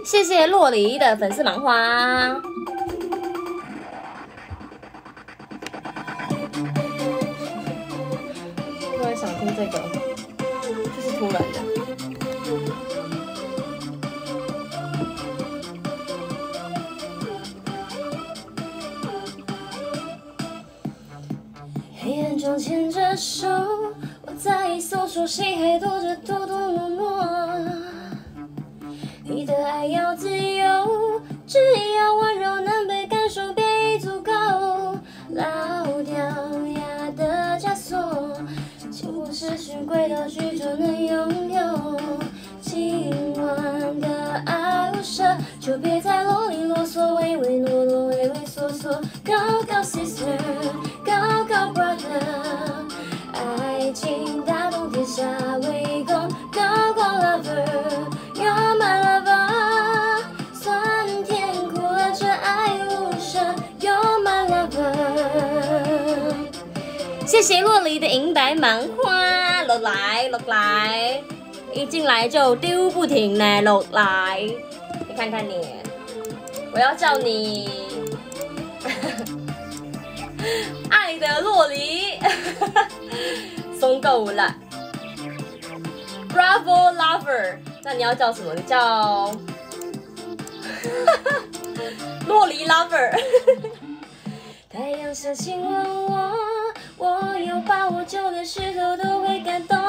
谢谢洛梨的粉丝芒花。突然想听这个，就是突然的。黑暗中牵着手，我在搜索，谁还躲着偷偷摸摸？你的爱要自由，只要温柔能被感受，便已足够。老掉牙的枷锁，请不失去轨道去就能拥有。今晚的爱无赦，就别再啰里啰嗦，唯唯诺诺，畏畏缩缩。Go go sister， go go brother， 爱情打动天下为公。Go go lover，You're my lover， 酸甜苦辣这爱无声。You're my lover。谢谢洛梨的银白芒花，落来落来。一进来就丢不停呢，落来，你看看你，我要叫你爱的洛梨，松够了 ，Bravo Lover， 那你要叫什么？你叫洛梨 Lover。太阳像亲吻我，我有把握，就连石头都会感动。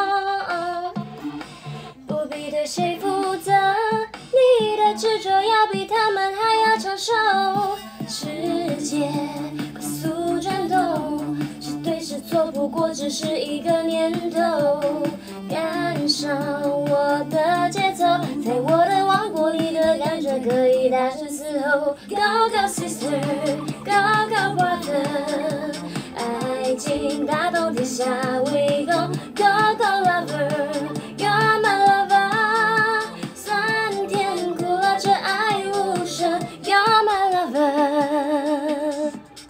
不必对谁负责，你的执着要比他们还要长寿。世界快速转动，是对是错不过只是一个念头。赶上我的节奏，在我的王国里的感觉可以大声嘶吼。Go go sister， go go brother， 爱情打动天下为公。Go go lover，You're my lover， 酸甜苦辣这爱无声。You're my lover。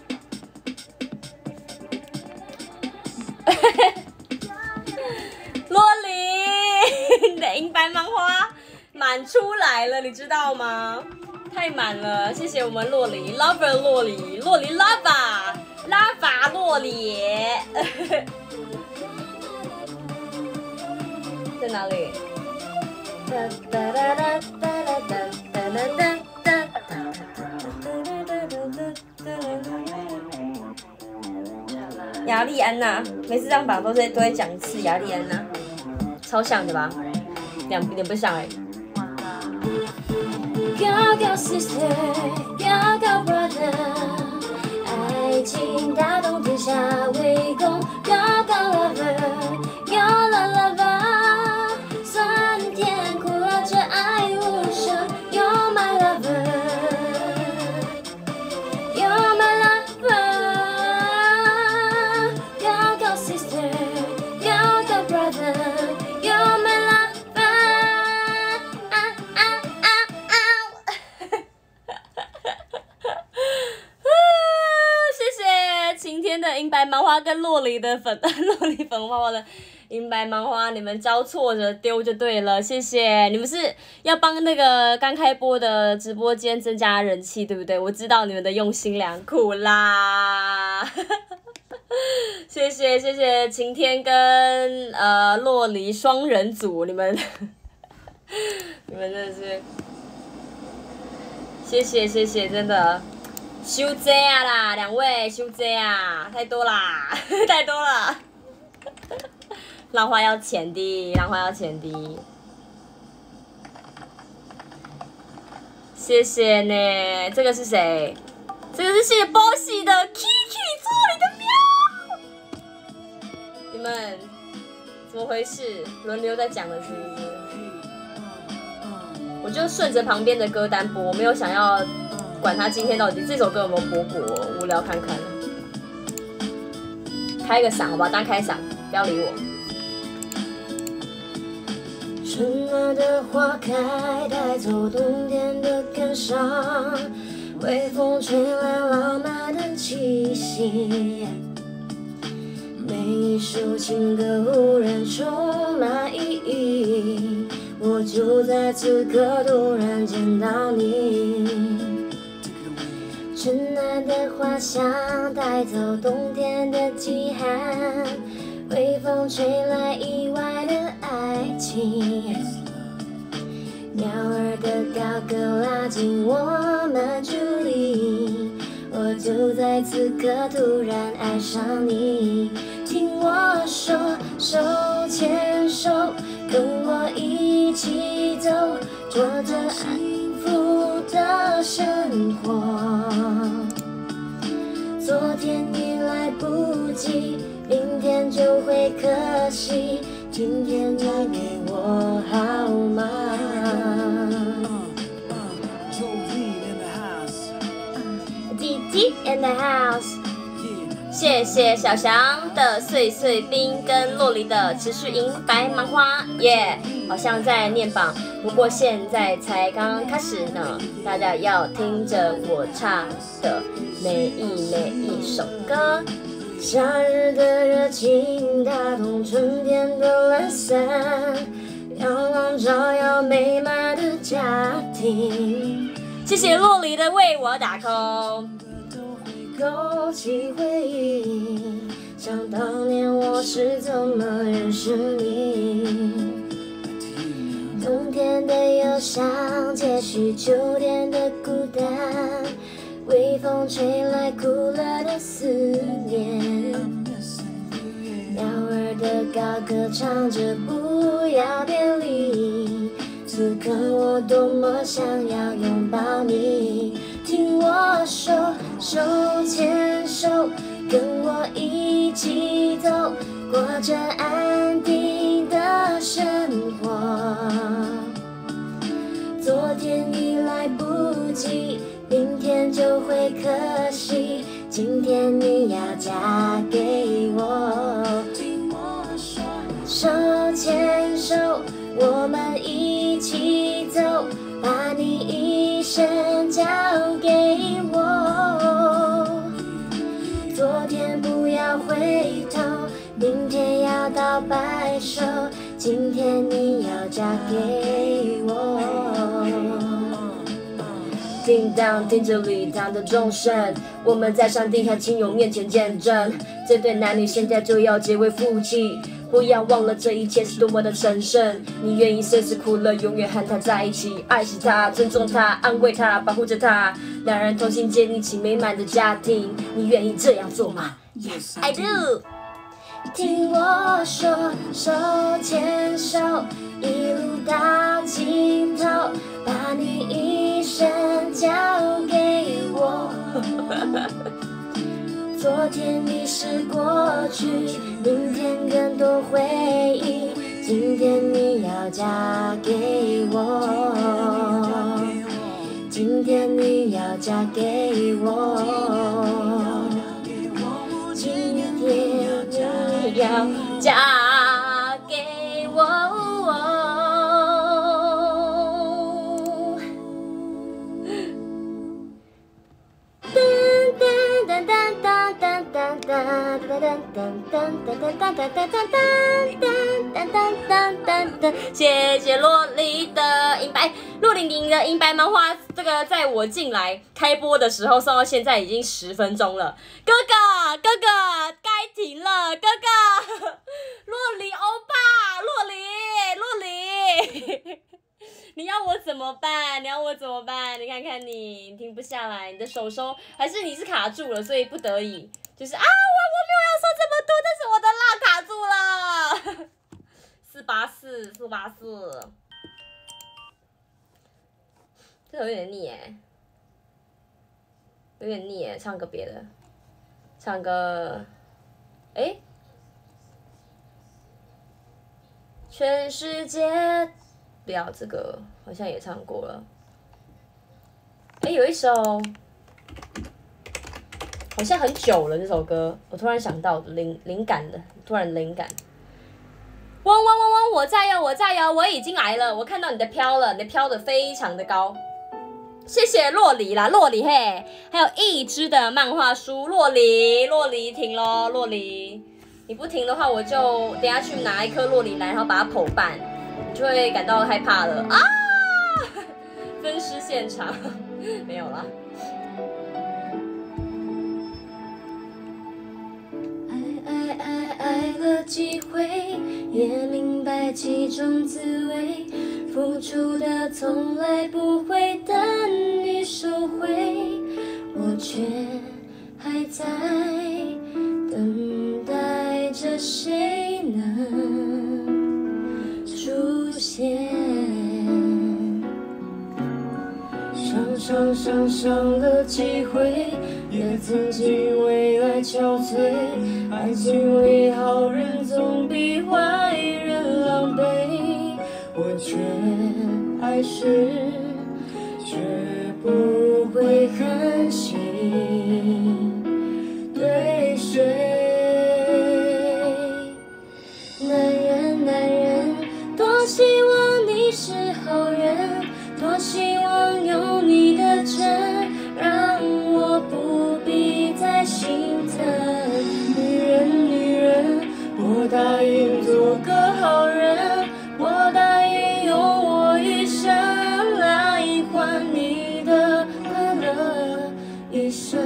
洛梨，你的银白芒花满出来了，你知道吗？太满了，谢谢我们洛梨 ，Lover 洛梨，洛梨 Lava 洛梨，在哪里？雅丽安娜，每次上榜都会讲一次雅丽安娜，超像的吧？两不像哎。Go go sister， go go brother， 爱情打动天下为公。Go go lover，You're the lover， 酸甜苦辣这爱无声。You're my lover，You're my lover，Go go sister，Go go brother，You're my lover。谢谢晴天的银白芒花跟洛梨粉花花的银白芒花，你们交错着丢就对了，谢谢。你们是要帮那个刚开播的直播间增加人气，对不对？我知道你们的用心良苦啦。谢谢晴天跟洛梨双人组，你们真的是谢谢，真的收遮啊啦，两位收遮啊，太多啦，太多了。浪花要钱的，谢谢呢。这个是谁？这个是谢谢波西的 Kiki 做你的喵。你们怎么回事？轮流在讲的是不是？我就顺着旁边的歌单播，我没有想要管他今天到底这首歌有没有播过，无聊看看。开个嗓好吧，当开嗓，不要理我。春暖的花开，带走冬天的感伤，微风吹来浪漫的气息，每一首情歌忽然充满意义。我就在在此刻突然见到你。春暖的花香带走冬天的饥寒，微风吹来意外的爱情。鸟儿的高歌拉近我们距离，我就在此刻突然爱上你。听我说，手牵手，跟我一起走，过着幸福的生活。昨天已来不及，明天就会可惜。今天你给我好吗？DD in the house， 谢谢小翔的碎碎冰跟洛梨的持续银白芒花，耶、好像在念榜，不过现在才刚刚开始呢，大家要听着我唱的每一首歌。夏日的热情打动春天的懒散，阳光照耀美满的家庭。谢谢洛梨的为我打 call。勾起回忆，想当年我是怎么认识你。冬天的忧伤接续秋天的孤单，微风吹来苦了的思念。鸟儿的高歌唱着不要别离，此刻我多么想要拥抱你。听我说，手牵手，跟我一起走，过着安定的生活。昨天已来不及，明天就会可惜。今天你要嫁给我。听我说，手牵手，我们一起走，把你一生交给我。昨天不要回头，明天要到白首，今天你要嫁给我。叮当，听着礼堂的钟声，我们在上帝和亲友面前见证，这对男女现在就要结为夫妻。不要忘了这一切是多么的神圣，你愿意甚至苦了永远和他在一起，爱惜他，尊重他，安慰他，保护着他，两人同心建立起美满的家庭，你愿意这样做吗？ Yes, I do。 听我说，手牵手，一路到尽头，把你一生交给我。昨天已是过去，明天更多回忆，今天你要嫁给我。今天你要嫁给我。今天你要嫁给我。谢谢洛梨的银白，洛梨的银白芒花，这个在我进来开播的时候送到现在已经10分钟了。哥哥，哥哥，该停了，哥哥，洛梨欧巴，洛梨，你要我怎么办？你要我怎么办？你看看你停不下来，你的手收还是你是卡住了，所以不得已就是啊，我没有要说这么多，但是我的蜡卡住了。484，这有点腻哎，有点腻哎，唱个别的，唱个，哎，全世界，不要这个，好像也唱过了。哎，有一首。好像很久了这首歌，我突然想到灵感的，突然灵感。嗡嗡嗡嗡，我在哟，我在哟，我已经来了，我看到你的飘了，你的飘的非常的高。谢谢洛梨啦，洛梨嘿，还有一只的漫画书，洛梨停咯，洛梨，你不停的话，我就等下去拿一颗洛梨来，然后把它剖半，你就会感到害怕了啊！ 分尸现场没有啦。爱了几回，也明白其中滋味。付出的从来不会等于收回，我却还在等待着谁能出现。伤了几回，也曾经为爱憔悴。爱情里好人总比坏人狼狈，我却还是学不会狠心对谁。男人，多希望你是好人，多希望有你的真，让我不必再心疼。女人，我答应做个好人，我答应用我一生来换你的快乐一生。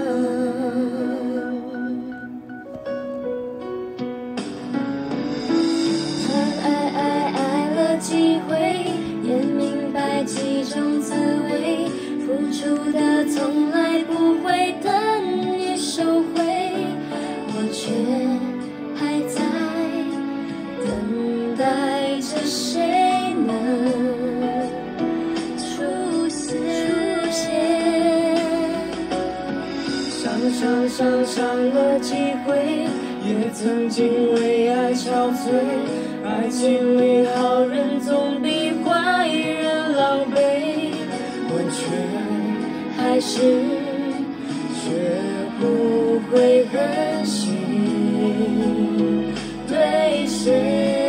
爱了几回，也明白其中滋味。付出的从来不会等于收回，我却还在等待着谁能出现。伤了几回，也曾经为爱憔悴。爱情里好人总比坏人狼狈，我却还是学不会狠心对谁。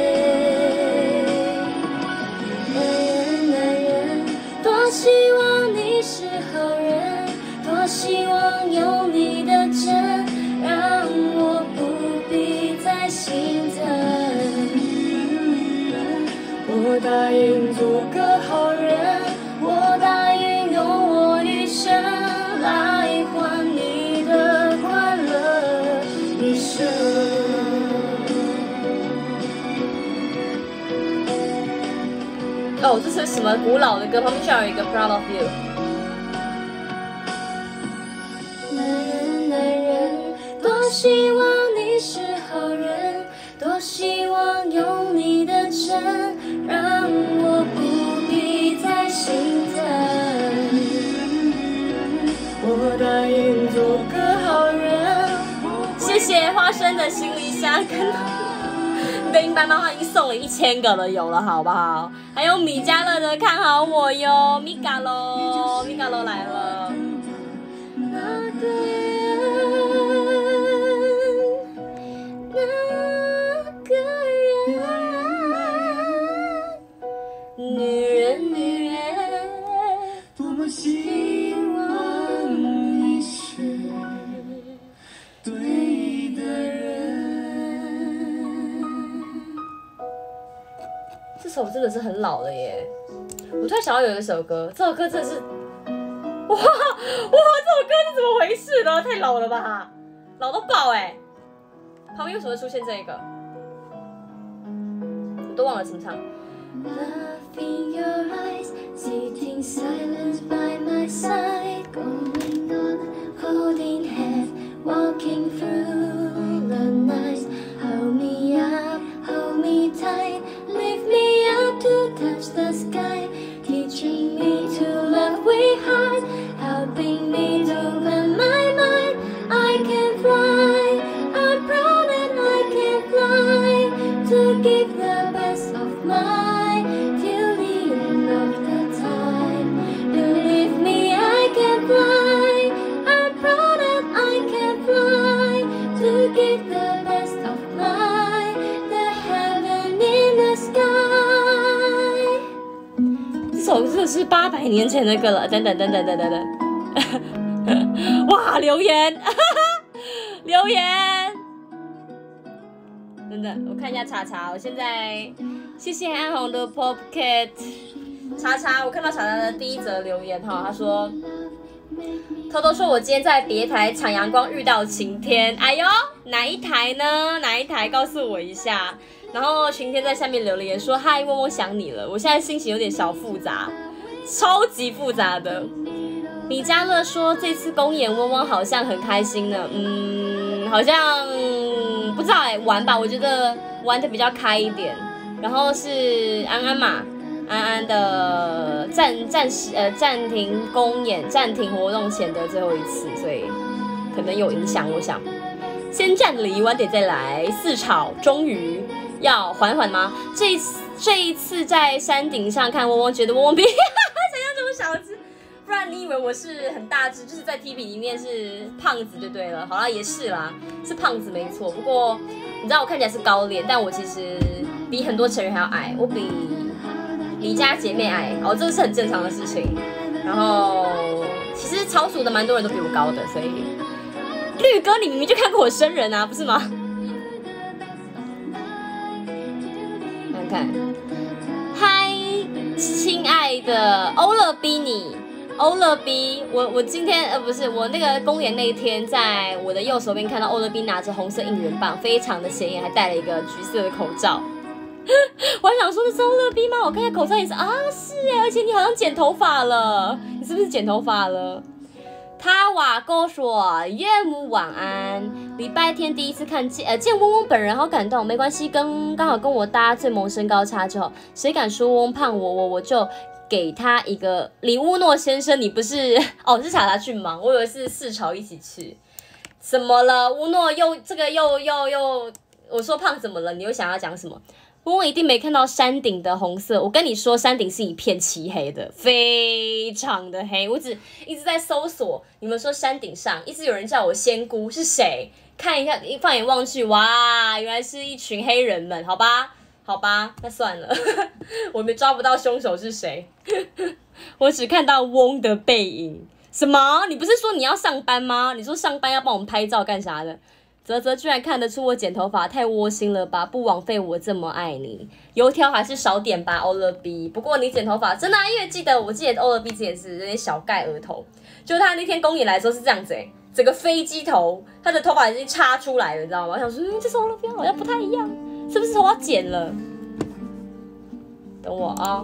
男人，多希望你是好人，多希望有你的真，让我不必再心疼。我答应做个好人，我答应用我一生来换你的快乐一生。哦，这是什么古老的歌？旁边居然有一个 Proud of You。男人，多希望你是好人，多希望有你的真，让我不必再心疼。我答应做个好人。谢谢花生的行李箱跟你的银白漫画已经送了1000个了，有了好不好？还有米家乐的看好我哟，米嘎喽，米嘎喽来了。那个人，女人，多么希望你是对的人。这首真的是很老了耶！我突然想到有一首歌，这首歌真的是，哇，这首歌是怎么回事呢？太老了吧，老到爆哎！旁边为什么会出现这个？我都忘了怎么唱。Love in your eyes, sitting silent by my side, going on, holding hands, walking through the night. Hold me up, hold me tight, lift me up to touch the sky, teaching me to love we hide, helping me to learn my mind. I can fly, I'm proud that I can fly, to give the best of mine till the end of the time. Believe me, I can fly, I'm proud that I can fly, to give the best of mine, the heaven in the sky. 这首真的是800年前的歌了，等等。哇，留言，留言，等等，我看一下查查。我现在谢谢安红的 Popcat， 查查，我看到查查的第一则留言哈，他说偷偷说我今天在别台抢阳光遇到晴天，哎呦，哪一台呢？哪一台？告诉我一下。然后晴天在下面留了言说嗨，嗡嗡想你了，我现在心情有点小复杂，超级复杂的。米嘉乐说这次公演嗡嗡好像很开心呢，好像不知道玩吧，我觉得玩的比较开一点。然后是安安嘛，安安的暂停公演、暂停活动前的最后一次，所以可能有影响。我想先暂离，晚点再来。四草终于要缓缓吗？这一次在山顶上看嗡嗡，觉得嗡嗡比想象中小只，不然你以为我是很大只，就是在 T 比里面是胖子就对了。好啦，也是啦，是胖子没错。不过你知道我看起来是高脸，但我其实比很多成员还要矮，我比你家姐妹矮哦，这个是很正常的事情。然后其实草属的蛮多人都比我高的，所以绿哥你明明就看过我生人啊，不是吗？看，嗨，亲爱的欧乐 B 你，欧乐 B， 我今天不是我那个公演那一天，在我的右手边看到欧乐 B 拿着红色应援棒，非常的显眼，还戴了一个橘色的口罩。我还想说那是欧乐 B 吗？我看一下口罩也是啊，是哎，而且你好像剪头发了，你是不是剪头发了？他瓦哥说岳母晚安，礼拜天第一次见嗡嗡本人，好感动。没关系，刚好跟我搭最萌身高差就好。谁敢说嗡胖我就给他一个礼物。诺先生，你不是哦？是查查去忙，我以为是四朝一起去。怎么了？乌诺又我说胖怎么了？你又想要讲什么？我一定没看到山顶的红色，我跟你说，山顶是一片漆黑的，非常的黑。我只一直在搜索，你们说山顶上一直有人叫我仙姑，是谁？看一下，放眼望去，哇，原来是一群黑人们，好吧，那算了，我们抓不到凶手是谁，我只看到翁的背影。什么？你不是说你要上班吗？你说上班要帮我们拍照干啥的？泽泽居然看得出我剪头发，太窝心了吧！不枉费我这么爱你。油条还是少点吧，欧乐 B。不过你剪头发真的因为我记得欧乐 B 之前是有点小盖额头，就是他那天公演来的时候是这样子整个飞机头，他的头发已经插出来了，你知道吗？我想说，这是欧乐 B 好像不太一样，是不是头发剪了？等我啊。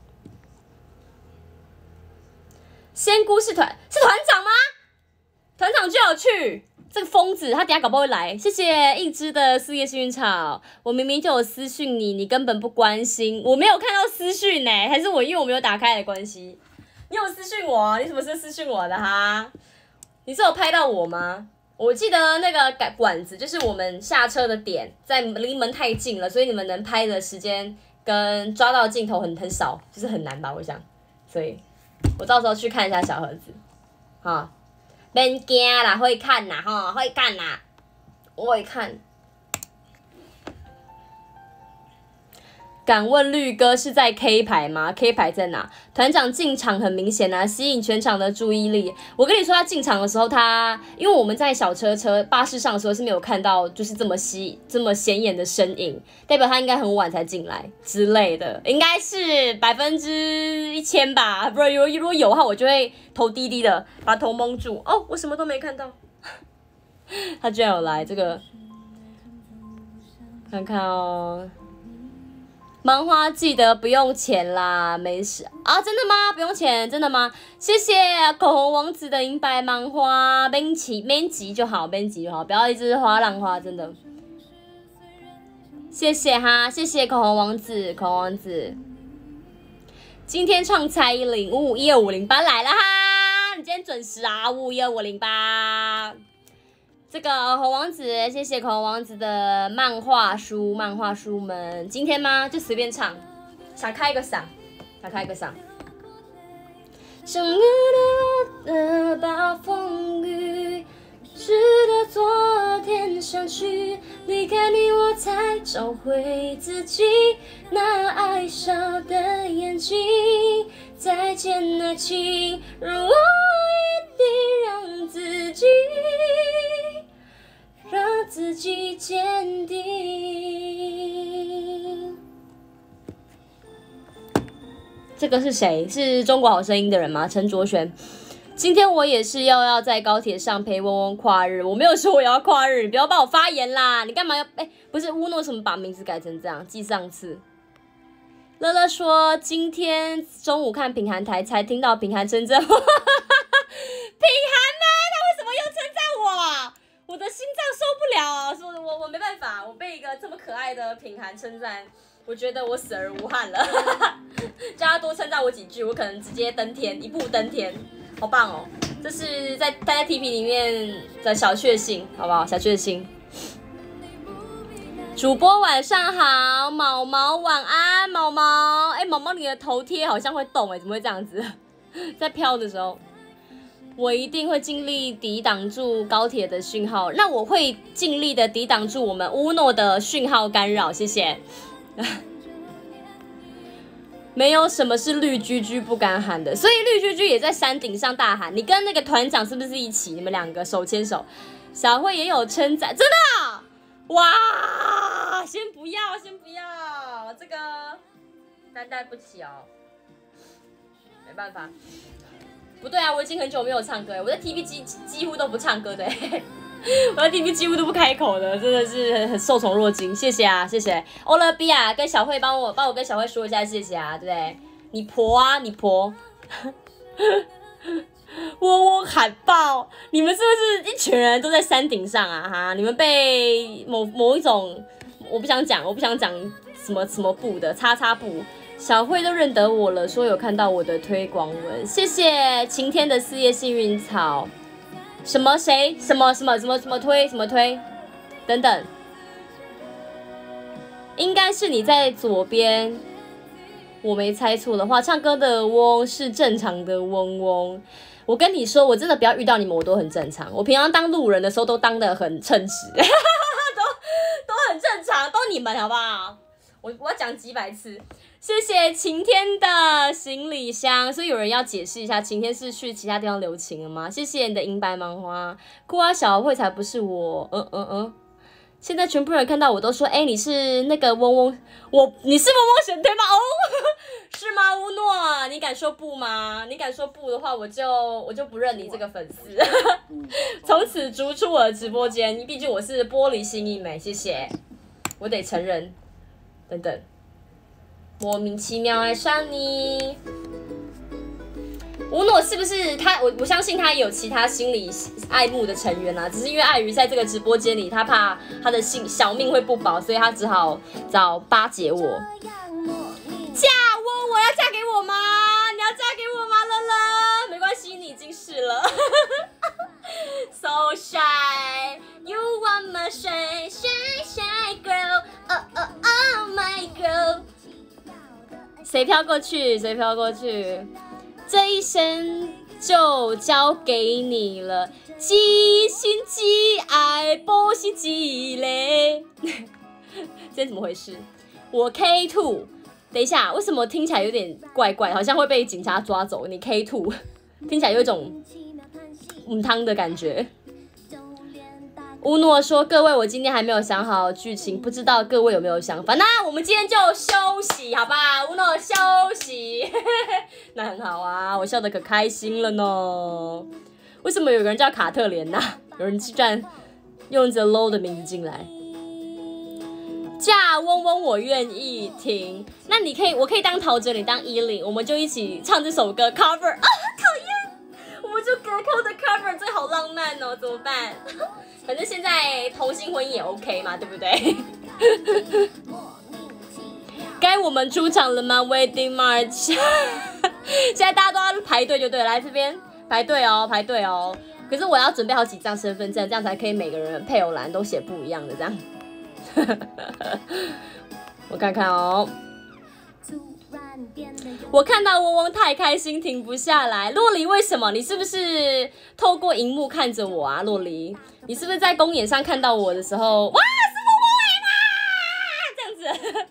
仙姑是团长吗？团长就有去。这个疯子，他等一下搞不好会来。谢谢一只的四叶幸运草，我明明就有私讯你，你根本不关心，我没有看到私讯还是因为我没有打开的关系？你有私讯我，你什么时候私讯我的哈？你是有拍到我吗？我记得那个管子就是我们下车的点，在离门太近了，所以你们能拍的时间跟抓到的镜头很少，就是很难吧？我想，所以我到时候去看一下小盒子，哈。免惊啦，会看啦，会看啦，我会看。敢问绿哥是在 K 牌吗 ？K 牌在哪？团长进场很明显啊，吸引全场的注意力。我跟你说，他进场的时候，因为我们在小巴士上的时候是没有看到，就是这么显眼的身影，代表他应该很晚才进来之类的，应该是1000%吧。不然如果有的话，我就会头低低的，把头蒙住。哦，我什么都没看到，他居然有来，这个看看哦。芒花记得不用钱啦，没事啊，真的吗？不用钱，真的吗？谢谢口红王子的银白芒花，免急就好，不要一直花浪花，真的。谢谢哈，谢谢口红王子，今天唱蔡依林551258来了哈，你今天准时啊，551258。这个红王子，谢谢口红王子的漫画书们，今天吗？就随便唱，想开一个嗓。想念的暴风雨，直到昨天相聚，离开你我才找回自己那爱笑的眼睛。再见爱情，让我一定让自己坚定。 这个是谁？是中国好声音的人吗？陈卓璇。今天我也是要在高铁上陪嗡嗡跨日，我没有说我要跨日，你不要帮我发言啦！你干嘛要？不是乌诺什么把名字改成这样？记上次。乐乐说今天中午看品涵台才听到品涵称赞我，品涵呢？他为什么又称赞我？我的心脏受不了，说我没办法，我被一个这么可爱的品涵称赞，我觉得我死而无憾了。叫他多称赞我几句，我可能直接登天，一步登天。好棒哦！这是在待在 TP 里面的小确幸，好不好？小确幸。主播晚上好，毛毛晚安，毛毛。毛毛你的头贴好像会动怎么会这样子？在飘的时候，我一定会尽力抵挡住高铁的讯号。那我会尽力的抵挡住我们乌诺的讯号干扰，谢谢。没有什么是绿居居不敢喊的，所以绿居居也在山顶上大喊。你跟那个团长是不是一起？你们两个手牵手。小慧也有称赞，真的、啊？哇！先不要，这个担待不起哦，没办法。不对啊，我已经很久没有唱歌了，我在 TV 几乎都不唱歌的。我在 TV 几乎都不开口的，真的是很受宠若惊，谢谢啊，谢谢欧乐 B 啊，跟小慧帮我跟小慧说一下谢谢啊，对不对？你婆啊，你婆，我喊爆！你们是不是一群人都在山顶上啊？哈，你们被某一种我不想讲什么布的叉叉布，小慧都认得我了，说有看到我的推广文，谢谢晴天的4叶幸运草。什么谁什么推等等，应该是你在左边，我没猜错的话，唱歌的嗡是正常的嗡嗡。我跟你说，我真的不要遇到你们，我都很正常。我平常当路人的时候都当得很称职，都很正常，都你们好不好？我要讲几百次。谢谢晴天的行李箱，所以有人要解释一下，晴天是去其他地方留情了吗？谢谢你的银白芒花，哭啊小慧才不是我，现在全部人看到我都说，你是那个嗡嗡，你是嗡嗡选对吗？哦，是吗？乌诺，你敢说不吗？你敢说不的话，我就不认你这个粉丝，从此逐出我的直播间，毕竟我是玻璃心一枚，谢谢，我得承认，等等。莫名其妙爱上你，乌诺是不是他？我相信他也有其他心里爱慕的成员啦，只是因为碍于在这个直播间里，他怕他的小命会不保，所以他只好找巴结我。嫁我要嫁给我吗？你要嫁给我吗？乐乐，没关系，你已经是了。So shy, you want my shy girl, oh my girl。谁飘过去？这一生就交给你了，几心几爱不是几嘞。今天怎么回事？我 K2， 等一下，为什么听起来有点怪怪，好像会被警察抓走？你 K2， 听起来有一种母汤的感觉。乌诺说：“各位，我今天还没有想好剧情，不知道各位有没有想法？那我们今天就休息，好吧？乌诺休息，那很好啊，我笑得可开心了呢。为什么有个人叫卡特莲呐？有人居然用着 low 的名字进来。嫁嗡嗡，我愿意听。那你可以，我可以当陶喆，你当依琳，我们就一起唱这首歌 cover 啊，讨厌！我们就隔空的 cover， 这好浪漫哦，怎么办？”反正现在同性婚姻也 OK 嘛，对不对？该我们出场了吗 ？Wedding March， 现在大家都要排队就对了，来这边排队哦，排队哦。可是我要准备好几张身份证，这样才可以每个人配偶栏都写不一样的这样。我看看哦。我看到嗡嗡太开心，停不下来。洛黎，为什么？你是不是透过荧幕看着我啊？洛黎，你是不是在公演上看到我的时候，哇，是嗡嗡来啦？这样子。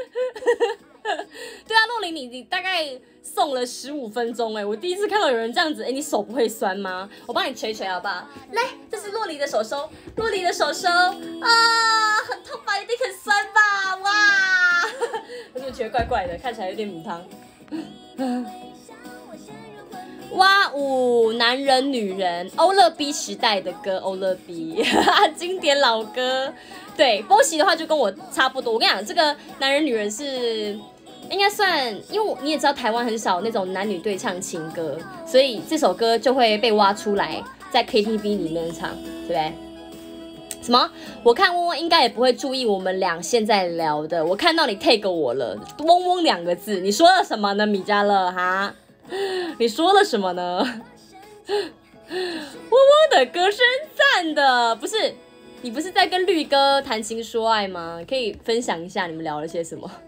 对啊，洛黎，你大概送了15分钟我第一次看到有人这样子，你手不会酸吗？我帮你捶捶好不好？来，这是洛黎的手收，洛黎的手收啊，很痛吧？一定很酸吧？哇，我怎么觉得怪怪的，看起来有点母汤。 哇呜，男人女人，欧乐 B 时代的歌，欧乐 B 经典老歌。对，波喜的话就跟我差不多。我跟你讲，这个男人女人是应该算，因为你也知道台湾很少那种男女对唱情歌，所以这首歌就会被挖出来在 KTV 里面唱，对不对？什么？我看嗡嗡应该也不会注意我们俩现在聊的。我看到你 take 我了，嗡嗡2个字，你说了什么呢，米迦勒哈？你说了什么呢？嗡嗡的歌声赞的，不是你不是在跟绿哥谈情说爱吗？可以分享一下你们聊了些什么？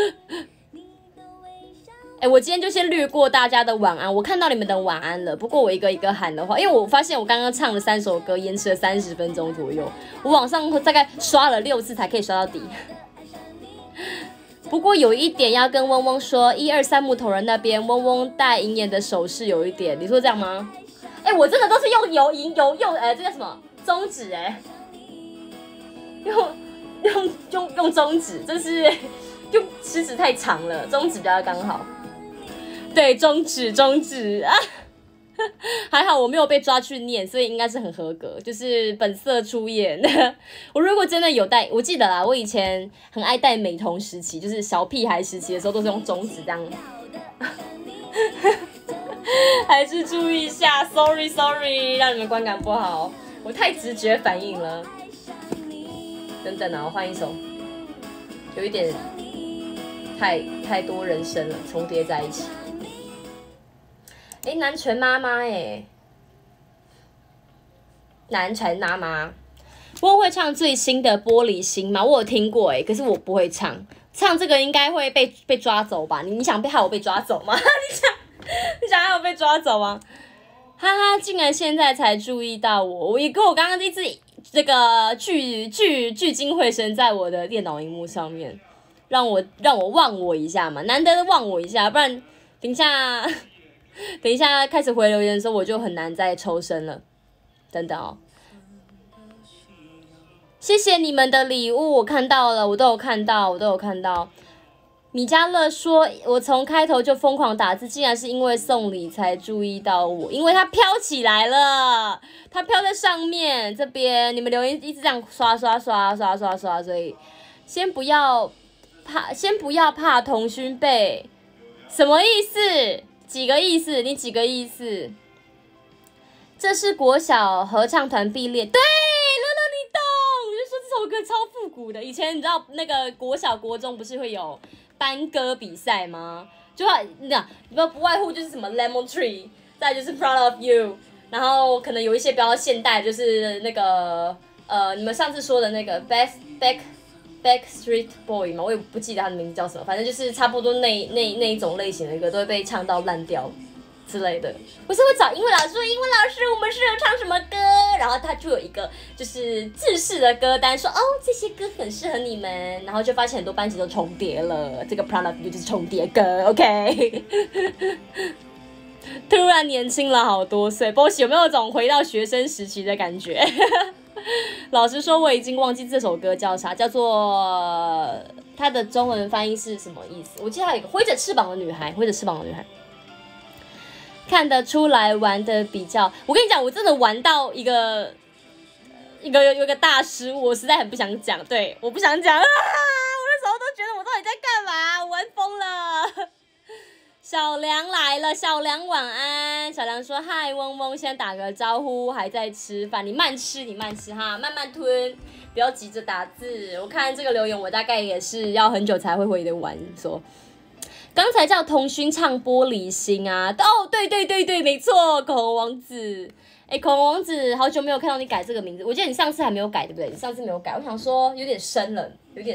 我今天就先略过大家的晚安，我看到你们的晚安了。不过我一个一个喊的话，因为我发现我刚刚唱了3首歌，延迟了30分钟左右，我往上大概刷了6次才可以刷到底。不过有一点要跟嗡嗡说，1、2、3木头人那边嗡嗡戴银眼的手势有一点，你说这样吗？我真的都是用这叫什么中指用中指，这是用食指太长了，中指比较刚好。对，中指啊，还好我没有被抓去念，所以应该是很合格，就是本色出演。我如果真的有戴，我记得啦，我以前很爱戴美瞳时期，就是小屁孩时期的时候，都是用中指这样。还是注意一下 ，sorry， 让你们观感不好，我太直觉反应了。等等啊，我换一首，有一点太多人声了，重叠在一起。南拳妈妈南拳妈妈，我会唱最新的《玻璃心》吗？我有听过可是我不会唱这个应该会被抓走吧？你想害我被抓走吗？你想害我被抓走吗？哈哈，竟然现在才注意到我也跟我刚刚一直这个聚精会神在我的电脑荧幕上面，让我忘我一下嘛，难得的忘我一下，不然等一下开始回留言的时候，我就很难再抽身了。等等哦，谢谢你们的礼物，我看到了，我都有看到。米迦勒说，我从开头就疯狂打字，竟然是因为送礼才注意到我，因为它飘起来了，它飘在上面这边，你们留言一直这样刷，所以先不要怕同勋背，什么意思？几个意思？你几个意思？这是国小合唱团毕业，对，乐乐你懂，我就说这首歌超复古的。以前你知道那个国小国中不是会有班歌比赛吗？就不外乎就是什么 Lemon Tree， 再就是 Proud of You， 然后可能有一些比较现代，就是那个你们上次说的那个 Backstreet Boy 嘛，我也不记得他的名字叫什么，反正就是差不多那一种类型的歌都会被唱到烂掉之类的。我是会找英文老师说，英文老师我们适合唱什么歌，然后他就有一个就是制式的歌单，说这些歌很适合你们，然后就发现很多班级都重叠了，这个 Proud of You 就是重叠歌 ，OK 。突然年轻了好多岁，不知有没有种回到学生时期的感觉？老实说，我已经忘记这首歌叫啥，叫做它的中文翻译是什么意思？我记得它有一个挥着翅膀的女孩，看得出来玩的比较。我跟你讲，我真的玩到一个大失误，我实在很不想讲，对，我不想讲啊！我那时候都觉得我到底在干嘛，我玩疯了。小梁来了，小梁晚安。小梁说：“嗨，嗡嗡，先打个招呼，还在吃饭，你慢吃哈，慢慢吞，不要急着打字。我看这个留言，我大概也是要很久才会回得完。说刚才叫童勋唱《玻璃心》啊，对，没错，口红王子。口红王子，好久没有看到你改这个名字，我记得你上次还没有改，对不对？你上次没有改，我想说有点深了。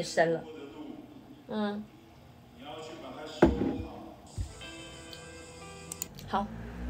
好，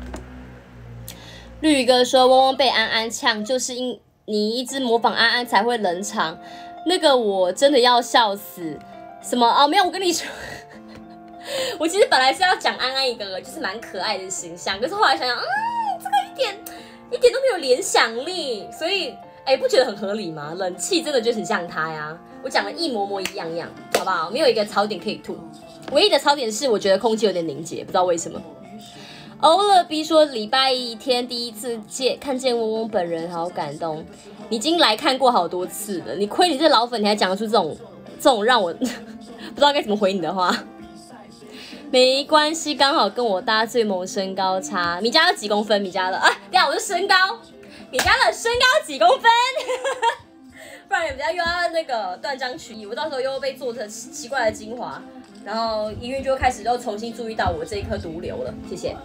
绿哥说嗡嗡被安安呛，就是因你一直模仿安安才会冷场，那个我真的要笑死。什么没有，我跟你说，我其实本来是要讲安安一个就是蛮可爱的形象，可是后来想想，这个一点都没有联想力，所以不觉得很合理吗？冷气真的就很像他呀，我讲的一模一样，好不好？没有一个槽点可以吐。 唯一的槽点是，我觉得空气有点凝结，不知道为什么。欧乐 B 说礼拜天第一次看见嗡嗡本人，好感动。你已经来看过好多次了，你亏你这老粉，你还讲得出这种让我不知道该怎么回你的话。没关系，刚好跟我搭最萌身高差。米迦勒几公分？米迦勒啊，等下我是身高。米迦勒身高几公分？不然人家又要那个断章取义，我到时候又被做成奇怪的精华，然后音乐就开始又重新注意到我这一颗毒瘤了。谢谢。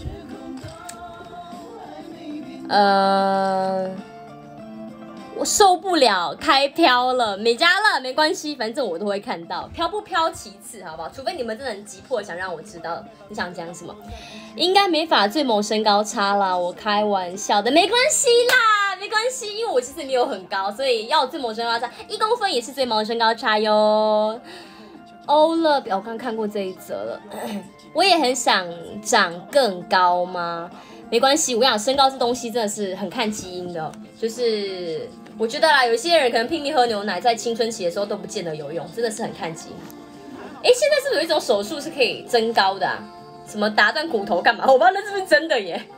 我受不了开飘了，美加了没关系，反正我都会看到，飘不飘其次，好不好？除非你们真的很急迫想让我知道你想讲什么，应该没法最萌身高差啦，我开玩笑的，没关系啦，没关系，因为我其实没有很高，所以要最萌身高差1公分也是最萌身高差哟。欧乐，我刚看过这一则了，我也很想长更高吗？没关系，我想身高这东西真的是很看基因的，就是我觉得啦，有些人可能拼命喝牛奶，在青春期的时候都不见得有用，真的是很看基因。现在是不是有一种手术是可以增高的啊？什么打断骨头干嘛？我不知道那是不是真的耶。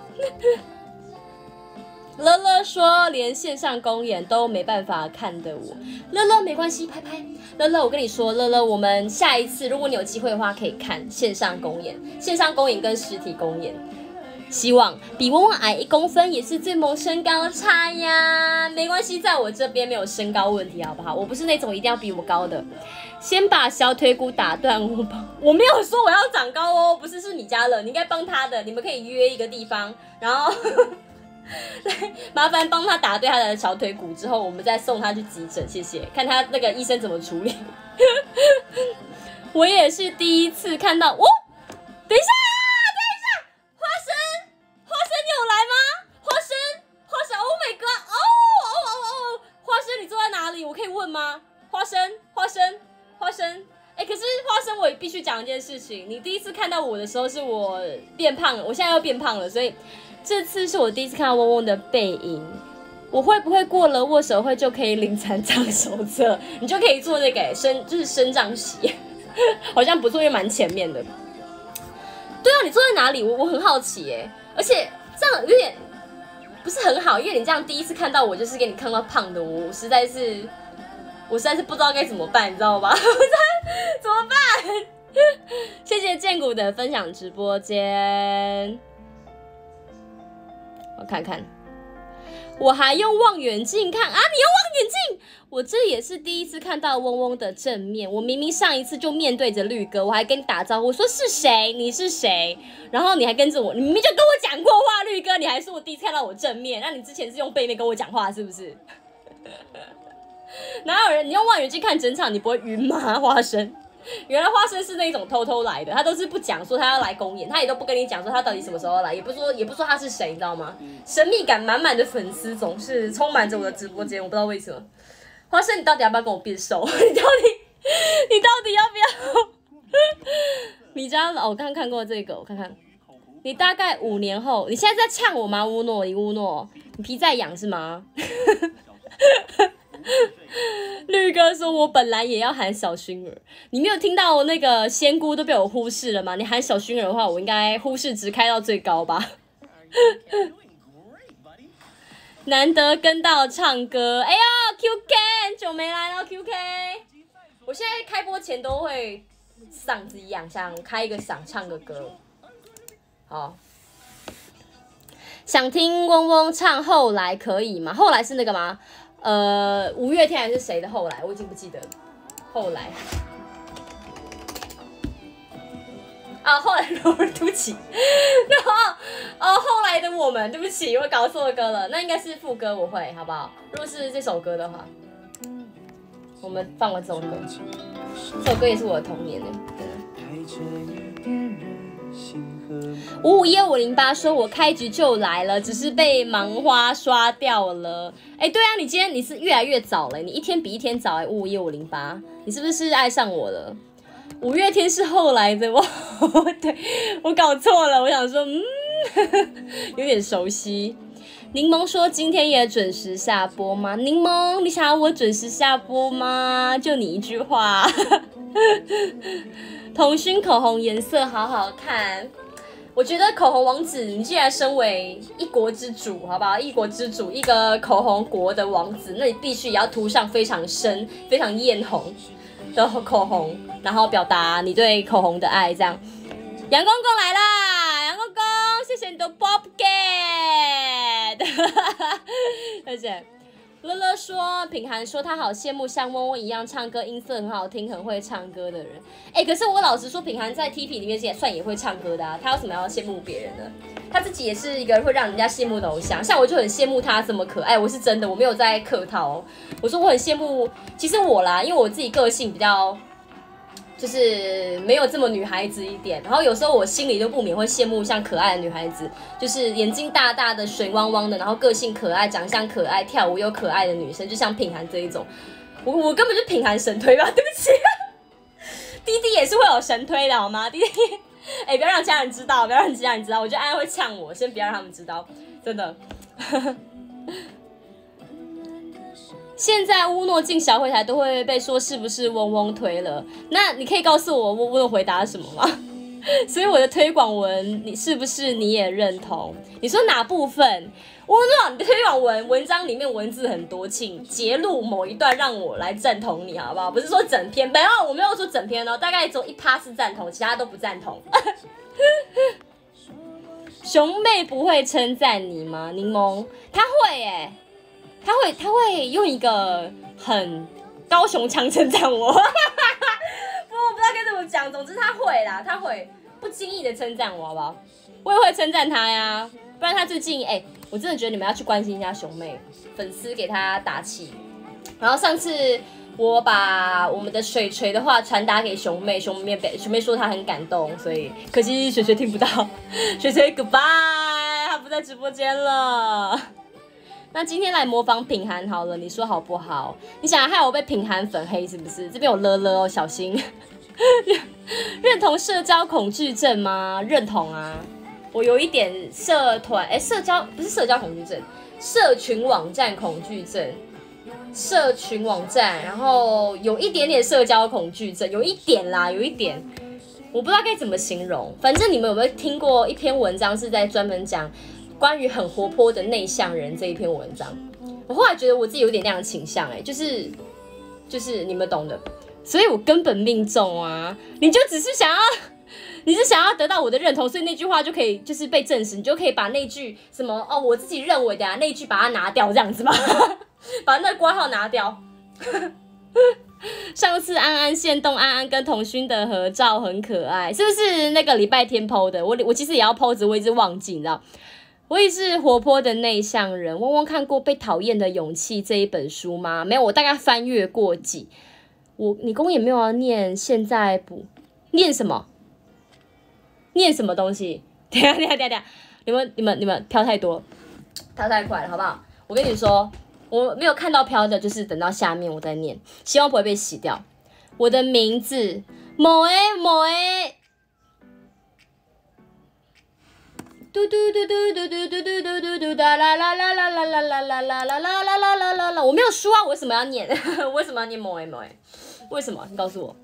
乐乐说连线上公演都没办法看的我，乐乐没关系，拍拍。乐乐，我跟你说，乐乐，我们下一次如果你有机会的话，可以看线上公演，线上公演跟实体公演。希望比嗡嗡矮1公分也是最萌身高差呀，没关系，在我这边没有身高问题，好不好？我不是那种一定要比我高的。先把小腿骨打断，我没有说我要长高哦，不是，是米迦勒，你应该帮他的，你们可以约一个地方，然后麻烦帮他打对他的小腿骨之后，我们再送他去急诊，谢谢，看他那个医生怎么处理。我也是第一次看到，等一下。你有来吗？花生 ，Oh my god， 哦，花生，你坐在哪里？我可以问吗？花生，可是花生，我必须讲一件事情，你第一次看到我的时候是我变胖了，我现在又变胖了，所以这次是我第一次看到嗡嗡的背影。我会不会过了握手会就可以领残障手册？你就可以做那个就是升降席，好像不错，又蛮前面的。对啊，你坐在哪里？我很好奇耶，而且。这样有点不是很好，因为你这样第一次看到我，就是给你看到胖的我实在是不知道该怎么办，你知道吧？怎么办？谢谢建谷的分享直播间，我看看，我还用望远镜看啊！你用望远镜，我这也是第一次看到嗡嗡的正面。我明明上一次就面对着绿哥，我还跟你打招呼说是谁，你是谁，然后你还跟着我，你明明就跟我讲过话，绿哥，你还说我第一次看到我正面，那你之前是用背面跟我讲话是不是？哪有人你用望远镜看整场，你不会晕吗？花生。原来花生是那种偷偷来的，他都是不讲说他要来公演，他也都不跟你讲说他到底什么时候来，也不说他是谁，你知道吗？神秘感满满的粉丝总是充满着我的直播间，我不知道为什么。花生，你到底要不要跟我变瘦？你到底要不要？米迦勒，我刚刚看过这个，我看看。你大概5年后，你现在在呛我吗？乌诺，你皮在痒是吗？绿哥说：“我本来也要喊小薰儿，你没有听到那个仙姑都被我忽视了吗？你喊小薰儿的话，我应该忽视值开到最高吧？”难得跟到唱歌，哎呀 ，QK 很久没来了 ，QK。我现在开播前都会嗓子痒，想开一个嗓唱个歌。好，想听嗡嗡唱后来可以吗？后来是那个吗？5月天还是谁的后来，我已经不记得了。后来啊，后来对不起，然后后来的我们，对不起，我搞错歌了，那应该是副歌，我会，好不好？如果是这首歌的话，我们放了这首歌，这首歌也是我的童年的。551508说：“我开局就来了，只是被芒花刷掉了。”哎，对啊，你今天你是越来越早了，你一天比一天早哎，551508，你是不是爱上我了？5月天是后来的哇，对我搞错了，我想说，有点熟悉。柠檬说：“今天也准时下播吗？”柠檬，你想要我准时下播吗？就你一句话。 童熏口红颜色好好看。我觉得口红王子，你既然身为一国之主，好不好？一国之主，一个口红国的王子，那你必须也要涂上非常深、非常艳红的口红，然后表达你对口红的爱。这样，杨公公来啦！杨公公，谢谢你的 Bob Get， 谢谢。乐乐说，品涵说他好羡慕像嗡嗡一样唱歌，音色很好听、很会唱歌的人。可是我老实说，品涵在 TP 里面也会唱歌的啊。他有什么要羡慕别人的？他自己也是一个会让人家羡慕的偶像。像我就很羡慕他这么可爱，我是真的，我没有在客套哦。我说我很羡慕，其实我啦，因为我自己个性比较。就是没有这么女孩子一点，然后有时候我心里都不免会羡慕像可爱的女孩子，就是眼睛大大的、水汪汪的，然后个性可爱、长相可爱、跳舞又可爱的女生，就像品涵这一种。我根本就品涵神推吧，对不起。弟弟也是会有神推的好吗？弟弟，不要让家人知道，不要让家人知道，我觉得安安会呛我，先不要让他们知道，真的。现在乌诺进小会台都会被说是不是嗡嗡推了？那你可以告诉我乌诺回答什么吗？所以我的推广文，你是不是你也认同？你说哪部分？乌诺，你的推广文章里面文字很多，请截录某一段让我来赞同你好不好？不是说整篇，没有，我没有说整篇哦，大概只有1%是赞同，其他都不赞同。熊妹不会称赞你吗？柠檬，她会他会用一个很高雄腔称赞我，我不知道该怎么讲。总之他会啦，他会不经意的称赞我，好不好？我也会称赞他呀，不然他最近我真的觉得你们要去关心一下熊妹，粉丝给他打气。然后上次我把我们的水锤的话传达给熊妹，熊妹说她很感动，所以可惜水锤听不到，水锤 goodbye， 他不在直播间了。那今天来模仿品涵好了，你说好不好？你想害我被品涵粉黑是不是？这边有乐乐哦，小心。认同社交恐惧症吗？认同啊，我有一点社交不是社交恐惧症，社群网站恐惧症，社群网站，然后有一点点社交恐惧症，有一点啦，有一点，我不知道该怎么形容。反正你们有没有听过一篇文章是在专门讲关于很活泼的内向人这一篇文章？我后来觉得我自己有点那样的倾向，就是你们懂的，所以我根本命中啊！你就只是想要得到我的认同，所以那句话就可以就是被证实，你就可以把那句什么我自己认为的那句把它拿掉，这样子吗？把那个括号拿掉。上次安安限动，安安跟童勋的合照很可爱，是不是那个礼拜天 po 的？我其实也要 po， 我一直忘记，你知道。我也是活泼的内向人。汪汪看过《被讨厌的勇气》这一本书吗？没有，我大概翻阅过几。你公也没有要念，现在不念什么？念什么东西？等一下，你们飘太多，飘太快了，好不好？我跟你说，我没有看到飘的，就是等到下面我再念，希望不会被洗掉。我的名字某 A。嘟嘟嘟嘟嘟嘟嘟嘟嘟嘟嘟啦啦啦啦啦啦啦啦啦啦啦啦啦啦啦啦！我没有输啊，我为什么要念？为什么要念某 A？为什么？你告诉我。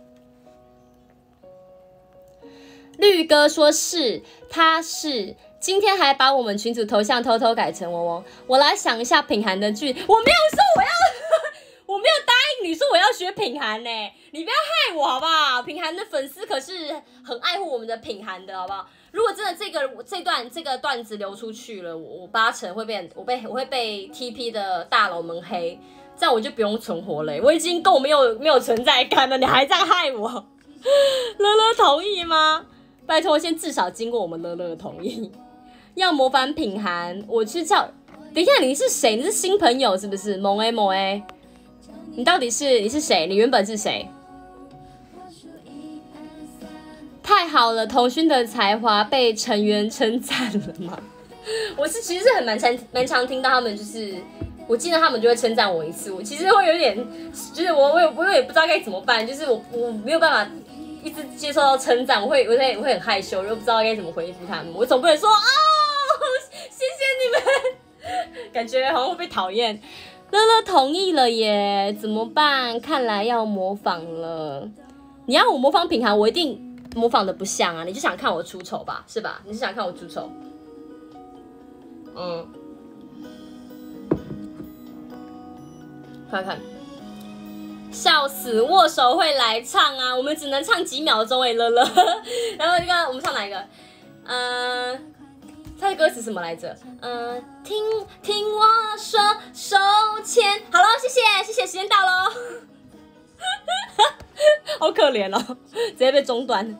绿哥说是，他是，今天还把我们群组头像偷偷改成嗡嗡。我来想一下品涵的句，我没有说我要，我没有答应你说我要学品涵呢，你不要害我好不好？品涵的粉丝可是很爱护我们的品涵的，好不好？如果真的这个段子流出去了，我8成会我会被 TP 的大佬们黑，这样我就不用存活了。我已经够没有存在感了，你还这样害我？乐乐同意吗？拜托，先至少经过我们乐乐的同意。要模仿品涵，我去叫。等一下，你是谁？你是新朋友是不是？某 A， 你到底你是谁？你原本是谁？太好了，童勋的才华被成员称赞了吗？我其实是蛮常听到他们，就是我记得他们就会称赞我一次，我其实会有点，就是我也不知道该怎么办，就是我没有办法一直接受到称赞，我会很害羞，又不知道该怎么回复他们，我总不能说谢谢你们，感觉好像会被讨厌。乐乐同意了耶，怎么办？看来要模仿了。你要我模仿品涵，我一定模仿的不像啊，你就想看我出丑吧，是吧？你是想看我出丑？看看，笑死！握手会来唱啊，我们只能唱几秒钟哎，乐乐。然后这个我们唱哪一个？他的歌词什么来着？听我说，手牵。好了，谢谢，时间到喽。好可怜哦，直接被中断。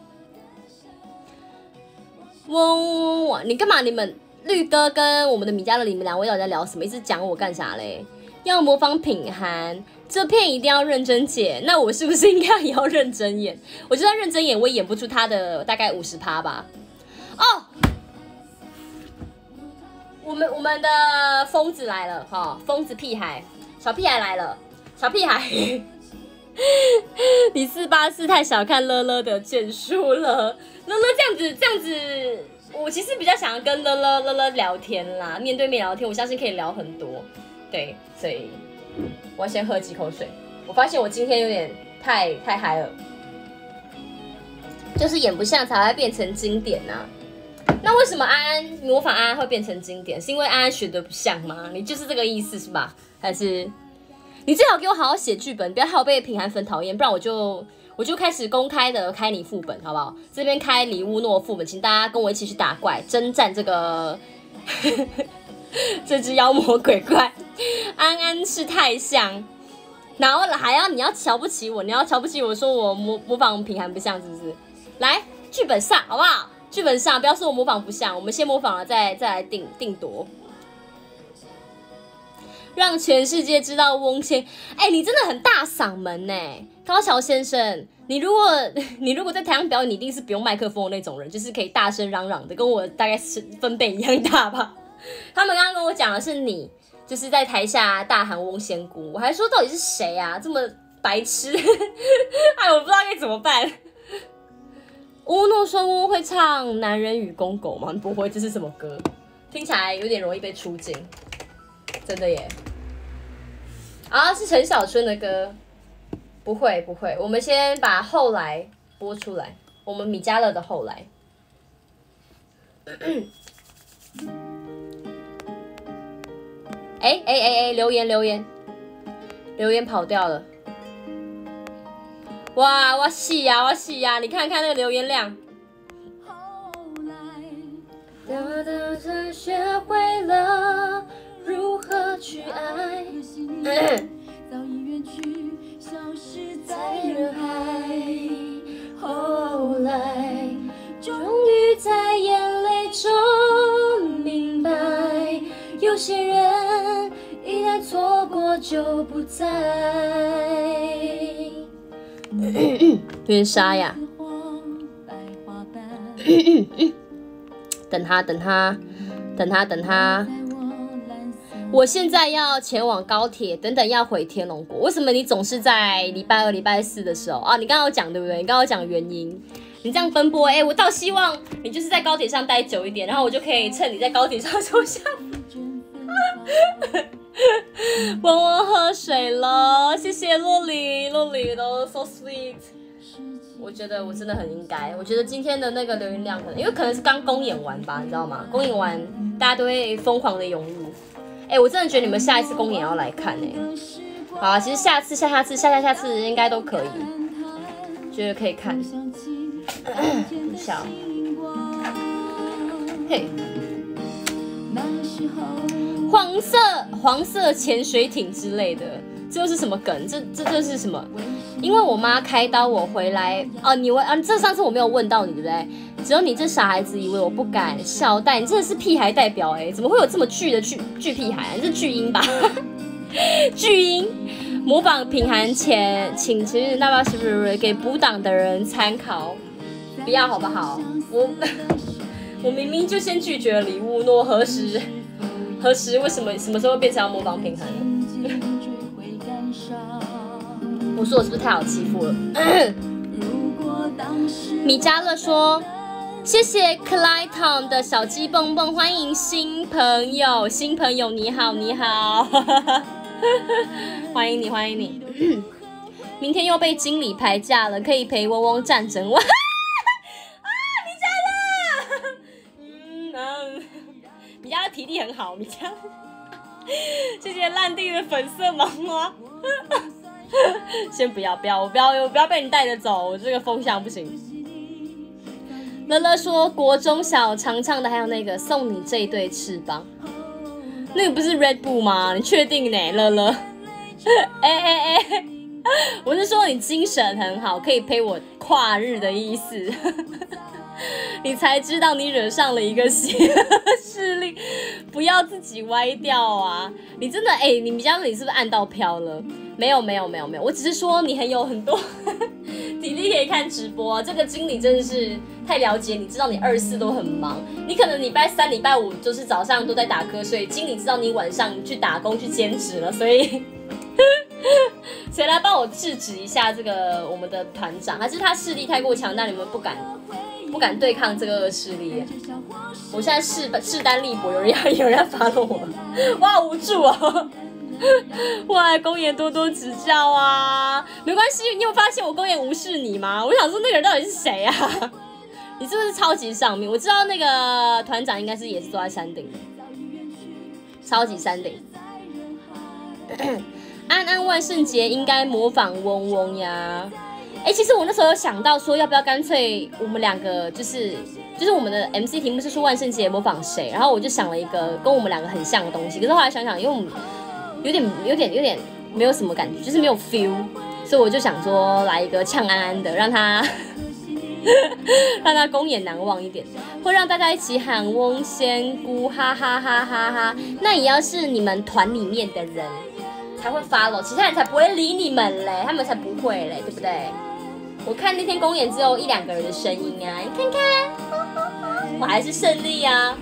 你干嘛？你们绿哥跟我们的米迦勒，你们两位到底在聊什么？一直讲我干啥嘞？要模仿品涵，这片一定要认真剪。那我是不是应该也要认真演？我就算认真演，我也演不出他的大概50%吧。哦，我们的疯子来了哈，疯子屁孩，小屁孩来了，小屁孩。你484太小看乐乐的建树了，乐乐这样子，我其实比较想要跟乐乐聊天啦，面对面聊天，我相信可以聊很多。对，所以我要先喝几口水。我发现我今天有点太嗨了，就是演不像才会变成经典啊。那为什么安模仿安会变成经典？是因为安学得不像吗？你就是这个意思是吧？还是？你最好给我好好写剧本，不要害我被品涵粉讨厌，不然我就开始公开的开你副本，好不好？这边开李乌诺副本，请大家跟我一起去打怪，征战这个这只妖魔鬼怪。安安是太像，然后你要瞧不起我，你要瞧不起我说我模仿品涵不像，是不是？来，剧本上好不好？剧本上不要说我模仿不像，我们先模仿了再来定夺。让全世界知道翁倩，你真的很大嗓门呢，高桥先生。你如果在台上表演，你一定是不用麦克风的那种人，就是可以大声嚷嚷的，跟我大概分贝一样大吧。他们刚刚跟我讲的是你，就是在台下大喊翁仙姑，我还说到底是谁啊，这么白痴，我不知道该怎么办。乌诺说乌会唱《男人与公狗》吗？不会，这是什么歌？听起来有点容易被出镜。真的耶！是陈小春的歌，不会，我们先把后来播出来，我们米迦勒的后来。留言跑掉了，哇，我死呀！你看看那个留言量。才学会了。如何去爱？早已远去，消失在人海。后来，终于在眼泪中明白，有些人一旦错过就不再。有点沙哑。等他。我现在要前往高铁，等等要回天龙国。为什么你总是在礼拜2、礼拜4的时候啊？你刚刚有讲对不对？你刚刚有讲原因。你这样分播，我倒希望你就是在高铁上待久一点，然后我就可以趁你在高铁上抽象。我喝水了，谢谢洛里都 so sweet。我觉得我真的很应该。我觉得今天的那个流音量因为可能是刚公演完吧，你知道吗？公演完大家都会疯狂的涌入。我真的觉得你们下一次公演要来看好啊，其实下次应该都可以，觉得可以看。你笑，嘿，黄色潜水艇之类的，这又是什么梗？这是什么？因为我妈开刀，我回来这上次我没有问到你，对不对？只有你这傻孩子以为我不敢笑，但你真的是屁孩代表怎么会有这么巨的巨屁孩你是巨婴吧？巨婴模仿品涵前，请其实那是不是给补档的人参考？不要好不好？我明明就先拒绝了礼物，诺何时为什么什么时候变成要模仿品涵？我说我是不是太好欺负了？米迦勒说。谢谢 Clayton 的小鸡蹦蹦，欢迎新朋友，你好，欢迎你，明天又被经理排假了，可以陪嗡嗡站整晚， 米家的体力很好，米家。谢谢烂地的粉色芒花。先不要，我不要被你带着走，我这个风向不行。乐乐说，国中小常唱的还有那个送你这一对翅膀，那个不是 Red Bull 吗？你确定呢，乐乐？我是说你精神很好，可以陪我跨日的意思。你才知道你惹上了一个邪势力，不要自己歪掉啊！你真的你们家你是不是按到飘了？没有，我只是说你很多体力可以看直播。这个经理真的是太了解你，知道你24都很忙，你可能礼拜3、礼拜5就是早上都在打瞌睡，经理知道你晚上去打工去兼职了，所以谁来帮我制止一下这个我们的团长？还是他势力太过强大，你们不敢对抗这个恶势力？我现在势单力薄，有人要发动我，我好无助哦。哇，公演多多指教啊！没关系，你有发现我公演无视你吗？我想说那个人到底是谁啊？你是不是超级上面？我知道那个团长应该是也是坐在山顶的，超级山顶。安安万圣节应该模仿嗡嗡呀。其实我那时候有想到说，要不要干脆我们两个就是我们的 MC 题目是说万圣节模仿谁，然后我就想了一个跟我们两个很像的东西，可是后来想想，因为我们有点没有什么感觉，就是没有 feel， 所以我就想说来一个呛安安的，让他公演难忘一点，会让大家一起喊翁仙姑，哈哈哈哈哈。那也要是你们团里面的人才会 follow， 其他人才不会理你们嘞，他们才不会嘞，对不对？我看那天公演只有1、2个人的声音啊，你看看，我还是胜利啊。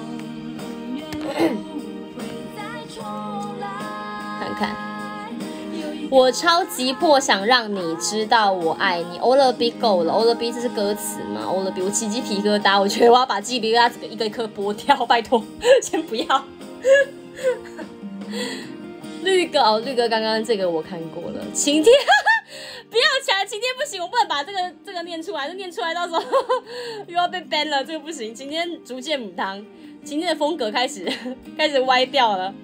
看看，我超级迫想让你知道我爱你。欧乐 B 够了，欧乐 B 这是歌词吗？欧乐 B 我起鸡皮疙瘩，我觉得我要把鸡皮疙瘩一个一颗剥掉，拜托，先不要。绿哥刚刚这个我看过了，晴天。不要抢，晴天不行，我不能把这个念出来，念出来到时候又要被 ban 了，这个不行。晴天逐渐母汤，晴天的风格开始歪掉了。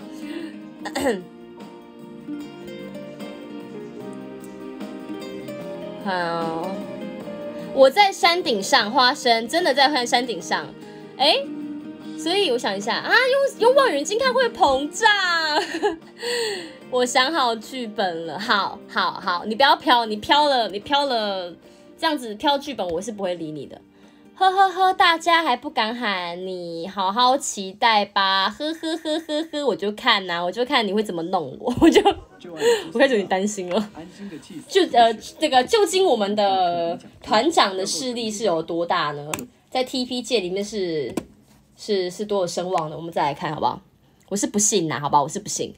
好，我在山顶上，花生真的在山顶上，所以我想一下啊，用望远镜看会膨胀。我想好剧本了，好，你不要飘，你飘了，这样子飘剧本我是不会理你的。呵呵呵，大家还不敢喊，你好好期待吧。呵呵呵呵呵，我就看你会怎么弄我，我开始有点担心了。这个究竟我们的团长的势力是有多大呢？在 TP 界里面是多有声望的，我们再来看好不好？我是不信啦，好吧，我是不信。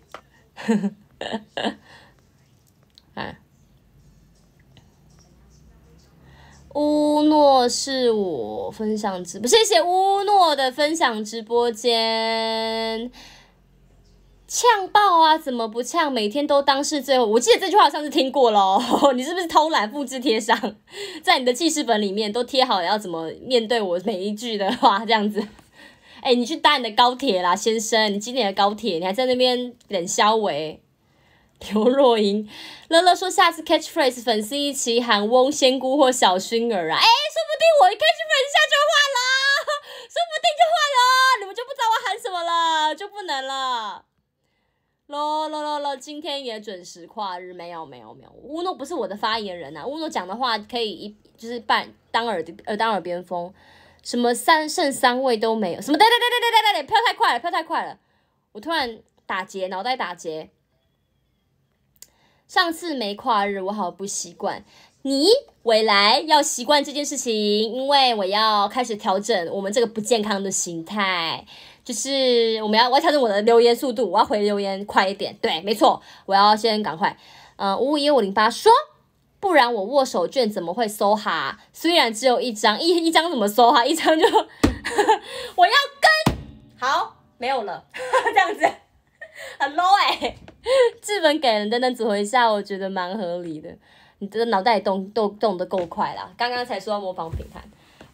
乌诺是我分享直播，谢谢乌诺的分享直播间。呛爆啊！怎么不呛？每天都当是最后。我记得这句话我上次听过咯。你是不是偷懒复制贴上，在你的记事本里面都贴好了要怎么面对我每一句的话，这样子。你去搭你的高铁啦，先生！你今年的高铁，你还在那边冷笑喂。刘若英，乐乐说下次 catchphrase 粉丝一起喊翁仙姑或小薰儿啊，说不定我 catchphrase 下就换了，说不定就换了，你们就不知道我喊什么了，就不能了。咯，今天也准时跨日，没有，乌诺不是我的发言人啊，乌诺讲的话可以就是当耳边风，什么剩3位都没有，什么对，飘太快了，我突然脑袋打结。上次没跨日，我好不习惯。你未来要习惯这件事情，因为我要开始调整我们这个不健康的形态，就是我要调整我的留言速度，我要回留言快一点。对，没错，我要先赶快。551508说，不然我握手券怎么会搜哈？虽然只有一张，一张怎么搜哈？一张就我要跟好没有了，这样子很 low 剧本给人等指挥一下，我觉得蛮合理的。你的脑袋动得够快啦，刚刚才说要模仿品涵。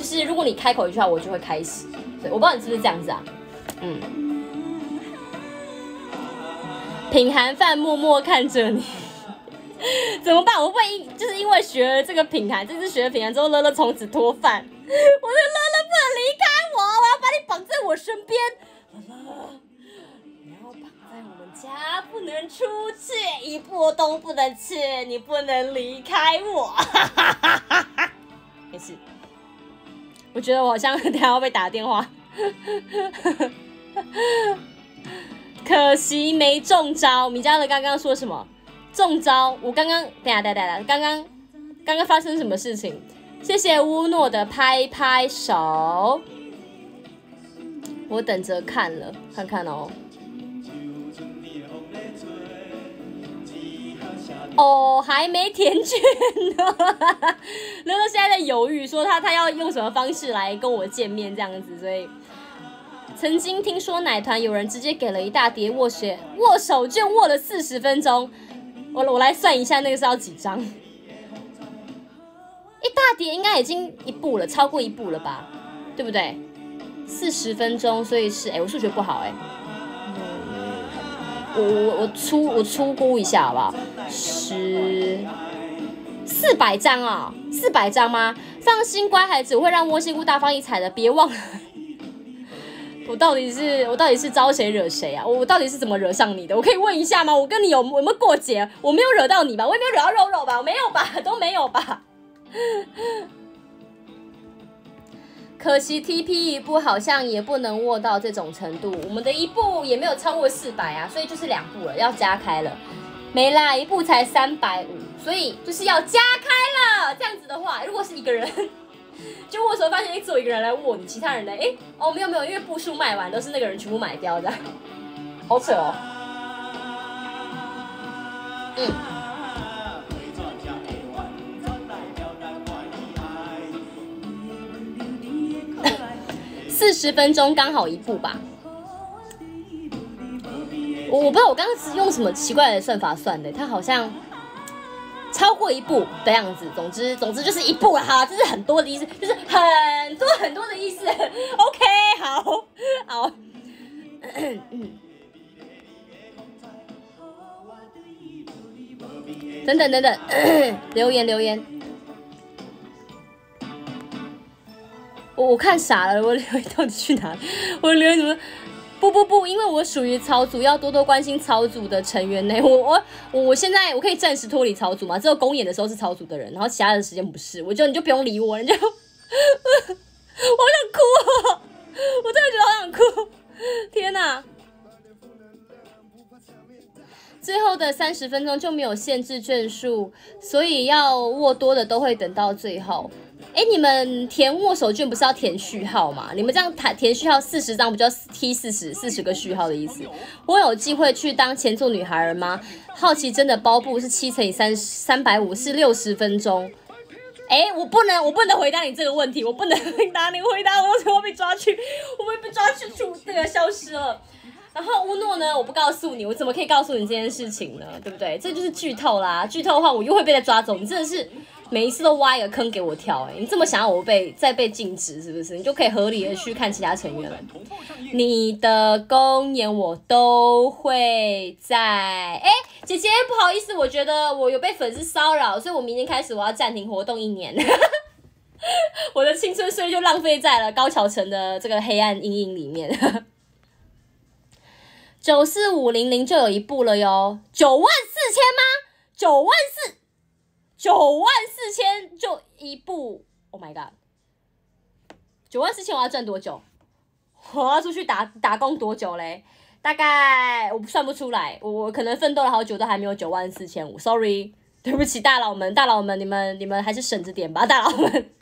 就是如果你开口一句话，我就会开始。对，我不知道你是不是这样子啊？品涵饭默默看着你，怎么办？我会不会就是因为学了这个品涵，这次学了品涵之后，乐乐从此脱饭？我的乐乐不能离开我，我要把你绑在我身边。乐乐，你要绑在我们家，不能出去，一步都不能去，你不能离开我。没事，我觉得我好像等下要被打电话。可惜没中招。米迦勒刚刚说什么？中招？我刚刚等下，刚刚发生什么事情？谢谢乌诺的拍拍手，我等着看了，看看哦。哦，还没填卷呢。乐乐现在在犹豫，说他要用什么方式来跟我见面这样子，所以。曾经听说奶团有人直接给了一大叠握手券，握了40分钟。我来算一下，那个是要几张？一大叠应该已经一部了，超过一部了吧？对不对？40分钟，所以是我数学不好我粗估一下好不好？400张啊，400张吗？放心，乖孩子，我会让摸仙姑大放异彩的，别忘了。我到底是招谁惹谁啊？我到底是怎么惹上你的？我可以问一下吗？我跟你有没有过节？我没有惹到你吧？我也没有惹到肉肉吧？我没有吧？都没有吧？可惜 TP 一部好像也不能握到这种程度，我们的一部也没有超过400啊，所以就是2部了，要加开了。没啦，一部才350，所以就是要加开了。这样子的话，如果是一个人。就握手发现只有一个人来握你，其他人呢？没有，因为步数卖完都是那个人全部买掉的，好扯哦。40分钟刚好一部吧。我不知道我刚刚是用什么奇怪的算法算的，它好像。超过一部的样子，总之就是一部了哈，这是很多的意思，就是很多的意思。OK， 好，等等，留言，我看傻了，我留言到底去哪里？我留言怎么？不，因为我属于草组，要多多关心草组的成员呢。我现在我可以暂时脱离草组嘛，只有公演的时候是草组的人，然后其他的时间不是。你就不用理我，你就，我好想哭哦，我真的觉得好想哭，天哪！最后的30分钟就没有限制卷数，所以要握多的都会等到最后。你们填握手券不是要填序号吗？你们这样填序号40张，不就要踢40个序号的意思？我有机会去当前座女孩吗？好奇真的包布是7乘以350是60分钟。我不能回答你这个问题，我不能回答你，回答我怎么被抓去？我会被抓去这个消失了。然后乌诺呢？我不告诉你，我怎么可以告诉你这件事情呢？对不对？这就是剧透啦！剧透的话，我又会被他抓走。你真的是每一次都挖一个坑给我跳，你这么想要我再被禁止是不是？你就可以合理的去看其他成员了。你的公演我都会在。姐姐不好意思，我觉得我有被粉丝骚扰，所以我明天开始我要暂停活动1年。我的青春岁月就浪费在了高桥城的这个黑暗阴影里面。94500就有一部了哟，94000吗？94000就一部 ，Oh my god！94000我要赚多久？我要出去打工多久嘞？大概我算不出来，我可能奋斗了好久都还没有94500。Sorry， 对不起大佬们，你们还是省着点吧，大佬们。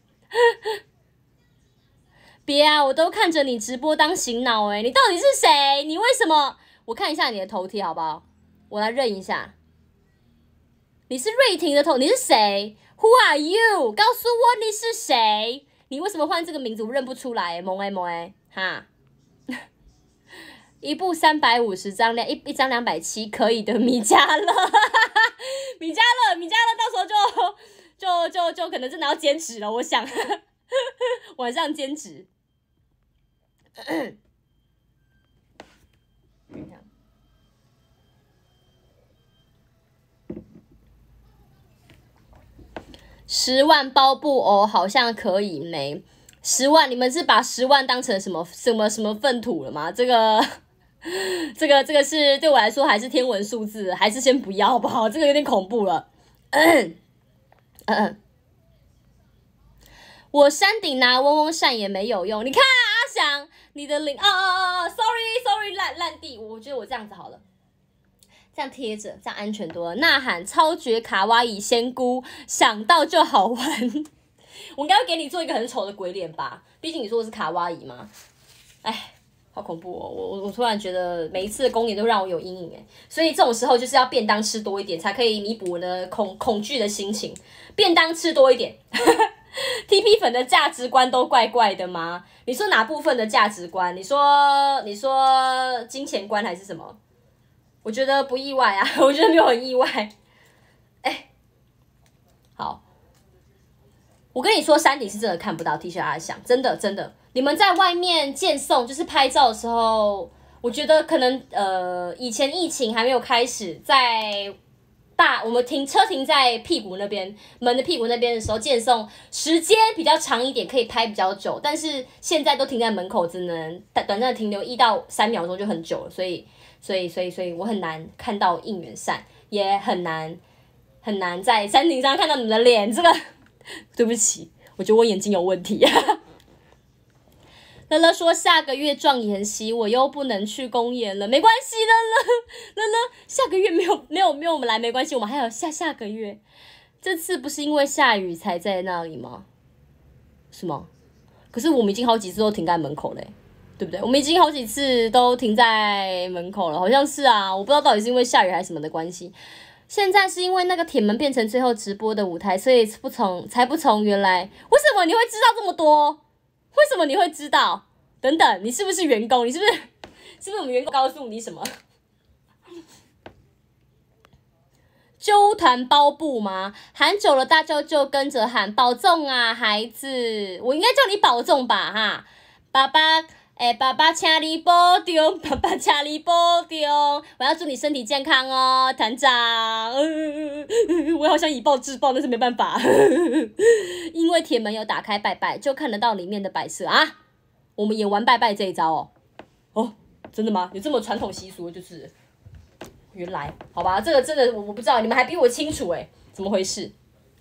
别啊，我都看着你直播当醒脑你到底是谁？你为什么？我看一下你的头贴好不好？我来认一下。你是瑞婷的头，你是谁 ？Who are you？ 告诉我你是谁？你为什么换这个名字？我认不出来萌哈。一部350张，一张270，可以的，米迦勒，米迦勒，到时候就可能真的要坚持了，我想。 晚上兼职。10万包布偶好像可以没？10万，你们是把10万当成什么粪土了吗？这个是对我来说还是天文数字，还是先不要好不好？这个有点恐怖了。我山顶拿嗡嗡扇也没有用，你看阿翔，你的领sorry 烂地，我觉得我这样子好了。这样贴着，这样安全多了。呐喊超绝卡哇伊仙姑，想到就好玩。我应该会给你做一个很丑的鬼脸吧，毕竟你说的是卡哇伊嘛。哎，好恐怖哦！我突然觉得每一次的公演都让我有阴影哎，所以这种时候就是要便当吃多一点，才可以弥补我的恐惧的心情。便当吃多一点。TP 粉的价值观都怪怪的吗？你说哪部分的价值观？你说金钱观还是什么？我觉得不意外啊，我觉得没有很意外。好，我跟你说，山顶是真的看不到 T 恤阿翔，真的。你们在外面见送，就是拍照的时候，我觉得可能以前疫情还没有开始，在我们车停在屁股那边门的屁股那边的时候，见送时间比较长一点，可以拍比较久。但是现在都停在门口，只能短暂的停留1到3秒钟就很久了，所以我很难看到应援扇，也很难在山顶上看到你们的脸。这个对不起，我觉得我眼睛有问题。乐乐说下个月壮研习，我又不能去公演了，没关系乐乐，下个月没有我们来没关系，我们还有下个月。这次不是因为下雨才在那里吗？是吗？可是我们已经好几次都停在门口嘞，对不对？我们已经好几次都停在门口了，好像是啊，我不知道到底是因为下雨还是什么的关系。现在是因为那个铁门变成最后直播的舞台，所以才不从原来。为什么你会知道这么多？为什么你会知道？等等，你是不是员工？你是不是我们员工告诉你什么？纠团包布吗？喊久了，大家就跟着喊保重啊，孩子。我应该叫你保重吧，哈，爸爸。爸爸请你保重，爸爸请你保重。我要祝你身体健康哦，团长。我好想以暴制暴，但是没办法，因为铁门有打开拜拜，就看得到里面的摆设啊。我们也玩拜拜这一招哦。哦，真的吗？有这么传统习俗？就是原来，好吧，这个我不知道，你们还比我清楚哎，怎么回事？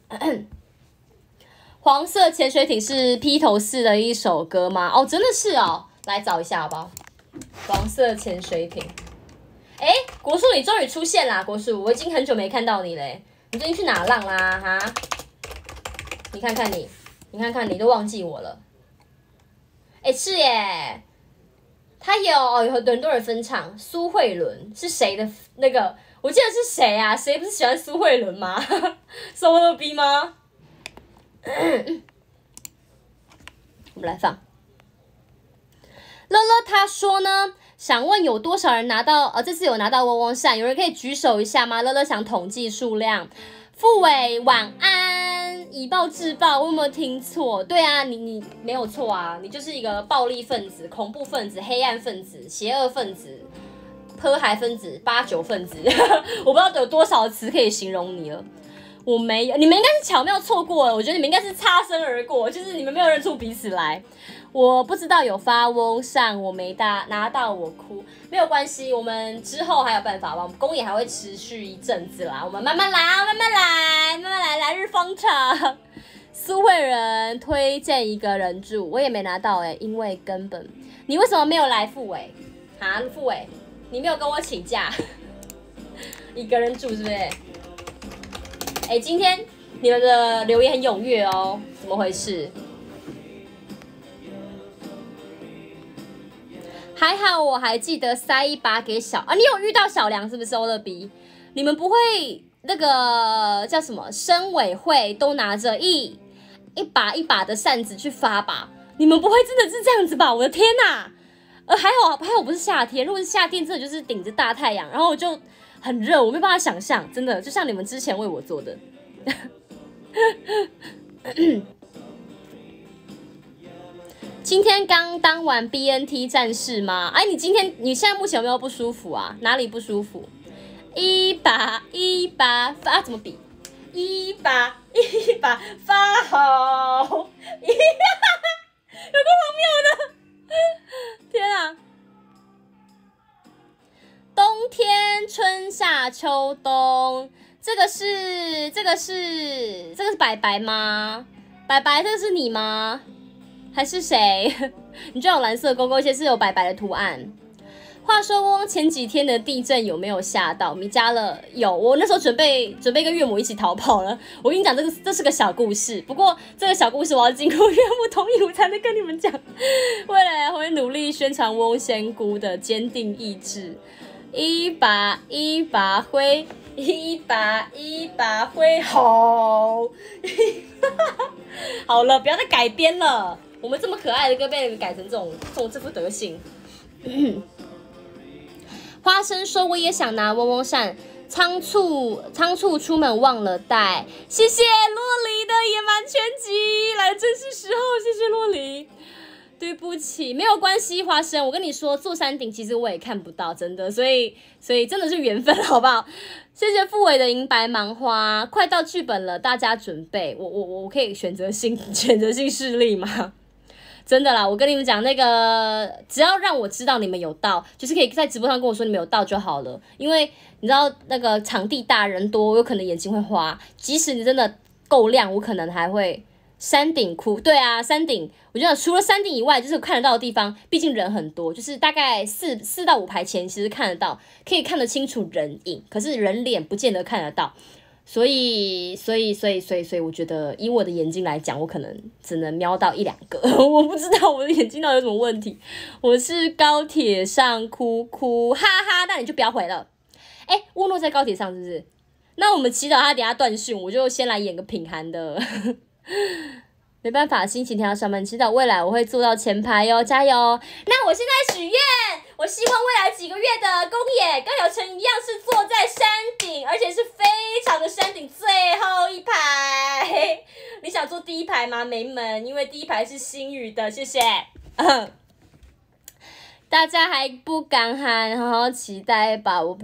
黄色潜水艇是披头士的一首歌吗？哦，真的是哦。来找一下好不好？黄色潜水艇。国树你终于出现啦！国树，我已经很久没看到你嘞。你最近去哪浪啦？哈？你看看你都忘记我了。是耶。他有很多人分唱。苏慧伦是谁的那个？我记得是谁啊？谁不是喜欢苏慧伦吗？So B 吗？我们来放。乐乐他说呢，想问有多少人拿到这次有拿到嗡嗡扇，有人可以举手一下吗？乐乐想统计数量。傅伟晚安，以暴制暴，我有没有听错？对啊，你没有错啊，你就是一个暴力分子、恐怖分子、黑暗分子、邪恶分子、迫害分子、89分子，我不知道有多少词可以形容你了。我没有，你们应该是巧妙错过了，我觉得你们应该是擦身而过，就是你们没有认出彼此来。我不知道有发嗡扇，我没拿到，我哭，没有关系，我们之后还有办法吧，我们公演还会持续一阵子啦，我们慢慢来，来日方长。苏慧仁推荐一个人住，我也没拿到因为根本你为什么没有来傅伟啊？傅伟，你没有跟我请假，一个人住是不是？今天你们的留言很踊跃哦，怎么回事？还好我还记得塞一把给你有遇到小梁是不是？欧乐 B， 你们不会那个叫什么生委会都拿着一把一把的扇子去发吧？你们不会真的是这样子吧？我的天哪！还好不是夏天，如果是夏天，真的就是顶着大太阳，然后就很热，我没办法想象，真的就像你们之前为我做的。 今天刚当完 BNT 战士吗？哎，你现在目前有没有不舒服啊？哪里不舒服？一把发怎么比？一把发好，有个荒谬的，天啊！冬天、春夏秋冬，这个是白白吗？白白，这个是你吗？还是谁？你就有蓝色勾勾，而且是有白白的图案。话说嗡嗡前几天的地震有没有吓到？米迦勒有，我那时候准备跟岳母一起逃跑了。我跟你讲，这是个小故事，不过这个小故事我要经过岳母同意我才能跟你们讲。未来会努力宣传嗡嗡仙姑的坚定意志。一把灰，好，好了，不要再改编了。我们这么可爱的歌被你们改成这副德行。花生说我也想拿嗡嗡扇，仓促出门忘了带。谢谢洛黎的野蛮全集，来的正是时候，谢谢洛黎。对不起，没有关系，花生。我跟你说，坐山顶其实我也看不到，真的，所以真的是缘分，好不好？谢谢傅伟的银白芒花，快到剧本了，大家准备。我可以选择性示例吗？真的啦，我跟你们讲，那个只要让我知道你们有到，就是可以在直播上跟我说你们有到就好了。因为你知道那个场地大人多，有可能眼睛会花。即使你真的够亮，我可能还会山顶哭。对啊，山顶，我觉得除了山顶以外，就是看得到的地方，毕竟人很多，就是大概4到5排前其实看得到，可以看得清楚人影，可是人脸不见得看得到。所以，我觉得以我的眼睛来讲，我可能只能瞄到1-2个，我不知道我的眼睛到底有什么问题。我是高铁上哭，哈哈，那你就不要回了。沃诺在高铁上是不是？那我们祈祷他等一下断讯，我就先来演个品涵的。没办法，星期天要上班，知道未来我会坐到前排哟，加油！那我现在许愿，我希望未来几个月的公演跟有成一样，是坐在山顶，而且是非常的山顶最后一排。你想坐第一排吗，梅们？因为第一排是星宇的，谢谢。大家还不敢喊，好好期待吧。乌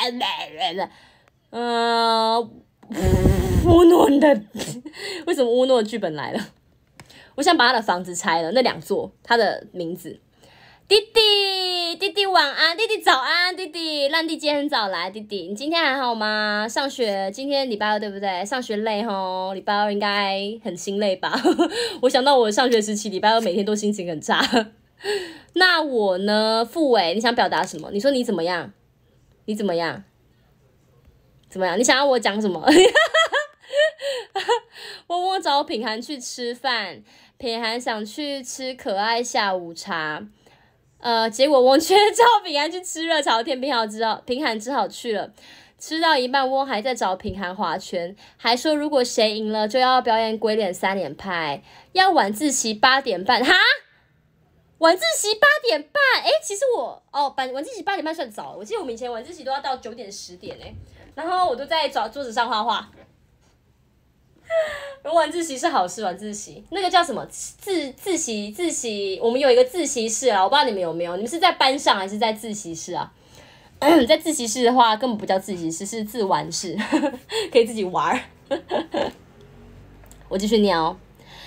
诺的，为什么乌诺的剧本来了？我想把他的房子拆了，那2座，他的名字。弟弟晚安，弟弟早安，弟弟烂弟今天很早来，弟弟你今天还好吗？上学今天礼拜2对不对？上学累吼，礼拜2应该很心累吧？我想到我上学时期礼拜2每天都心情很差。那我呢，傅伟，你想表达什么？你说你怎么样？你怎么样？你想要我讲什么？嗡嗡找品涵去吃饭，品涵想去吃可爱下午茶，结果嗡却找品涵去吃热炒店，品涵只好去了。吃到一半，嗡还在找品涵划拳，还说如果谁赢了就要表演鬼脸3连拍，要晚自习8点半。哈，晚自习8点半？其实晚自习8点半算早了，我记得我们以前晚自习都要到9点10点然后我都在桌子上画画。晚自习是好事，晚自习那个叫什么自习，我们有一个自习室啊，我不知道你们有没有，你们是在班上还是在自习室啊？在自习室的话，根本不叫自习室，是自玩室，可以自己玩。我继续念哦。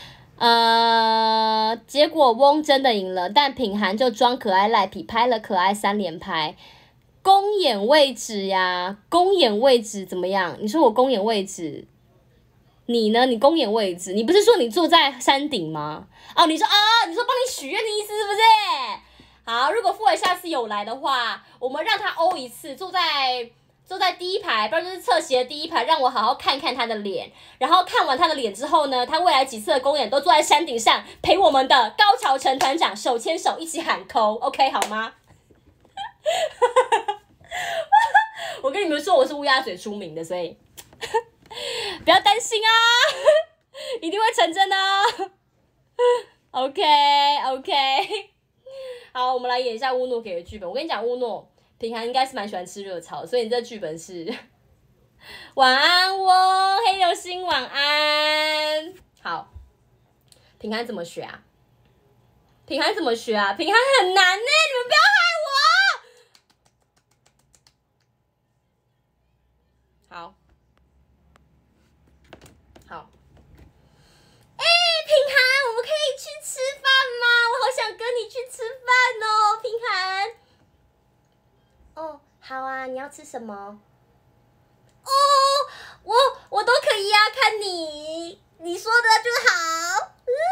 结果嗡真的赢了，但品涵就装可爱赖皮，拍了可爱3连拍。公演位置呀，公演位置怎么样？你说我公演位置，你呢？你公演位置，你不是说你坐在山顶吗？你说帮你许愿的意思是不是？好，如果傅伟下次有来的话，我们让他欧一次，坐在第一排，不然就是侧斜的第一排，让我好好看看他的脸。然后看完他的脸之后呢，他未来几次的公演都坐在山顶上陪我们的高桥成团长手牵手一起喊扣 ，OK 好吗？我跟你们说，我是乌鸦嘴出名的，所以不要担心啊，一定会成真的哦。OK， 好，我们来演一下乌诺给的剧本。我跟你讲，乌诺平常应该是蛮喜欢吃热炒，所以你这剧本是晚安嗡，黑流星晚安。好，平安怎么学啊？ 品涵怎么学啊？品涵很难呢，你们不要害我。好，好。品涵，我们可以去吃饭吗？我好想跟你去吃饭哦，品涵。 哦，好啊，你要吃什么？ 哦，我都可以啊，看你说的就好。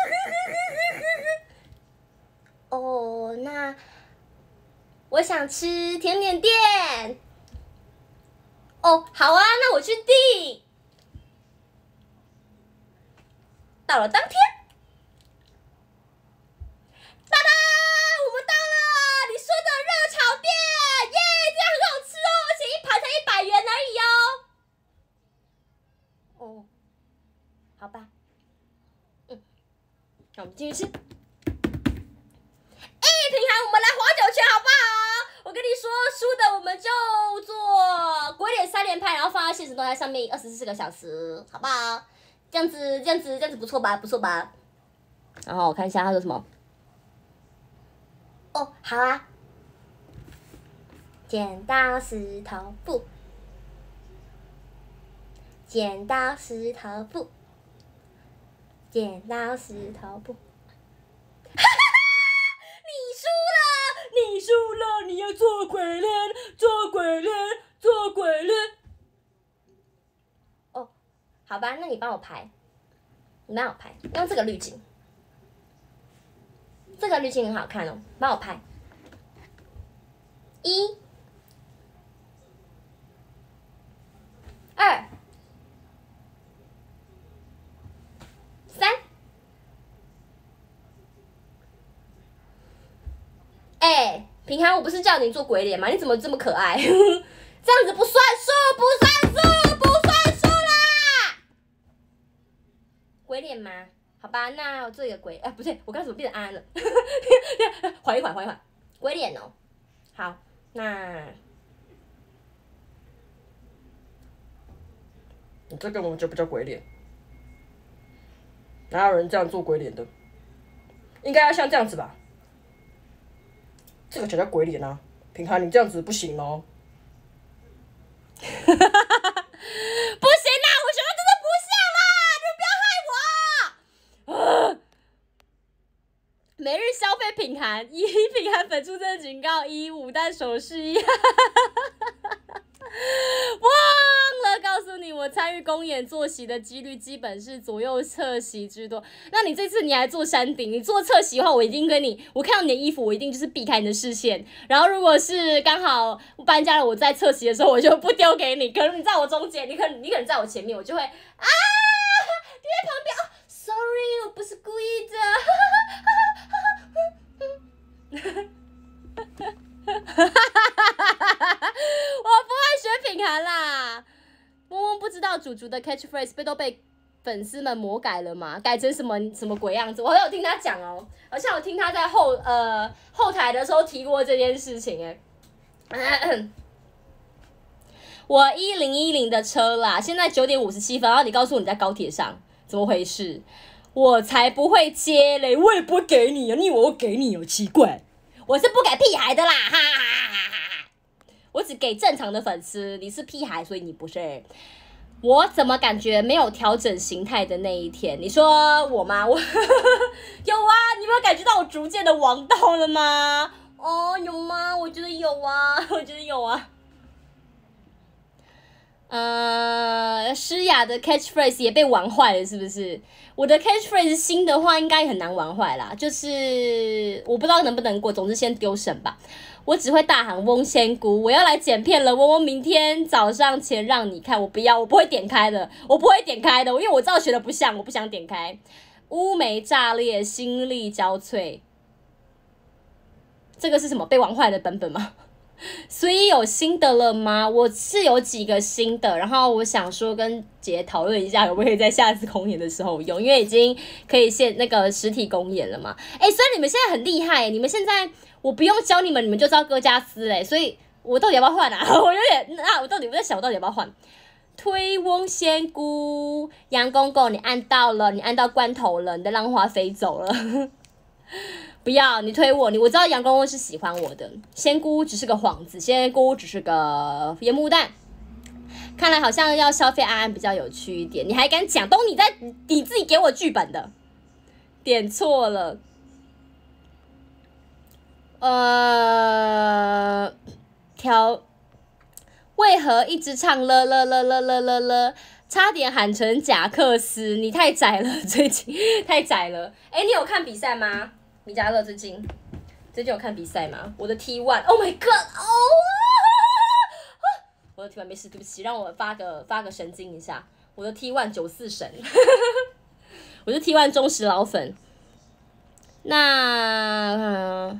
哦，那我想吃甜点店。 哦，好啊，那我去订。到了当天，哒哒，我们到了，你说的热炒店，耶，这样很好吃哦，而且一盘才100元而已哦。 哦，好吧。 那我们进去吃。品涵，我们来划9圈好不好？我跟你说，输的我们就做鬼脸3连拍，然后放在现实动态上面24个小时，好不好？这样子不错吧？不错吧？然后我看一下他说什么。 哦，好啊。剪刀石头布，剪刀石头布，剪刀石头布。 你输了，你要做鬼脸，做鬼脸，做鬼脸。 哦，好吧，那你帮我排，你帮我排，用这个滤镜，这个滤镜很好看哦，帮我拍。1、2、3。哎，品涵，我不是叫你做鬼脸吗？你怎么这么可爱？这样子不算数，不算数，不算数啦！鬼脸吗？好吧，那我做一个鬼，不对，我刚才怎么变成安安了？缓一缓，缓一缓，鬼脸哦。好，那你这个我就不叫鬼脸，哪有人这样做鬼脸的？应该要像这样子吧？这个才叫鬼脸啊！品涵，你这样子不行哦。 不行啦，我觉得真的不像啦，你们不要害我。每日消费品涵1，品涵粉出征警告1，5但手势1。忘了告诉你，我参与公演坐席的几率基本是左右侧席居多。那你这次你还坐山顶，你坐侧席的话，我一定跟你，我看到你的衣服，我一定就是避开你的视线。然后如果是刚好搬家了，我在侧席的时候，我就不丢给你。可能你在我中间，你可能在我前面，我就会啊，你在旁边哦 ，sorry， 我不是故意的。我不会学品涵啦。嗡嗡不知道主的 catchphrase 都被粉丝们魔改了吗？改成什么鬼样子？我有听他讲哦，好像有听他在后台的时候提过这件事情我1010的车啦，现在9点57分，然后你告诉我你在高铁上，怎么回事？我才不会接嘞，我也不会给你啊！你以为我给你哦？奇怪，我是不给屁孩的啦，哈哈哈哈哈！我只给正常的粉丝，你是屁孩，所以你不是。我怎么感觉没有调整形态的那一天？你说我吗？我有啊，你有没有感觉到我逐渐的王道了吗？哦，有吗？我觉得有啊，我觉得有啊。诗雅的 catchphrase 也被玩坏了，是不是？我的 catchphrase 新的话应该很难玩坏啦，就是我不知道能不能过，总之先丢神吧。我只会大喊翁仙姑，我要来剪片了，翁明天早上前让你看，我不要，我不会点开的，因为我知道学的不像，我不想点开。乌梅炸裂，心力交瘁，这个是什么被玩坏的版本吗？所以有新的了吗？我是有几个新的，然后我想说跟姐讨论一下，可不可以在下次公演的时候用，因为已经可以那个实体公演了嘛。所以你们现在很厉害，你们现在我不用教你们，你们就知道各家私所以我到底要不要换啊？我有点我在想我到底要不要换？推翁仙姑，杨公公，你按到了，你按到关头了，你的浪花飞走了。 不要你推我，我知道杨公公是喜欢我的，仙姑只是个幌子，仙姑只是个烟幕弹。看来好像要消费安安比较有趣一点，你还敢讲？都你自己给我剧本的，点错了。为何一直唱了了了了了了了？差点喊成贾克斯，你太窄了，最近太窄了。哎，你有看比赛吗？米迦勒最近有看比赛吗？我的 T1，Oh my God， 哦，我的 T1 没事，对不起，让我发个神经一下。我的 T1 94神，我是 T1 忠实老粉。那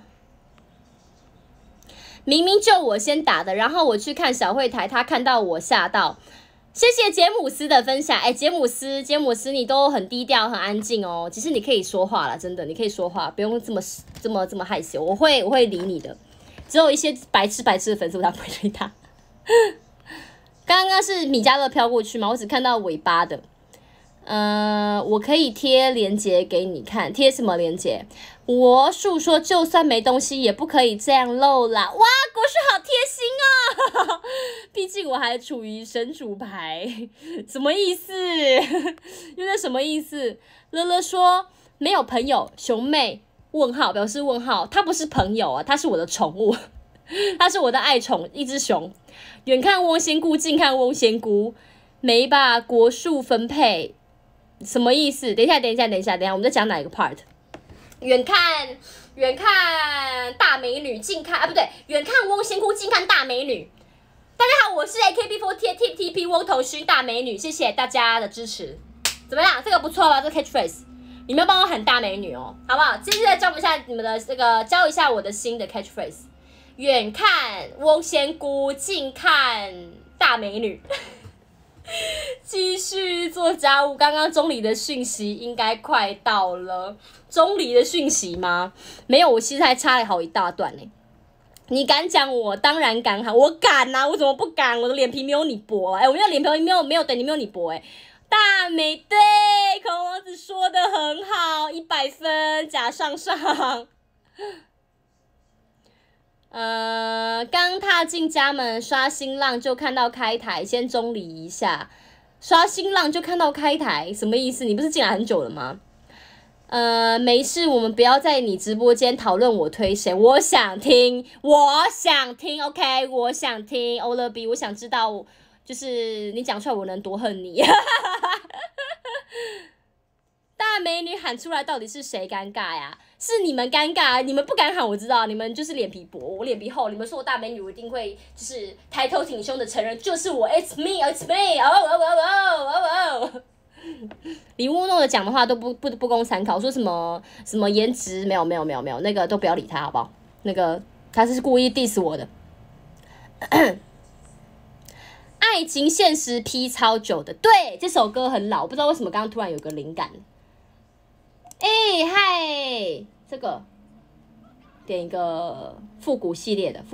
明明就我先打的，然后我去看小会台，他看到我吓到。谢谢杰姆斯的分享，哎，杰姆斯，你都很低调，很安静哦。其实你可以说话了，真的，你可以说话，不用这么害羞。我会理你的，只有一些白痴的粉丝，我才不会理他。刚刚是米迦勒飘过去吗？我只看到尾巴的。我可以贴链接给你看，贴什么链接？我述说，就算没东西，也不可以这样漏啦。哇，国叔好贴心哦！毕竟我还处于神主牌，什么意思？有点什么意思？乐乐说没有朋友，熊妹问号表示问号，他不是朋友啊，他是我的宠物，他是我的爱宠，一只熊。远看翁仙姑，近看翁仙姑，没吧？国术分配什么意思？等一下，我们在讲哪一个 part？ 远看大美女，近看不对，远看翁仙姑，近看大美女。大家好，我是 AKB48TP 翁头勋大美女，谢谢大家的支持。怎么样？这个不错吧？这个 catchphrase， 你们要帮我喊大美女哦，好不好？接下来教一下你们的教一下我的新的 catchphrase。远看翁仙姑，近看大美女。继续做家务。刚刚钟离的讯息应该快到了。钟离的讯息吗？没有，我其实还差了好一大段呢。你敢讲，我当然敢喊，我敢啊！我怎么不敢？我的脸皮没有你薄哎，我的脸皮没有等你没有你薄哎。大美对，孔王子说的很好，100分，假上上。刚踏进家门，刷新浪就看到开台，先中离一下。刷新浪就看到开台，什么意思？你不是进来很久了吗？没事，我们不要在你直播间讨论我推谁，我想听 ，OK， 我想听欧乐 B， 我想知道，就是你讲出来我能多恨你。大美女喊出来，到底是谁尴尬呀？是你们尴尬，你们不敢喊，我知道，你们就是脸皮薄，我脸皮厚。你们说我大美女，我一定会就是抬头挺胸的承认，就是我 ，It's me， 哦。李乌诺的讲的话都不供参考，说什么颜值没有，那个都不要理他，好不好？那个他是故意 diss 我的。爱情现实 P 超久的，对，这首歌很老，不知道为什么刚刚突然有个灵感。嗨，这个点一个复古系列的，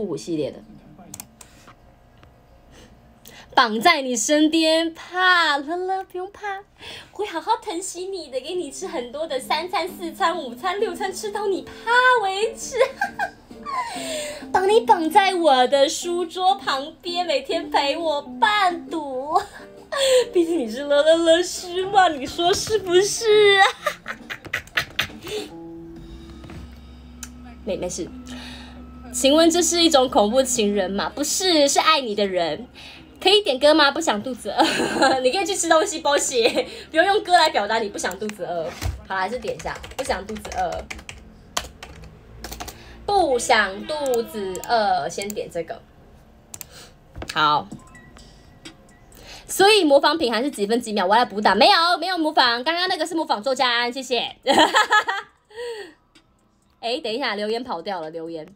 绑在你身边，怕了，不用怕，会好好疼惜你的，给你吃很多的3餐、4餐、5餐、6餐，吃到你怕为止。帮你绑在我的书桌旁边，每天陪我伴读。毕竟你是乐师嘛，你说是不是？没事。请问这是一种恐怖情人吗？不是，是爱你的人。可以点歌吗？不想肚子饿。你可以去吃东西，包血，不用用歌来表达你不想肚子饿。好，还是点一下，不想肚子饿。不想肚子饿，先点这个。好。所以模仿品还是几分几秒？我来补打，没有模仿，刚刚那个是模仿周家安，谢谢。等一下，留言跑掉了，留言。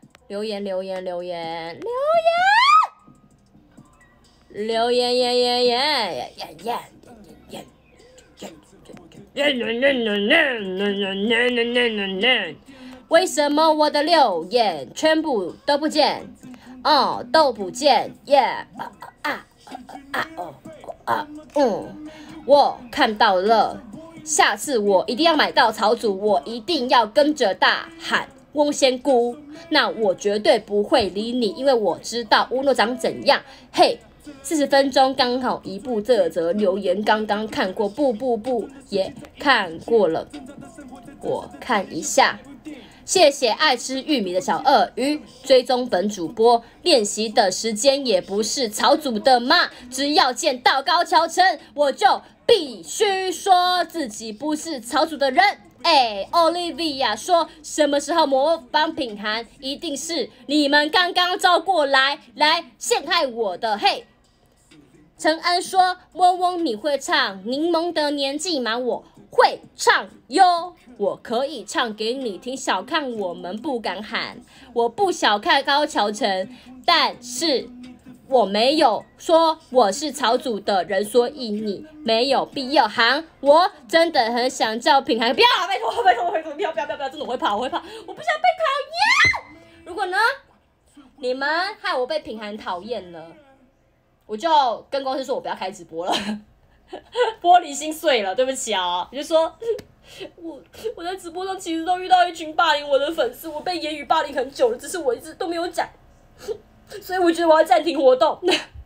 为什么我的留言全部都不见？都不见，我看到了， 下次我一定要买到草组，我一定要跟着大喊翁仙姑，那我绝对不会理你，因为我知道乌诺长怎样。嘿，40分钟刚好一部，这则留言刚刚看过，不也看过了，我看一下。谢谢爱吃玉米的小鳄鱼，追踪本主播，练习的时间也不是草组的嘛，只要见到高桥成，我就必须说自己不是草组的人。Olivia 说什么时候模仿品涵，一定是你们刚刚招过来陷害我的。嘿，陈安说嗡嗡你会唱柠檬的年纪吗？我会唱哟，我可以唱给你听。小看我们不敢喊，我不小看高桥成，但是我没有说我是草组的人，所以你没有必要喊。我真的很想叫品涵，不要，拜托，不要，真的我会怕，我不想被讨厌。如果呢，你们害我被品涵讨厌了，我就跟公司说我不要开直播了，玻璃心碎了，对不起啊，我就说。我在直播上其实都遇到一群霸凌我的粉丝，我被言语霸凌很久了，只是我一直都没有讲，所以我觉得我要暂停活动。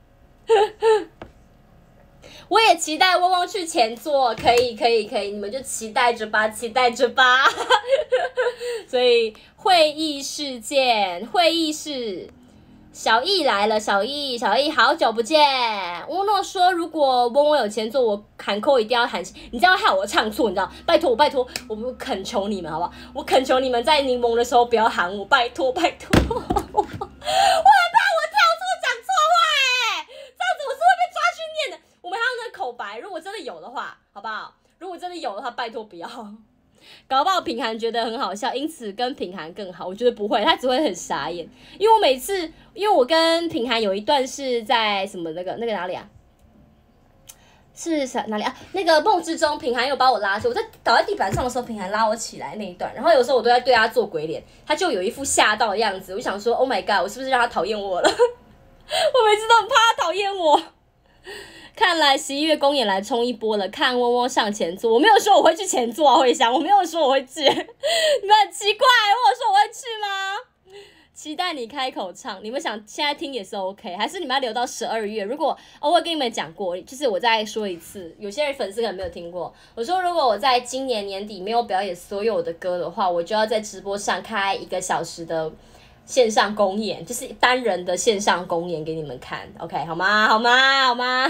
我也期待汪汪去前座，可以，你们就期待着吧。所以会议室见，会议室。小易来了，小易，好久不见。乌诺说，如果嗡嗡有前座，我喊扣一定要喊，你这样害我唱错，你知道？拜托，我恳求你们，好不好？我恳求你们在柠檬的时候不要喊我，拜托。我很怕我跳错讲错话，这样子我是会被抓去念的。我们还有那个口白，如果真的有的话，好不好？如果真的有的话，拜托不要。搞不好品涵觉得很好笑，因此跟品涵更好。我觉得不会，他只会很傻眼。因为我跟品涵有一段是在什么那个哪里啊？是哪里啊？那个梦之中，品涵有把我拉起，我在倒在地板上的时候，品涵拉我起来那一段。然后有时候我都在对他做鬼脸，他就有一副吓到的样子。我想说 ，Oh my god， 我是不是让他讨厌我了？我每次都很怕他讨厌我。看来11月公演来冲一波了，看嗡嗡上前座，我没有说我会去前座啊，慧香，我没有说我会去，你们很奇怪，我有说我会去吗？期待你开口唱，你们想现在听也是 OK， 还是你们要留到12月？如果我跟你们讲过，就是我再说一次，有些人粉丝可能没有听过，我说如果我在今年年底没有表演所有的歌的话，我就要在直播上开1个小时的线上公演，就是单人的线上公演给你们看 ，OK 好吗？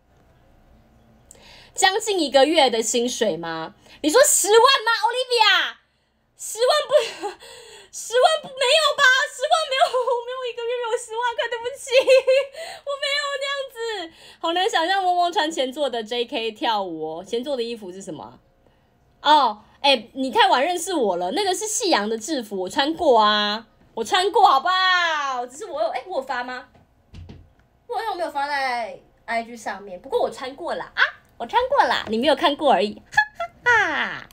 将近1个月的薪水吗？你说10万吗 ，Olivia？ 10万没有吧？10万没有，我没有1个月没有10万块，对不起，我没有那样子。好难想象嗡嗡穿前座的 JK 跳舞哦，前座的衣服是什么？哦，你太晚认识我了，那个是夕阳的制服，我穿过啊，好不好？只是我有发吗？我好像没有发在 IG 上面，不过我穿过了啊。我穿过啦，你没有看过而已，哈哈哈。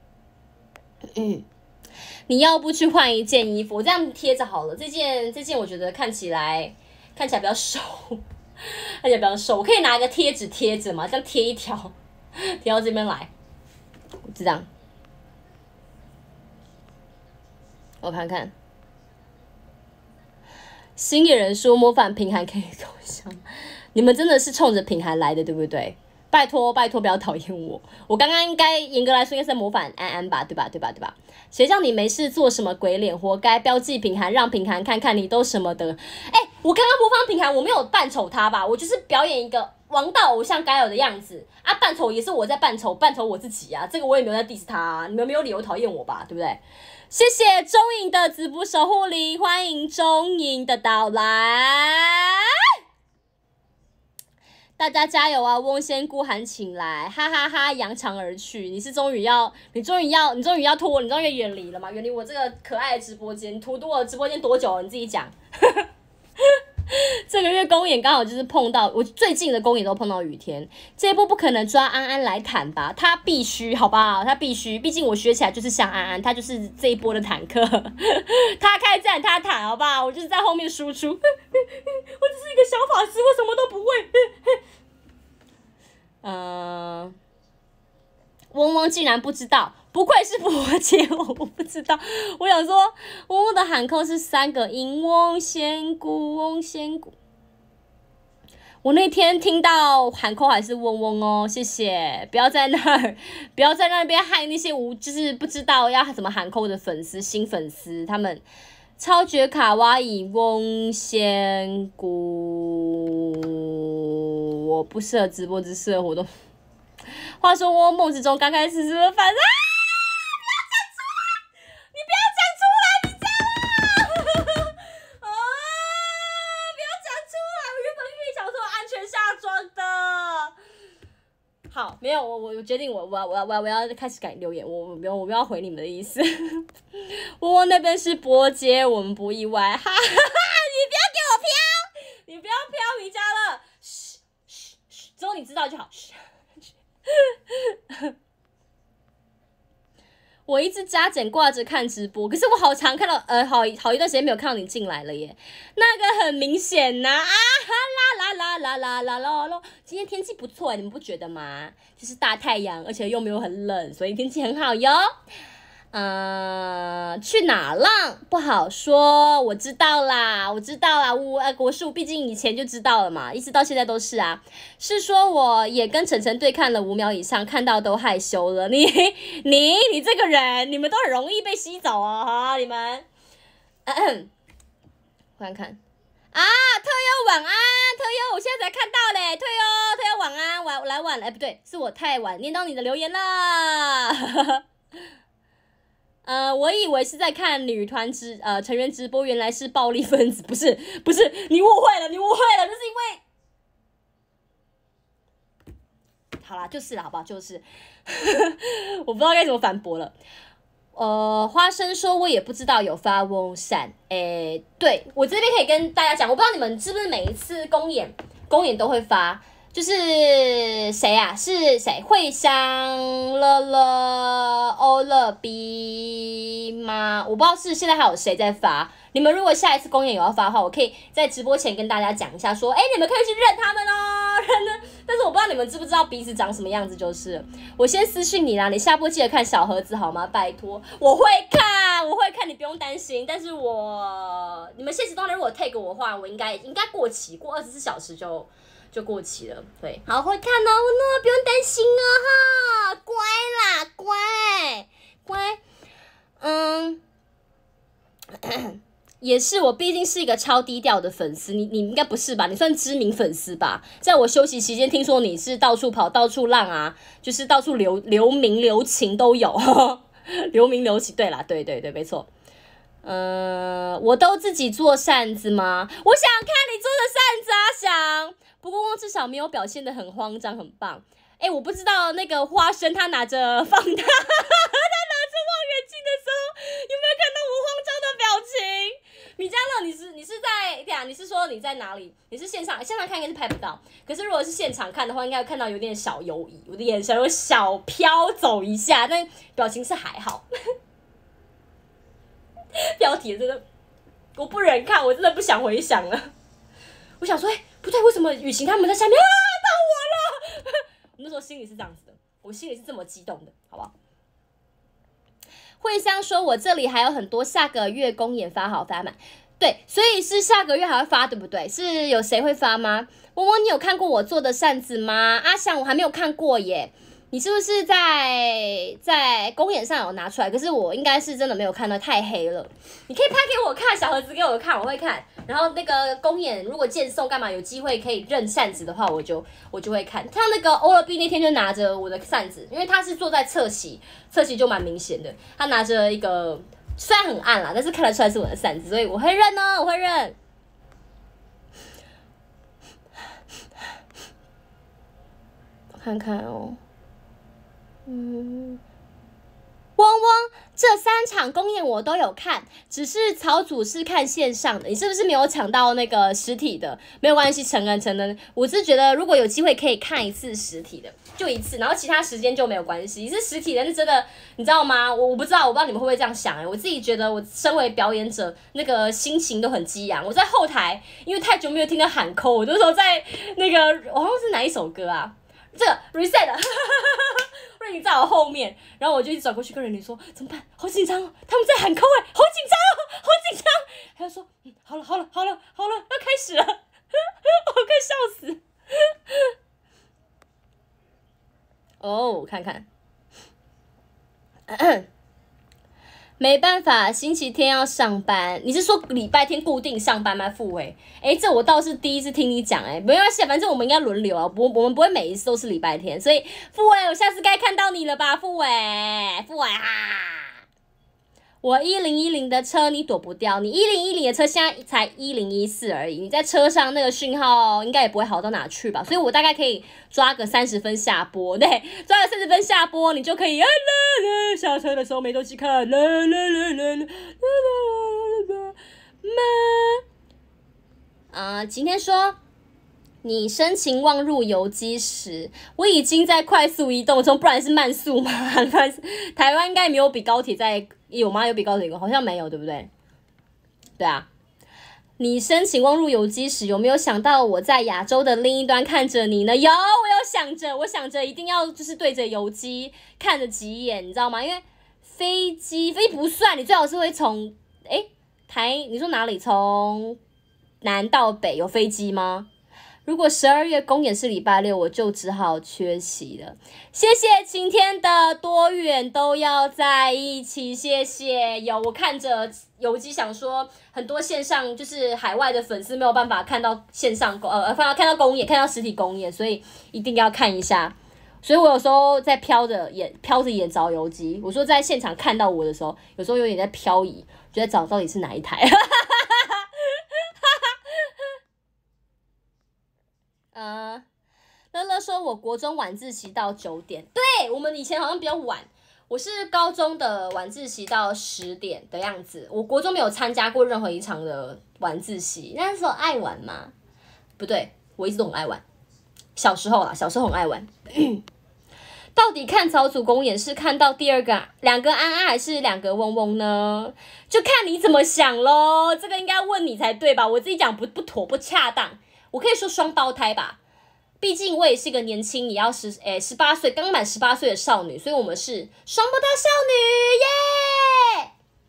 你要不去换一件衣服？我这样贴着好了。这件我觉得看起来比较瘦，我可以拿一个贴纸贴着嘛，这样贴一条，贴到这边来，就这样。我看看，新野人说模仿品涵可以头像，你们真的是冲着品涵来的，对不对？拜托不要讨厌我，我刚刚应该严格来说应该是在模仿安安吧，对吧？谁叫你没事做什么鬼脸，活该！标记品涵，让品涵看看你都什么的。我刚刚模仿品涵，我没有扮丑他吧？我就是表演一个王道偶像该有的样子啊！扮丑也是我在扮丑我自己啊！这个我也没有在 diss 他啊，你们没有理由讨厌我吧？对不对？谢谢钟颖的子不守护灵，欢迎钟颖的到来。大家加油啊！翁仙姑喊请来，哈哈哈，扬长而去。你终于要远离了吗？远离我这个可爱的直播间。荼毒我直播间多久了？你自己讲。这个月公演刚好就是碰到我最近的公演都碰到雨天，这一波不可能抓安安来坦吧？他必须，好不好？他必须，毕竟我学起来就是像安安，他就是这一波的坦克。他开战，他坦，好不好？我就是在后面输出。我只是一个小法师，我什么都不会。 嗡嗡竟然不知道，不愧是伯姐，我不知道。我想说，嗡嗡的喊扣是3个音，嗡仙姑，嗡仙姑。我那天听到喊扣还是嗡嗡哦，谢谢，不要在那边害那些就是不知道要怎么喊扣的新粉丝，他们超绝卡哇伊嗡仙姑，我不适合直播，只适合活动。话说我梦之中刚开始是不是反正你不要讲出来，你讲了啊！不要讲出来，我原本可以讲说安全下装的。好，没有我决定我要开始改留言，我不要回你们的意思。我那边是波街，我们不意外。哈哈哈！你不要给我飘，你不要飘米迦勒，嘘嘘嘘，只有你知道就好。我一直加减挂着看直播，可是我好常看到，好一段时间没有看到你进来了耶，那个很明显呐，啊哈啦啦啦啦啦啦啦，今天天气不错，你们不觉得吗？就是大太阳，而且又没有很冷，所以天气很好哟。去哪浪不好说，我知道啦，国术毕竟以前就知道了嘛，一直到现在都是啊。是说我也跟晨晨对看了5秒以上，看到都害羞了。你这个人，你们都很容易被吸走哦，哈，你们。我看看啊，特优晚安，特优，我现在才看到嘞，特优晚安，晚来，不对，是我太晚念到你的留言了。我以为是在看女团成员直播，原来是暴力分子，不是，你误会了，那是因为，好啦，就是啦，好不好？就是，我不知道该怎么反驳了。花生说，我也不知道有发翁闪，对我这边可以跟大家讲，我不知道你们是不是每一次公演都会发。就是谁啊？是谁？惠香欧乐 B 吗？我不知道是现在还有谁在发。你们如果下一次公演有要发的话，我可以在直播前跟大家讲一下，说，你们可以去认他们哦，认。但是我不知道你们知不知道彼此长什么样子，就是我先私讯你啦，你下播记得看小盒子好吗？拜托，我会看，你不用担心。但是你们现实中如果 take 我的话，我应该过期，过24小时就过期了，对，好会看哦，不用担心哦哈，乖啦，乖，也是，我毕竟是一个超低调的粉丝，你应该不是吧？你算知名粉丝吧？在我休息期间，听说你是到处跑、到处浪啊，就是到处留名留情都有，留名留情，对啦，对，没错。我都自己做扇子吗？我想看你做的扇子啊，想。不过汪至少没有表现得很慌张，很棒。我不知道那个花生他拿着放大，他拿着望远镜的时候，有没有看到我慌张的表情？米迦勒，你是在对啊？你是说你在哪里？你是线上看应该是拍不到，可是如果是现场看的话，应该会看到有点小犹疑，我的眼神有小飘走一下，但表情是还好。标题真的，我不忍看，我真的不想回想了。我想说，不对，为什么雨晴他们在下面啊？到我了！我那时候心里是这样子的，我心里是这么激动的，好不好？惠香说，我这里还有很多下个月公演发好发满，对，所以是下个月还会发，对不对？是有谁会发吗？嗡嗡，你有看过我做的扇子吗？阿翔，我还没有看过耶。你是不是在公演上有拿出来？可是我应该是真的没有看到，太黑了。你可以拍给我看，小盒子给我看，我会看。然后那个公演如果荐送干嘛有机会可以认扇子的话，我就会看。像那个欧乐 B 那天就拿着我的扇子，因为他是坐在侧席就蛮明显的。他拿着一个虽然很暗啦，但是看得出来是我的扇子，所以我会认哦，我会认。我看看哦。汪汪，这3场公演我都有看，只是草组是看线上的，你是不是没有抢到那个实体的？没有关系，成恩，我是觉得如果有机会可以看一次实体的，就一次，然后其他时间就没有关系。是实体的是真的，你知道吗？我不知道你们会不会这样想我自己觉得我身为表演者，那个心情都很激昂。我在后台，因为太久没有听到喊扣，我那时候在那个我好像是哪一首歌啊？这个 reset 瑞宁在我后面，然后我就一直转过去跟瑞宁说怎么办？好紧张哦，他们在喊扣哎，好紧张哦，好紧张。他就说好了，要开始了，我快笑死。哦，看看。没办法，星期天要上班。你是说礼拜天固定上班吗？傅伟，这我倒是第一次听你讲，没关系，反正我们应该轮流啊，我们不会每一次都是礼拜天，所以傅伟，我下次该看到你了吧，傅伟哈。我1010的车你躲不掉，你1010的车现在才1014而已，你在车上那个讯号应该也不会好到哪去吧，所以我大概可以抓个30分下播，对，抓个30分下播，你就可以下车的时候没东西看，今天说你深情望入油机时，我已经在快速移动中，不然是慢速吗？台湾应该没有比高铁有吗？有比高铁好像没有，对不对？对啊。你深情望入油机时，有没有想到我在亚洲的另一端看着你呢？有，我想着一定要就是对着油机看着几眼，你知道吗？因为飞机不算，你最好是会从你说哪里？从南到北有飞机吗？如果12月公演是礼拜六，我就只好缺席了。谢谢晴天的多远都要在一起，谢谢。我看着游机想说，很多线上就是海外的粉丝没有办法看到线上看到公演，看到实体公演，所以一定要看一下。所以我有时候在飘着眼找游机。我说在现场看到我的时候，有时候有点在漂移，就在找到底是哪一台。乐乐说，我国中晚自习到9点，对，我们以前好像比较晚，我是高中的晚自习到10点的样子。我国中没有参加过任何一场的晚自习，那时候爱玩吗？不对，我一直都很爱玩。小时候很爱玩。到底看草组公演是看到第2个2个安安还是2个嗡嗡呢？就看你怎么想咯，这个应该问你才对吧？我自己讲不妥不恰当。我可以说双胞胎吧，毕竟我也是一个年轻，也要18岁，刚满18岁的少女，所以我们是双胞胎少女耶。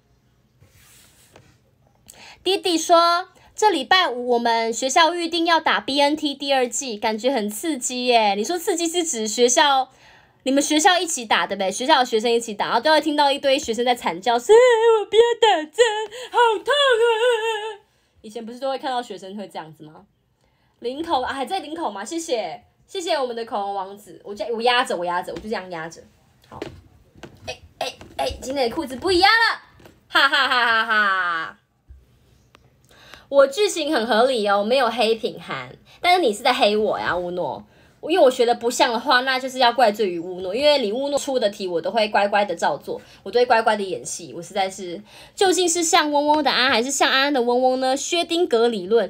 弟弟说，这礼拜5我们学校预定要打 BNT 第2剂，感觉很刺激耶。你说刺激是指你们学校一起打对不对？学校的学生一起打，然后都会听到一堆学生在惨叫，我不要打针，好痛啊！以前不是都会看到学生会这样子吗？领口还在领口吗？谢谢我们的口红王子，我压着，我就这样压着。好，今天的裤子不一样了，哈哈哈哈哈！我剧情很合理哦，没有黑品涵，但是你是在黑我呀，乌诺。因为我学的不像的话，那就是要怪罪于乌诺，因为李乌诺出的题我都会乖乖的照做，我都会乖乖的演戏，我实在是，究竟是像嗡嗡的安还是像安安的嗡嗡呢？薛丁格理论，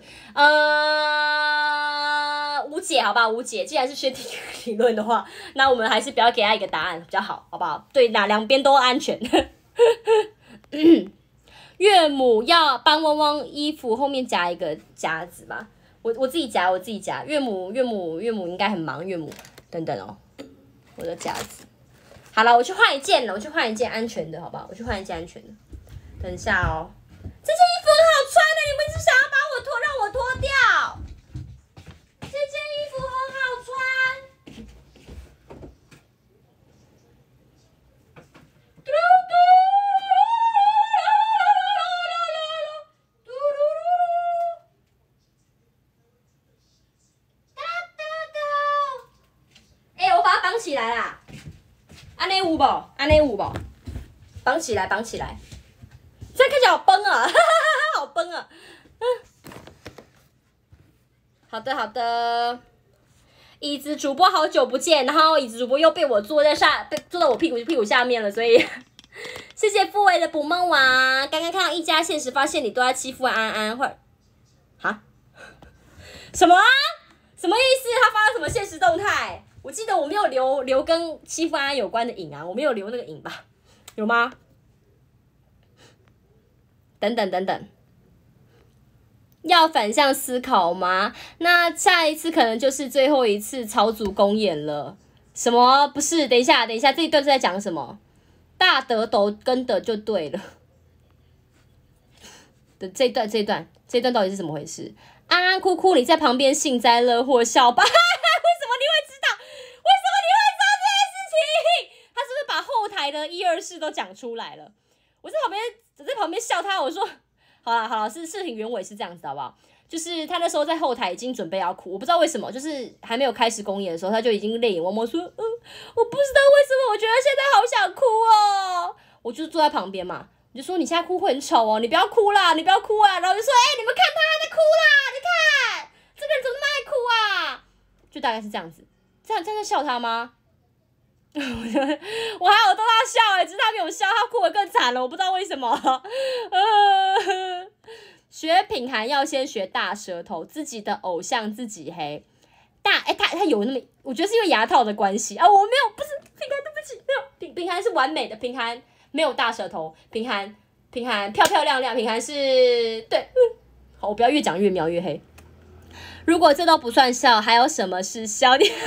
无解好吧，无解。既然是薛丁格理论的话，那我们还是不要给他一个答案比较好，好不好？对，两边都安全。岳母要帮嗡嗡衣服后面夹一个夹子吧。我自己夹，岳母应该很忙，岳母等等哦，我的夹子。好了，我去换一件安全的，好不好？我去换一件安全的。等一下哦，这件衣服很好穿的，你们一直想要让我脱掉。这件衣服很好穿。嘟嘟。绑起来啦！安内有无？绑起来！这样看起来好崩啊！好崩啊！好的。椅子主播好久不见，然后椅子主播又被我坐到我屁股下面了，所以谢谢傅伟的捕梦网。刚刚看到一家现实，发现你都在欺负安安，哈？什么啊？什么意思？他发了什么现实动态？我记得我没有留跟欺负安安有关的影啊，我没有留那个影吧？有吗？等，要反向思考吗？那下一次可能就是最后一次草组公演了。 什么？不是，等一下，这一段是在讲什么？大得斗跟的就对了。的这一段到底是怎么回事？安安哭哭，你在旁边幸灾乐祸笑吧？为什么你会知道？为什么你会知道这件事情？他是不是把后台的1、2事都讲出来了？我在旁边笑他，我说好啦，事情原委是这样子，好不好？就是他那时候在后台已经准备要哭，我不知道为什么，就是还没有开始公演的时候，他就已经泪眼汪汪说，我不知道为什么，我觉得现在好想哭哦。我就坐在旁边嘛，我就说你现在哭会很丑哦，你不要哭啦，然后我就说，你们看他在哭啦，你看这个人怎么那么爱哭啊？就大概是这样子，这样在笑他吗？我还有逗他笑只是他没有笑，他哭得更惨了，我不知道为什么。学品涵要先学大舌头，自己的偶像自己黑。他有那么，我觉得是因为牙套的关系啊，我没有，不是品涵，对不起，没有，品涵是完美的，品涵没有大舌头，品涵漂漂亮亮，品涵是对，好，我不要越讲越描越黑。如果这都不算笑，还有什么是笑点？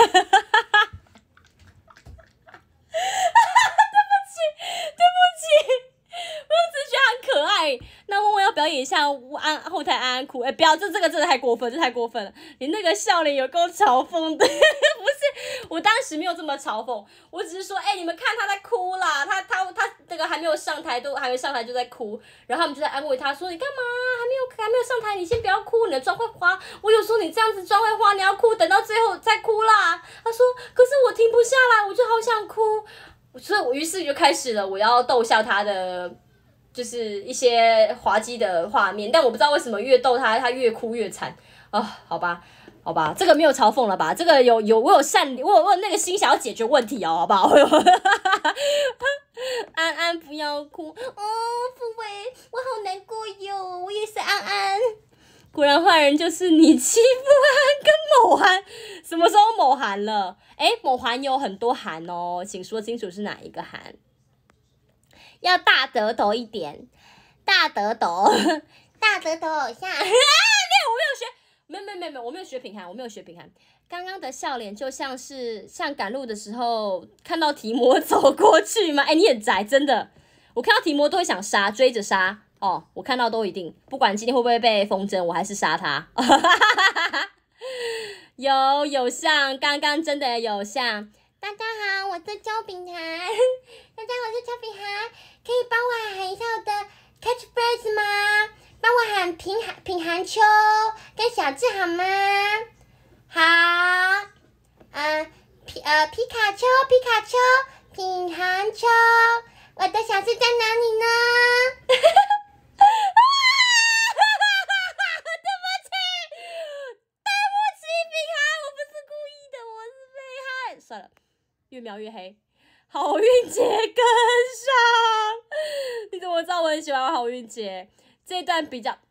对不起，我只是觉得很可爱。那问问要表演一下后台安安哭，不要，这个真的太过分，这太过分了。你那个笑脸有够嘲讽的，不是，我当时没有这么嘲讽，我只是说，你们看他在哭啦，他那个还没有上台就在哭，然后他们就在安慰他说，你干嘛？还没有上台，你先不要哭，你的妆会花。我有说你这样子妆会花，你要哭，等到最后再哭啦。他说，可是我停不下来，我就好想哭。所以我于是就开始了，我要逗笑他的，就是一些滑稽的画面，但我不知道为什么越逗他越哭越惨啊！好吧，这个没有嘲讽了吧？这个我有那个心想要解决问题好不好？安安不要哭哦，傅伟，我好难过哟，我也是安安。果然坏人就是你欺负涵跟某涵，什么时候某涵了？某涵有很多涵哦，请说清楚是哪一个涵。要大得斗一点，大得斗偶像。没有，我没有学品涵，刚刚的笑脸就像赶路的时候看到提摩走过去吗？你很宅，真的，我看到提摩都会想杀，追着杀。我看到都一定，不管今天会不会被风筝，我还是杀他。有像，刚刚真的有像。大家好，我是邱品涵。大家好，我是邱品涵，可以帮我喊一下我的 catchphrase 吗？帮我喊品涵秋跟小智好吗？好，皮卡丘，品涵秋，我的小智在哪里呢？算了，越描越黑。好运节跟上，你怎么知道我很喜欢好运节？这一段比较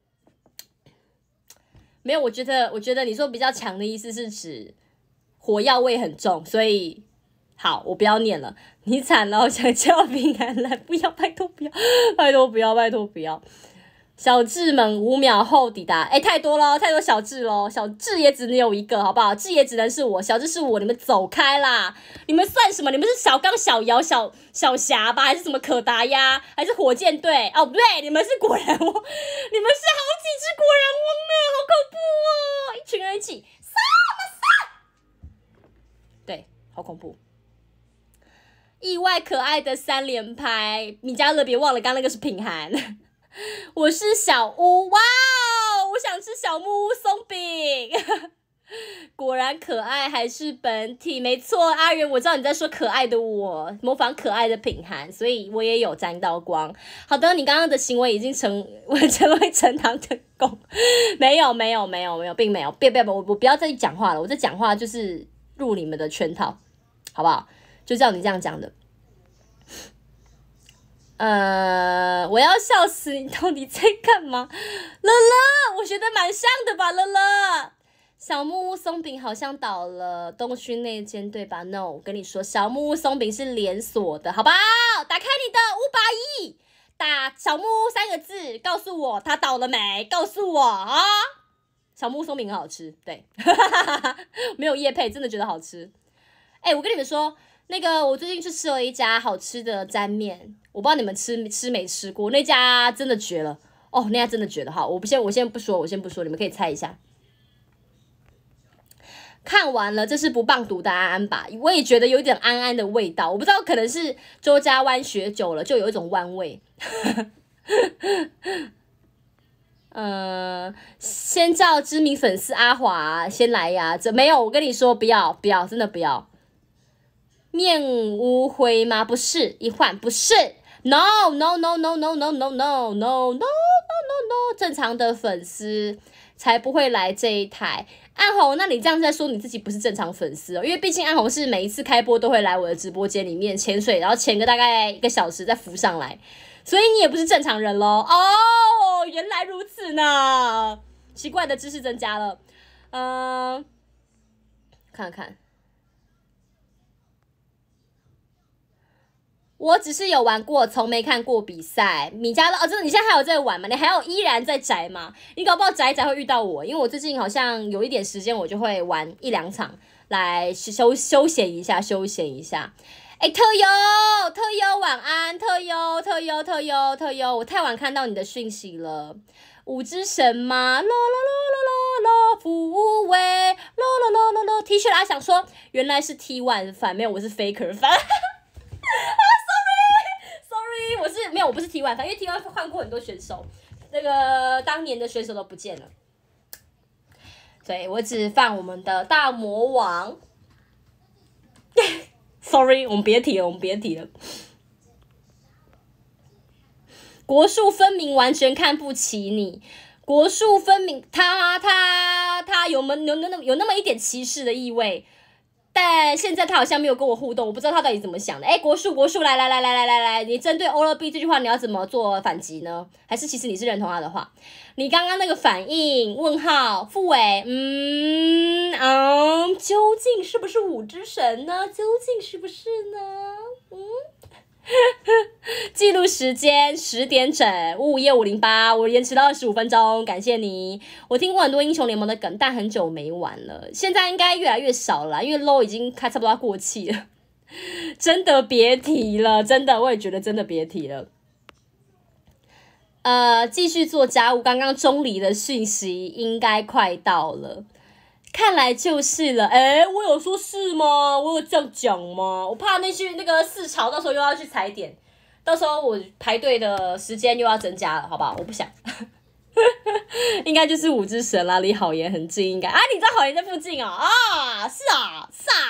没有，我觉得你说比较强的意思是指火药味很重，所以好，我不要念了。你惨了，我想叫平安来，不要，拜托不要，拜托不要。小智们5秒后抵达，太多小智咯，小智也只能有一个，好不好？智也只能是我，小智是我，你们走开啦！你们算什么？你们是小刚、小姚、小霞吧？还是什么可达鸭？还是火箭队？哦，不对，你们是果然翁，你们是好几只果然翁呢，好恐怖哦！一群人一起杀！对，好恐怖。意外可爱的3连拍，米迦勒别忘了，刚刚那个是品涵。我是小屋，哇哦！我想吃小木屋松饼，果然可爱还是本体，没错，阿元，我知道你在说可爱的我，模仿可爱的品涵，所以我也有沾到光。好的，你刚刚的行为已经成为呈堂的功，没有，并没有，别，我不要再讲话了，我在讲话就是入你们的圈套，好不好？就照你这样讲的。我要笑死，你到底在干嘛？乐乐，我学得蛮像的吧，乐乐。小木屋松饼好像倒了，东区那间对吧 ？No， 我跟你说，小木屋松饼是连锁的，好不好？打开你的500亿，打小木屋3个字，告诉我它倒了没？告诉我啊！小木屋松饼很好吃，对，没有业配，真的觉得好吃。 我跟你们说，那个我最近去吃了一家好吃的沾面，我不知道你们吃没吃过，那家真的绝了哦，那家真的绝了。好，我先不说，你们可以猜一下。看完了，这是不棒读的安安吧？我也觉得有点安安的味道，我不知道可能是周家湾学久了，就有一种湾味。先叫知名粉丝阿华先来呀，这没有，我跟你说不要，真的不要。面乌灰吗？不是，一换不是 ，no， 正常的粉丝才不会来这一台。安红，那你这样在说你自己不是正常粉丝哦，因为毕竟安红是每一次开播都会来我的直播间里面潜水，然后潜个大概1个小时再浮上来，所以你也不是正常人咯。哦，原来如此呢，奇怪的知识增加了。看看。我只是有玩过，从没看过比赛。米迦勒真的，你现在还有在玩吗？你还有依然在宅吗？你搞不好宅会遇到我，因为我最近好像有一点时间，我就会玩1、2场来休闲一下。特优晚安，特优，我太晚看到你的讯息了。五之神吗？福威，T 恤阿想说原来是 T1 fan，没有，我是 Faker fan。Sorry， 我不是 T1 fan，因为 T1 换过很多选手，那个当年的选手都不见了，所以我只放我们的大魔王。Sorry， 我们别提了。国术分明完全看不起你，国术分明他有那么一点歧视的意味。但现在他好像没有跟我互动，我不知道他到底怎么想的。国术，来，你针对欧乐 B 这句话，你要怎么做反击呢？还是其实你是认同他的话？你刚刚那个反应，问号，傅伟，究竟是不是五之神呢？记录时间10点整，5510508，我延迟到25分钟，感谢你。我听过很多英雄联盟的梗，但很久没玩了，现在应该越来越少了啦，因为 LOL 已经差不多要过气了。真的别提了，真的，我也觉得真的别提了。继续做家务，刚刚钟离的讯息应该快到了。看来就是了，我有说是吗？我有这样讲吗？我怕那个4潮到时候又要去踩点，到时候我排队的时间又要增加了，好不好？我不想，应该就是五之神啦，离好言很近，应该你知道好言在附近哦，是啊，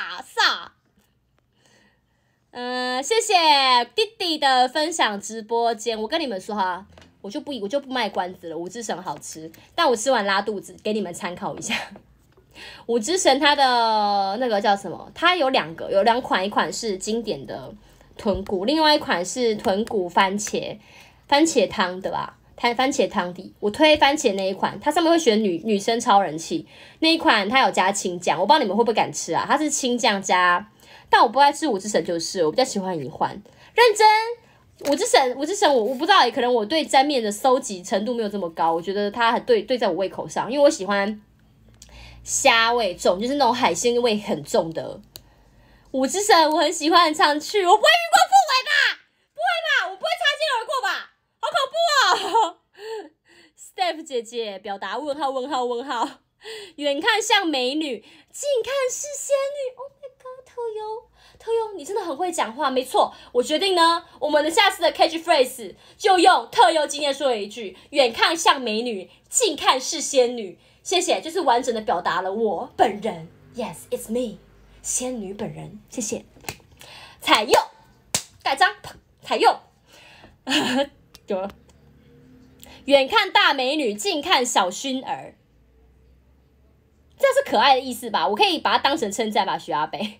谢谢弟弟的分享直播间，我跟你们说哈，我就不卖关子了，五之神好吃，但我吃完拉肚子，给你们参考一下。五之神它的那个叫什么？它有2款，一款是经典的豚骨，另外一款是豚骨番茄汤的吧？番茄汤底，我推番茄那一款，它上面会写女生超人气那一款，它有加青酱，我不知道你们会不会敢吃啊？它是青酱加，但我不爱吃五之神，就是我比较喜欢一换，认真。五之神，我不知道，可能我对沾面的收集程度没有这么高，我觉得它很对在我胃口上，因为我喜欢虾味重，就是那种海鲜味很重的五之神，我很喜欢唱去，我不会遇过傅伟吧？不会吧？我不会擦肩而过吧？好恐怖哦！Steph 姐姐表达问号，远看像美女，近看是仙女。Oh my god， 特优，你真的很会讲话，没错。我决定呢，我们的下次的 catchphrase 就用特优今天说了一句：远看像美女，近看是仙女。谢谢，就是完整的表达了我本人。Yes, it's me， 仙女本人。谢谢。采用，盖章，采用。就远看大美女，近看小薰儿，这是可爱的意思吧？我可以把它当成称赞吧，徐阿北。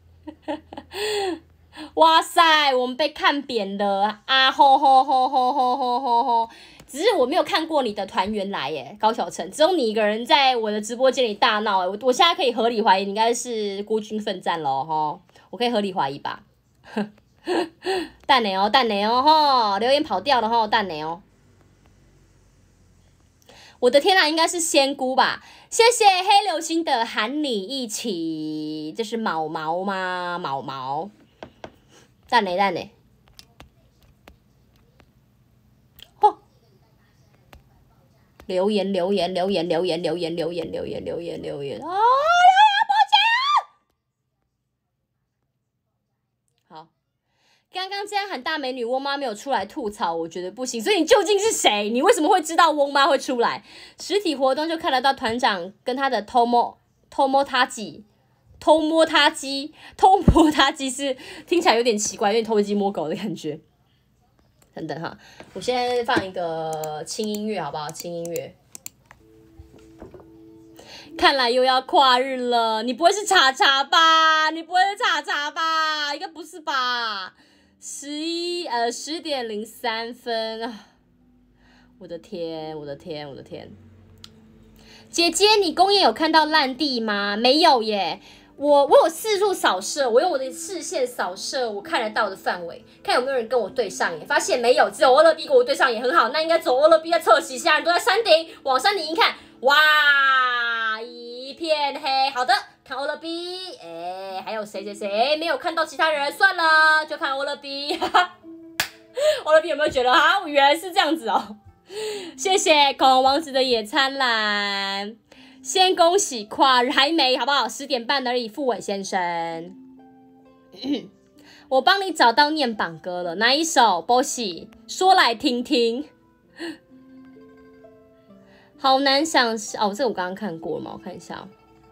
哇塞，我们被看扁了啊！吼！只是我没有看过你的团员来耶，高晓晨，只有你一个人在我的直播间里大闹耶。我现在可以合理怀疑你应该是孤军奋战咯齁，我可以合理怀疑吧？蛋奶哦齁，留言跑掉了齁，蛋奶哦。 我的天啊，应该是仙姑吧？谢谢黑流星的喊你一起，这是毛毛吗？毛毛，蛋嘞。哦，留言啊！留言，好，刚刚这样喊大美女翁妈没有出来吐槽，我觉得不行。所以你究竟是谁？你为什么会知道翁妈会出来？实体活动就看得到团长跟他的偷摸他鸡是听起来有点奇怪，有点偷鸡摸狗的感觉。等等哈，我先放一个轻音乐好不好？轻音乐。看来又要跨日了，你不会是查查吧？应该不是吧？10:03啊！我的天！姐姐，你公演有看到烂地吗？没有耶。我有四处扫射，我用我的视线扫射我看得到的范围，看有没有人跟我对上眼，发现没有，只有欧乐 B 跟我对上眼，很好，那应该走欧乐 B 在侧袭，其他人都在山顶，往山顶一看，哇，一片黑，好的，看欧乐 B， 还有谁没有看到其他人，算了，就看欧乐 B， 欧乐 B 有没有觉得原来是这样子哦？谢谢恐龙王子的野餐篮。先恭喜跨日，还没好不好？10点半而已，傅伟先生，我帮你找到念榜歌了，哪一首？波喜说来听听。好难想哦，这个我刚刚看过了吗？我看一下。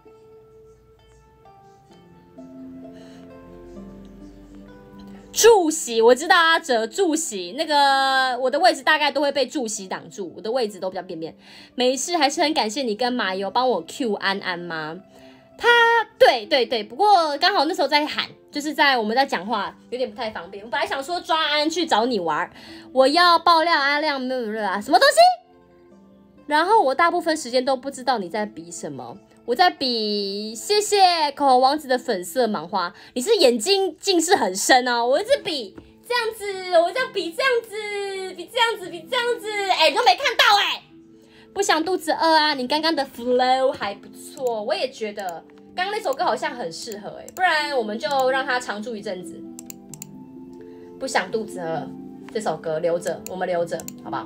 助席，我知道阿哲助席，那个我的位置大概都会被助席挡住，我的位置都比较边边。没事，还是很感谢你跟马友帮我 Q 安安吗？他对，不过刚好那时候在喊，就是在我们在讲话，有点不太方便。我本来想说抓安安去找你玩，我要爆料阿亮没有什么东西，然后我大部分时间都不知道你在比什么。我在比，谢谢口红王子的粉色芒花，你是眼睛近视很深哦。我一直比这样子，我这样比这样子，比这样子，你都没看到不想肚子饿啊。你刚刚的 flow 还不错，我也觉得刚刚那首歌好像很适合不然我们就让它常驻一阵子。不想肚子饿这首歌留着，我们留着好不好？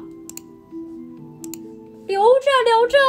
留着。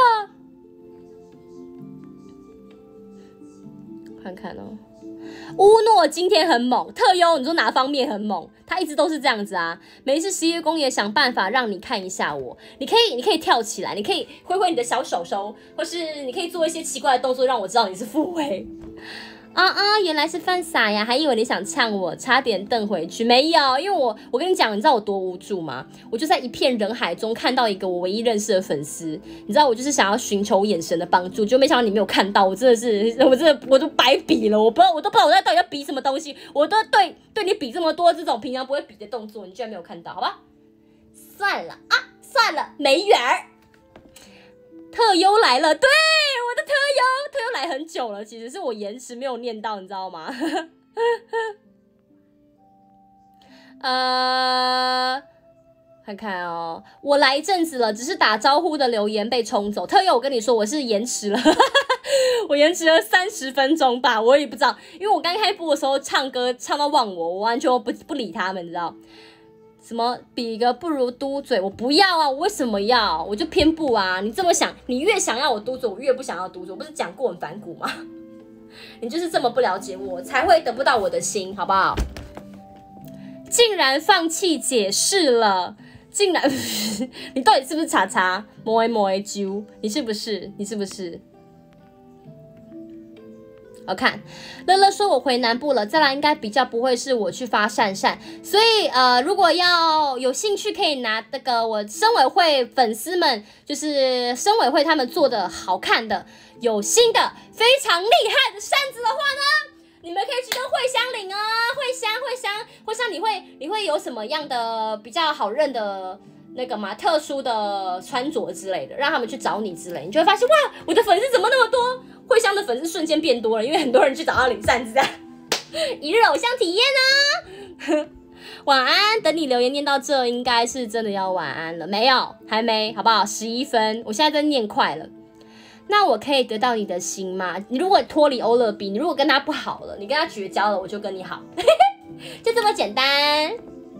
看看哦，乌诺今天很猛，特优你说哪方面很猛？他一直都是这样子啊。每一次11月公演想办法让你看一下我，你可以跳起来，你可以挥挥你的小手手，或是你可以做一些奇怪的动作，让我知道你是傅威。原来是犯傻呀，还以为你想呛我，差点瞪回去。没有，因为我跟你讲，你知道我多无助吗？我就在一片人海中看到一个我唯一认识的粉丝，你知道我就是想要寻求眼神的帮助，就没想到你没有看到，我都白比了，我都不知道我到底要比什么东西，我都对你比这么多这种平常不会比的动作，你居然没有看到，好吧？算了，没缘儿。特优来了，对，我的特优来很久了，其实是我延迟没有念到，你知道吗？看看哦，我来一阵子了，只是打招呼的留言被冲走。特优，我跟你说，我是延迟了，我延迟了30分钟吧，我也不知道，因为我刚开播的时候唱歌唱到忘我完全不理他们，你知道。什么比个不如嘟嘴，我不要啊！我为什么要？我就偏不啊！你这么想，你越想要我嘟嘴，我越不想要嘟嘴。我不是讲过很反骨吗？你就是这么不了解我，才会得不到我的心，好不好？竟然放弃解释了，竟然你到底是不是查查摸一揪？你是不是？好看，乐乐说我回南部了，再来应该比较不会是我去发善善，所以如果要有兴趣可以拿那个我生委会粉丝们，就是生委会他们做的好看的、有新的、非常厉害的扇子的话呢，你们可以去跟慧香领哦，慧香你会有什么样的比较好认的那个嘛特殊的穿着之类的，让他们去找你之类，你就会发现哇，我的粉丝怎么那么多？慧香的粉丝瞬间变多了，因为很多人去找他领扇子，一日偶像体验啊！ 晚安，等你留言念到这，应该是真的要晚安了。没有，还没，好不好？11分，我现在在念快了。那我可以得到你的心吗？你如果脱离欧乐 B， 你如果跟他不好了，你跟他绝交了，我就跟你好，就这么简单。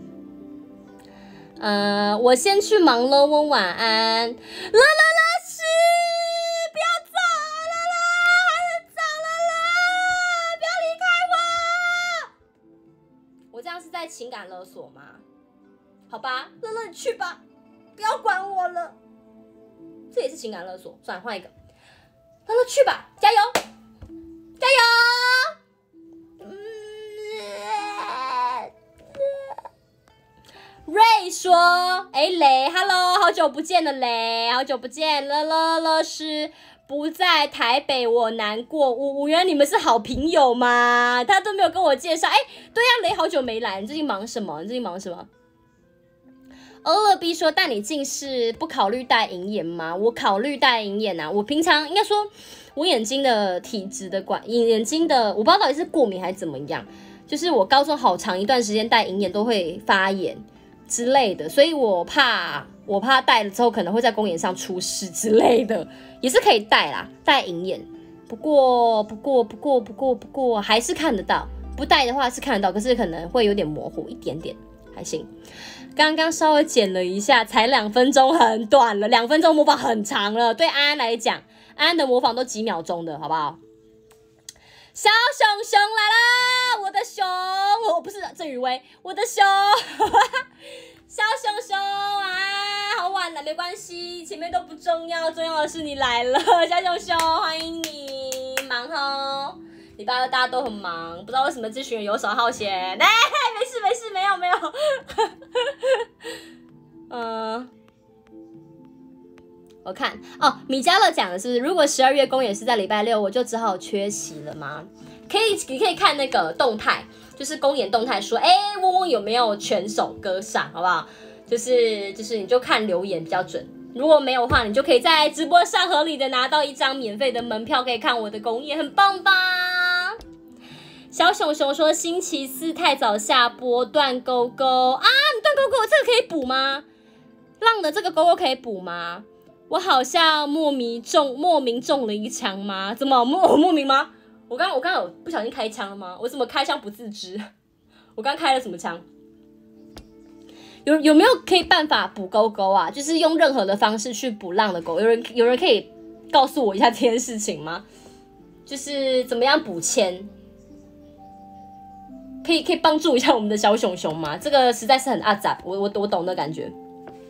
我先去忙了，问晚安。乐是不要走，乐还是走了，不要离开我。我这样是在情感勒索吗？好吧，乐你去吧，不要管我了。这也是情感勒索，算了，换一个。乐去吧，加油，加油。瑞说：“雷 ，Hello， 好久不见了，雷，好久不见，乐是不在台北，我难过。原来你们是好朋友吗？他都没有跟我介绍。对呀，雷好久没来，你最近忙什么？欧乐 B 说：“但你近视不考虑戴隐眼吗？”我考虑戴隐眼啊。我平常应该说，我眼睛的体质的眼睛的，我不知道到底是过敏还是怎么样。就是我高中好长一段时间戴隐眼都会发炎之类的，所以我怕戴了之后可能会在公演上出事之类的，也是可以戴啦，戴隐眼。不过还是看得到，不戴的话是看得到，可是可能会有点模糊一点点，还行。刚刚稍微剪了一下，才2分钟，很短了。2分钟模仿很长了，对安安来讲，安安的模仿都几秒钟的，好不好？小熊熊来啦，我的熊，我不是郑宇威，我的熊，小熊熊啊，好晚了，没关系，前面都不重要，重要的是你来了，小熊熊，欢迎你，忙哦。礼拜二大家都很忙，不知道为什么这群人游手好闲。没事，没有。我看米迦勒讲的是，如果12月公演是在礼拜6，我就只好缺席了吗？你可以看那个动态，就是公演动态说，嗡嗡有没有全首歌上，好不好？就是你就看留言比较准。如果没有的话，你就可以在直播上合理的拿到1张免费的门票，可以看我的公演，很棒吧？小熊熊说星期4太早下播，断勾勾啊！你断勾勾，这个可以补吗？浪的这个勾勾可以补吗？我好像莫名中了一枪吗？怎么莫名吗？我刚有不小心开枪了吗？我怎么开枪不自知？我刚开了什么枪？有没有可以办法补勾勾啊？就是用任何的方式去补浪的勾，有人可以告诉我一下这件事情吗？就是怎么样补签？可以帮助一下我们的小熊熊吗？这个实在是很阿杂，我懂的感觉。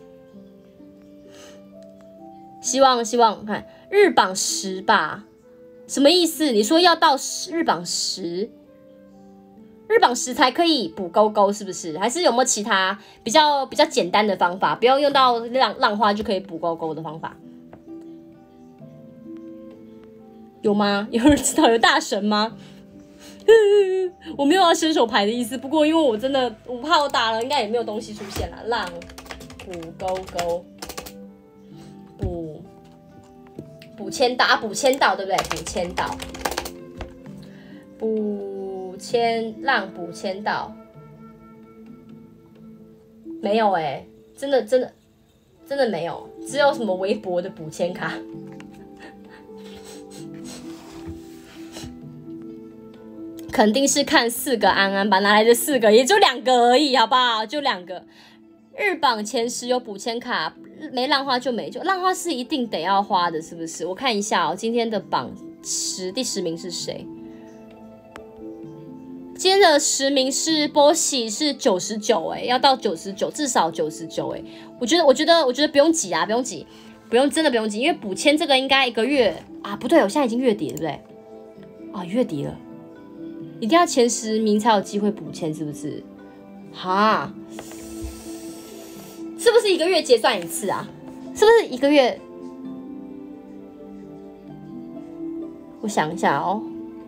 希望看日榜10吧？什么意思？你说要到日榜10？日榜10才可以补勾勾，是不是？还是有没有其他比较简单的方法，不要用到浪花就可以补勾勾的方法？有吗？有人知道有大神吗？我没有要伸手牌的意思，不过因为我真的我怕我打了，应该也没有东西出现了。浪补勾勾，补签到啊，补签到对不对？补签到，浪补签到，没有真的没有，只有什么微博的补签卡。肯定是看4个安安吧，哪来的4个？也就2个而已，好不好？就2个。日榜前10有补签卡，没浪花就没。就浪花是一定得要花的，是不是？我看一下今天的榜第10名是谁？今天的10名是波喜，是99要到99，至少99我觉得不用挤啊，不用挤，真的不用挤，因为补签这个应该1个月啊，不对，我现在已经月底了，对不对？啊，月底了。一定要前10名才有机会补签，是不是？哈，是不是1个月结算一次啊？是不是1个月？我想一下哦，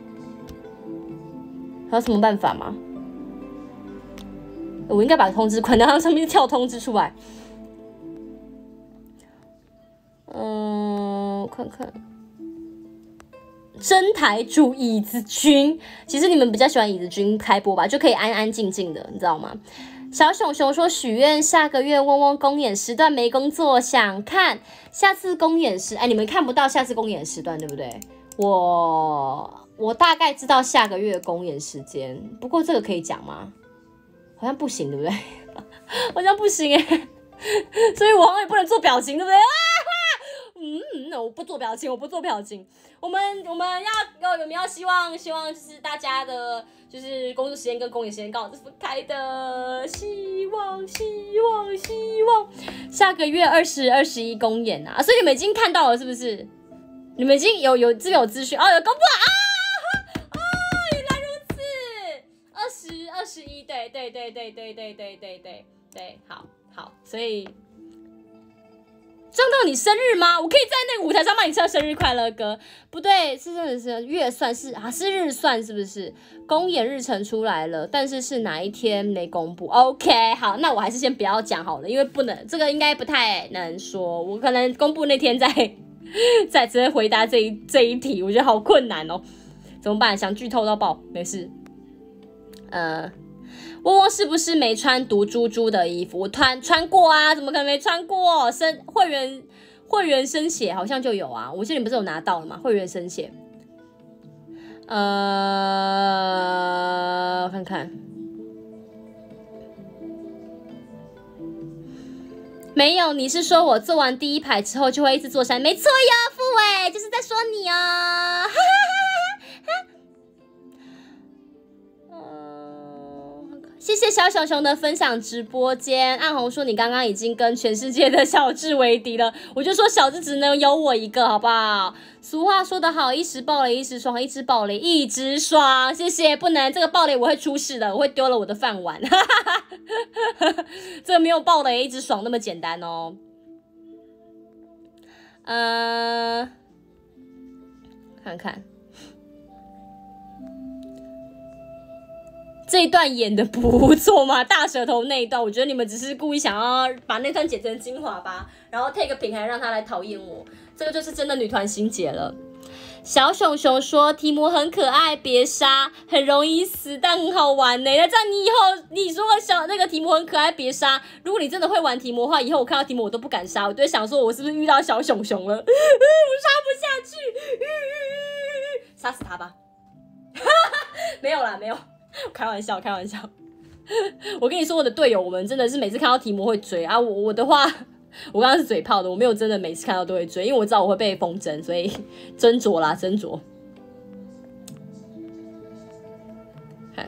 还有什么办法吗？我应该把通知关掉，它上面跳通知出来。我看看。真台主椅子君，其实你们比较喜欢椅子君开播吧，就可以安安静静的，你知道吗？ 小熊熊说许愿下个月嗡嗡公演时段没工作，想看下次公演时，哎，你们看不到下次公演时段对不对？我大概知道下个月的公演时间，不过这个可以讲吗？好像不行，对不对？好像不行哎，所以我好像也不能做表情，对不对？我不做表情，我不做表情。我们要希望就是大家的，就是工作时间跟公演时间刚好是分开的，希望下个月20、21公演啊，所以你们已经看到了是不是？你们已经有这边有资讯哦，有公布了啊！原来如此，20、21，对，好，所以。撞到你生日吗？我可以在那个舞台上帮你唱生日快乐歌。不对，是真的是月算是日算是不是？公演日程出来了，但是哪一天没公布 ？OK， 好，那我还是先不要讲好了，因为不能，这个应该不太能说。我可能公布那天再直接回答这一题，我觉得好困难哦，怎么办？想剧透到爆，没事。嗡嗡是不是没穿毒猪猪的衣服？我穿过啊，怎么可能没穿过？会员生血好像就有啊，我记得你不是有拿到了吗？会员生血，我看看，没有，你是说我做完第一排之后就会一直坐山？没错哟，傅伟就是在说你哦。谢谢小熊熊的分享直播间。暗红说你刚刚已经跟全世界的小智为敌了，我就说小智只能有我一个，好不好？俗话说得好，一时暴雷一时爽，一直暴雷一直爽。谢谢，不能这个暴雷我会出事的，我会丢了我的饭碗。这个没有暴雷一直爽那么简单哦。看看。这一段演的不错嘛，大舌头那一段，我觉得你们只是故意想要把那段剪成精华吧，然后 take 平台让他来讨厌我，这个就是真的女团心结了。小熊熊说提摩很可爱，别杀，很容易死，但很好玩呢。那这样你以后你说那个提摩很可爱，别杀。如果你真的会玩提摩的话，以后我看到提摩我都不敢杀，我就会想说我是不是遇到小熊熊了，我杀不下去，杀死他吧。没有啦，没有。开玩笑。我跟你说，我的队友，我们真的是每次看到提摩会追啊。我的话，我刚刚是嘴炮的，我没有真的每次看到都会追，因为我知道我会被风筝，所以斟酌啦，斟酌。看，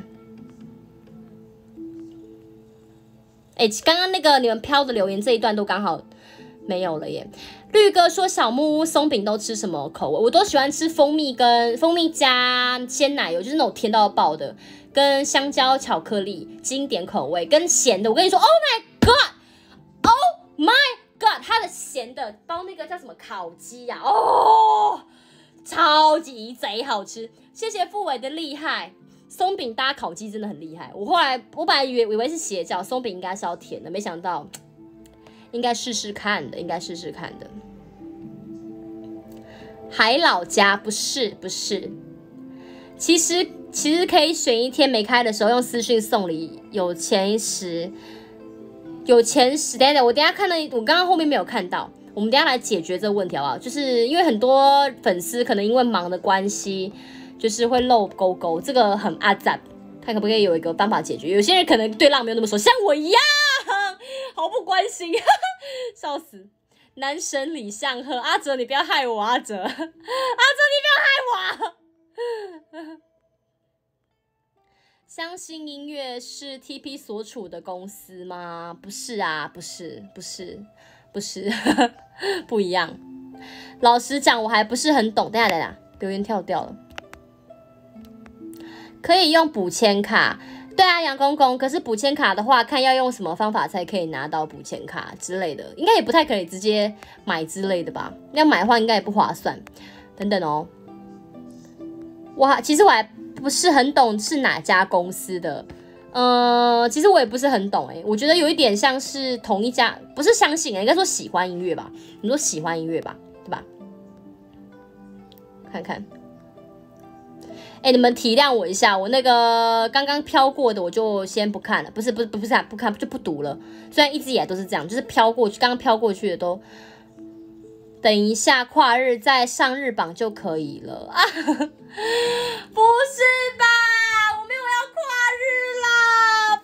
刚刚那个你们飘的留言这一段都刚好没有了耶。绿哥说小木屋松饼都吃什么口味？我都喜欢吃蜂蜜加鲜奶油，就是那种甜到爆的，跟香蕉巧克力经典口味，跟咸的。我跟你说 ，Oh my god， 它的咸的包那个叫什么烤鸡呀、超级贼好吃。谢谢傅伟的厉害，松饼搭烤鸡真的很厉害。我本来以为是邪教，松饼应该是要甜的，没想到。应该试试看的。海老家不是，其实可以选一天没开的时候用私讯送礼，有钱时，等等，我等一下看了，我刚刚后面没有看到，我们等一下来解决这个问题好不好？就是因为很多粉丝可能因为忙的关系，就是会漏勾勾，这个很阿杂，看可不可以有一个方法解决。有些人可能对浪没有那么熟，像我一样。好不关心，笑死！男神李相赫，阿哲你不要害我，阿哲你不要害我。相信音乐是 TP 所处的公司吗？不是啊，不是，不一样。老实讲，我还不是很懂。等一下，留言跳掉了。可以用补签卡。对啊，杨公公，可是补签卡的话，看要用什么方法才可以拿到补签卡之类的，应该也不太可以直接买之类的吧？要买的话，应该也不划算。等等哦，其实我还不是很懂是哪家公司的，其实我也不是很懂我觉得有一点像是同一家，不是相信应该说喜欢音乐吧？你说喜欢音乐吧，对吧？看看。 哎，你们体谅我一下，我那个刚刚飘过的我就先不看了，不是不看就不读了。虽然一直以来都是这样，就是飘过去，刚刚飘过去的都，等一下跨日再上日榜就可以了啊！不是吧？我没有要跨日啦，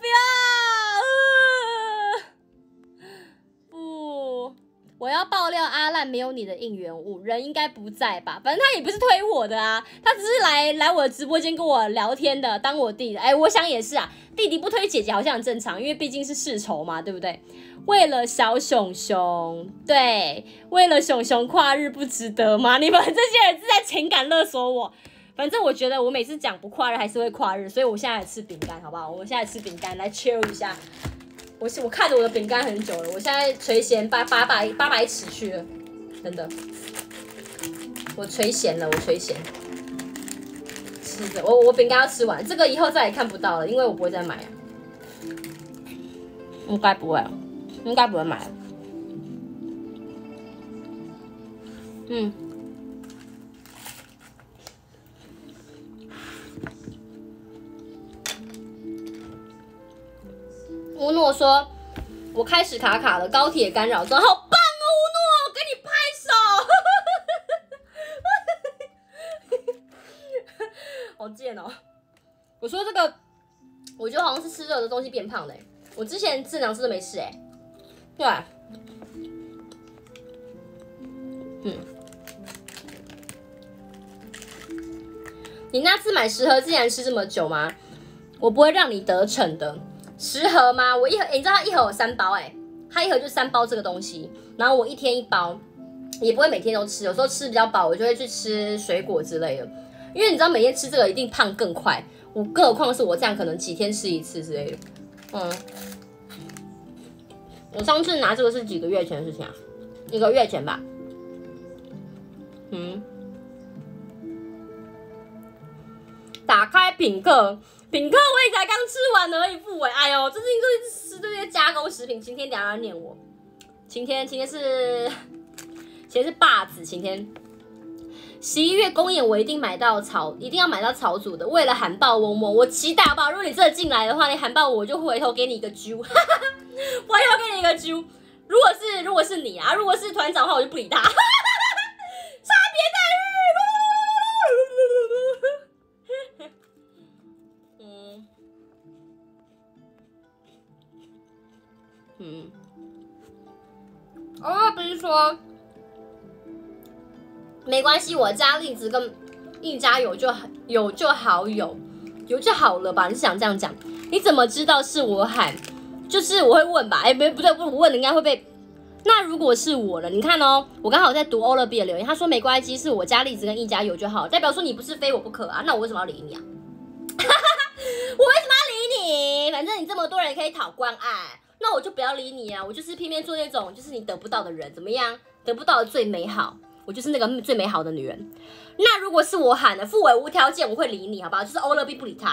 不要！不，我要爆料阿烂没有你的应援物，人应该不在吧？反正他也不是推我的啊，他只是来我的直播间跟我聊天的，当我弟的。哎，我想也是啊，弟弟不推姐姐好像很正常，因为毕竟是世仇嘛，对不对？为了小熊熊，对，为了熊熊跨日不值得吗？你们这些人是在情感勒索我。反正我觉得我每次讲不跨日还是会跨日，所以我现在来吃饼干，好不好？我们现在吃饼干来 chill 一下。我看着我的饼干很久了，我现在垂涎800尺去了，真的，我垂涎了，我垂涎。吃着，我饼干要吃完，这个以后再也看不到了，因为我不会再买啊，应该不会了。应该不会买了。乌诺说：“我开始卡卡了，高铁干扰中，好棒哦，乌诺，给你拍手，好贱哦！我说这个，我觉得好像是吃热的东西变胖的。我之前治疗吃都没事哎。”对，你那次买10盒竟然吃这么久吗？我不会让你得逞的。10盒吗？我一盒，你知道它一盒有3包它一盒就3包这个东西，然后我1天1包，也不会每天都吃，有时候吃比较饱，我就会去吃水果之类的，因为你知道每天吃这个一定胖更快，更何况是我这样可能几天吃1次之类的，我上次拿这个是几个月前的事情啊？1个月前吧。打开品客，我也才刚吃完而已，不为。哎呦，最近都一直吃这些加工食品。晴天等一下要念我。晴天是霸子。晴天11月公演我一定要买到草组的，为了喊爆嗡嗡，我期待好不好？如果你真的进来的话，你喊爆我就回头给你一个啾，回头给你一个啾。如果是你啊，如果是团长的话，我就不理他。差别待遇。不是说没关系，我家栗子跟一家有就好了吧？你是想这样讲？你怎么知道是我喊？就是我会问吧？不对，我问应该会被。那如果是我了，你看哦，我刚好在读欧乐 B 的留言，他说没关系，是我家栗子跟一家有就好，代表说你不是非我不可啊？那我为什么要理你啊？我为什么要理你？反正你这么多人可以讨关爱，那我就不要理你啊！我就是偏偏做那种就是你得不到的人，怎么样？得不到的最美好，我就是那个最美好的女人。那如果是我喊的付委无条件，我会理你，好不好？就是欧乐 B 不理他。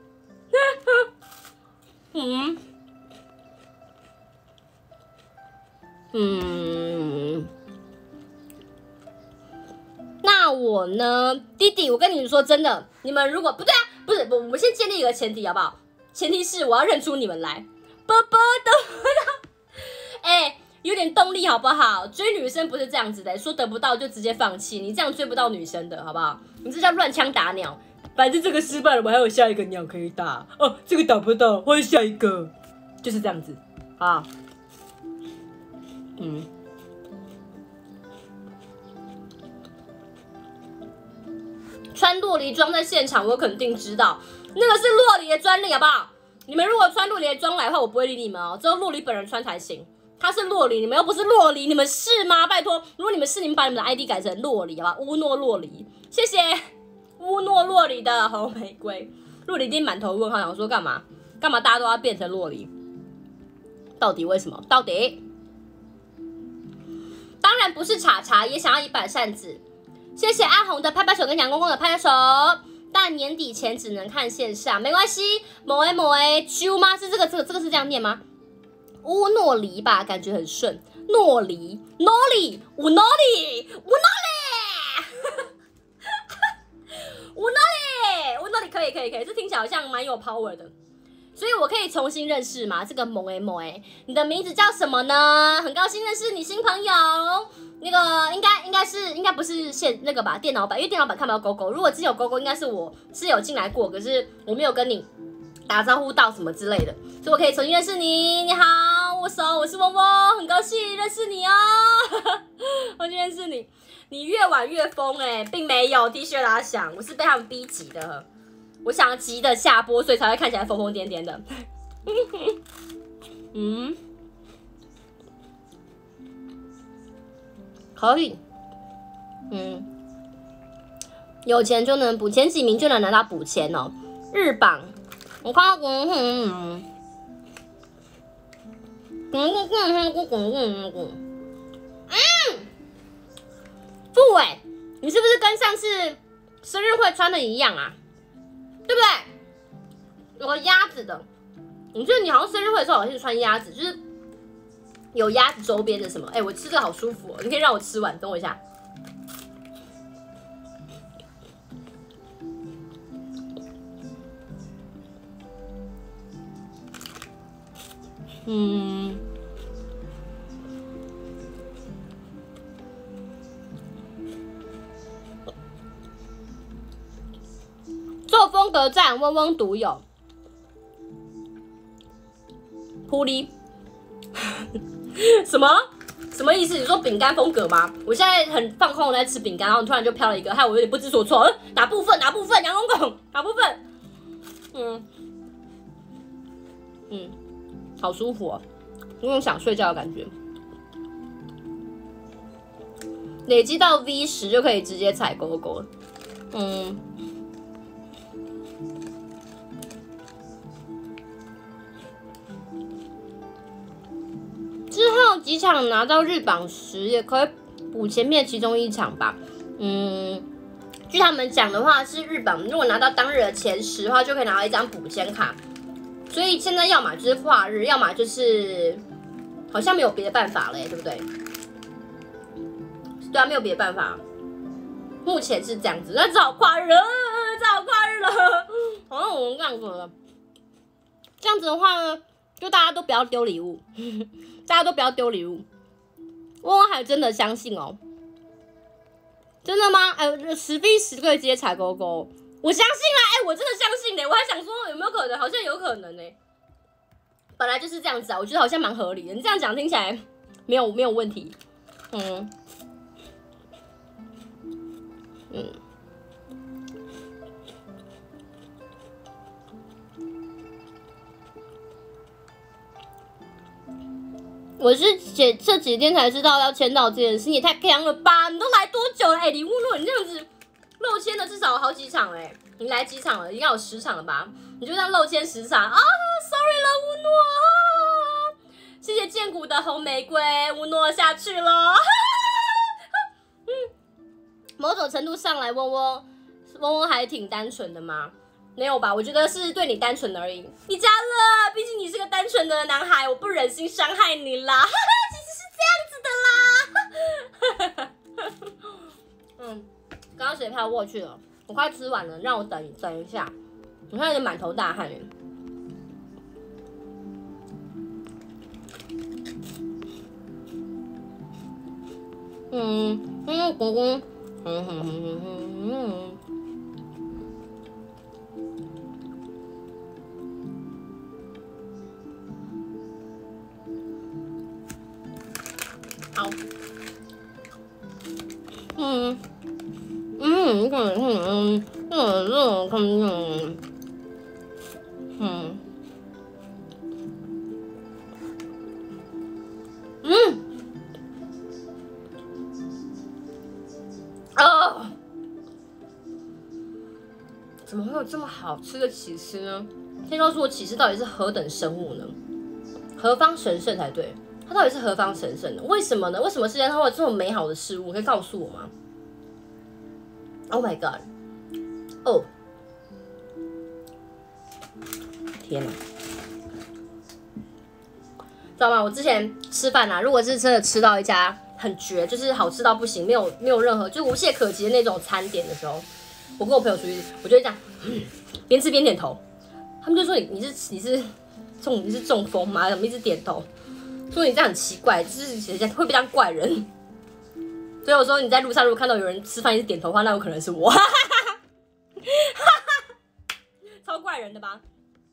那我呢，弟弟，我跟你说真的，你们如果不对啊，不是我们先建立一个前提好不好？前提是我要认出你们来，有点动力好不好？追女生不是这样子的，说得不到就直接放弃，你这样追不到女生的好不好？你这叫乱枪打鸟，反正这个失败了，我还有下一个鸟可以打哦，这个打不到，换下一个，就是这样子啊。穿洛梨装在现场，我肯定知道，那个是洛梨的专利，好不好？你们如果穿洛梨的装来的话，我不会理你们哦，只有洛梨本人穿才行。他是洛梨，你们又不是洛梨，你们是吗？拜托，如果你们是，你们把你们的 ID 改成洛梨，好吧？乌诺洛梨，谢谢乌诺洛梨的红玫瑰。洛梨一定满头问号，想说干嘛大家都要变成洛梨？到底为什么？到底？当然不是茶茶，也想要一把扇子。谢谢阿红的拍拍手跟杨公公的拍拍手，但年底前只能看线上，没关系。某 A 啾吗？是这个是这样念吗？乌诺梨吧，感觉很顺。诺梨，乌诺梨， 可以，这听起来好像蛮有 power 的。所以我可以重新认识吗？这个萌你的名字叫什么呢？很高兴认识你新朋友。那个应该不是那个吧？电脑版，因为电脑版看不到勾勾。如果只有勾勾，应该是我是有进来过，可是我没有跟你打招呼到什么之类的，所以我可以重新认识你。你好，我是嗡嗡，很高兴认识你哦。我去认识你，你越晚越疯并没有 T 恤拉响，我是被他们逼急的。我想急的下播，所以才会看起来疯疯癫癫的。可以。有钱就能补，前几名就能拿到补钱哦。日榜，我看到傅伟，你是不是跟上次生日会穿的一样啊？对不对？有个鸭子的，我记得你好像生日会的时候好像是穿鸭子，就是有鸭子周边的什么？我吃这个好舒服哦，你可以让我吃完，等我一下。做风格站，嗡嗡独有。扑哩，什么意思？你说饼干风格吗？我现在很放空，我在吃饼干，然后突然就飘了一个，害我有点不知所措。哪部分？杨公公，哪部分？好舒服哦，有种想睡觉的感觉。累积到 V10就可以直接踩勾勾。之后几场拿到日榜10，也可以补前面其中一场吧。据他们讲的话，是日榜如果拿到当日的前10的话，就可以拿到一张补签卡。所以现在要么就是跨日，要么就是好像没有别的办法了对不对？对啊，没有别的办法。目前是这样子，那只好跨日了，好像我们这样子了。这样子的话呢，就大家都不要丢礼物，我还真的相信哦。真的吗？10v10可以直接踩勾勾，我相信啦，我真的相信我还想说有没有可能，好像有可能本来就是这样子啊，我觉得好像蛮合理的。你这样讲听起来没有问题。我是这几天才知道要签到这件事，你也太强了吧！你都来多久了？李乌诺，你这样子漏签了至少有好几场你来几场了？应该有10场了吧？你就这样漏签10场啊 ！Sorry 了，乌诺。谢谢剑骨的红玫瑰，乌诺下去了。某种程度上来，嗡嗡还挺单纯的吗？没有吧，我觉得是对你单纯而已。你加了，毕竟你是个单纯的男孩，我不忍心伤害你啦。其实是这样子的啦。刚刚水飘过去了，我快吃完了，让我等一下。我现在有点满头大汗好，怎么会有这么好吃的起司呢？先告诉我，起司到底是何等生物呢？何方神圣才对？它到底是何方神圣的？为什么呢？为什么世界上会有这么美好的事物？可以告诉我吗 ？Oh my god！ 哦，天哪！知道吗？我之前吃饭如果是真的吃到一家很绝，就是好吃到不行，没有任何就无懈可击的那种餐点的时候，我跟我朋友出去，我就会这样。 边吃边点头。他们就说你是中风吗？怎么一直点头？说你这样很奇怪，就是会被当怪人。所以我说你在路上如果看到有人吃饭一直点头的话，那有可能是我。超怪人的吧？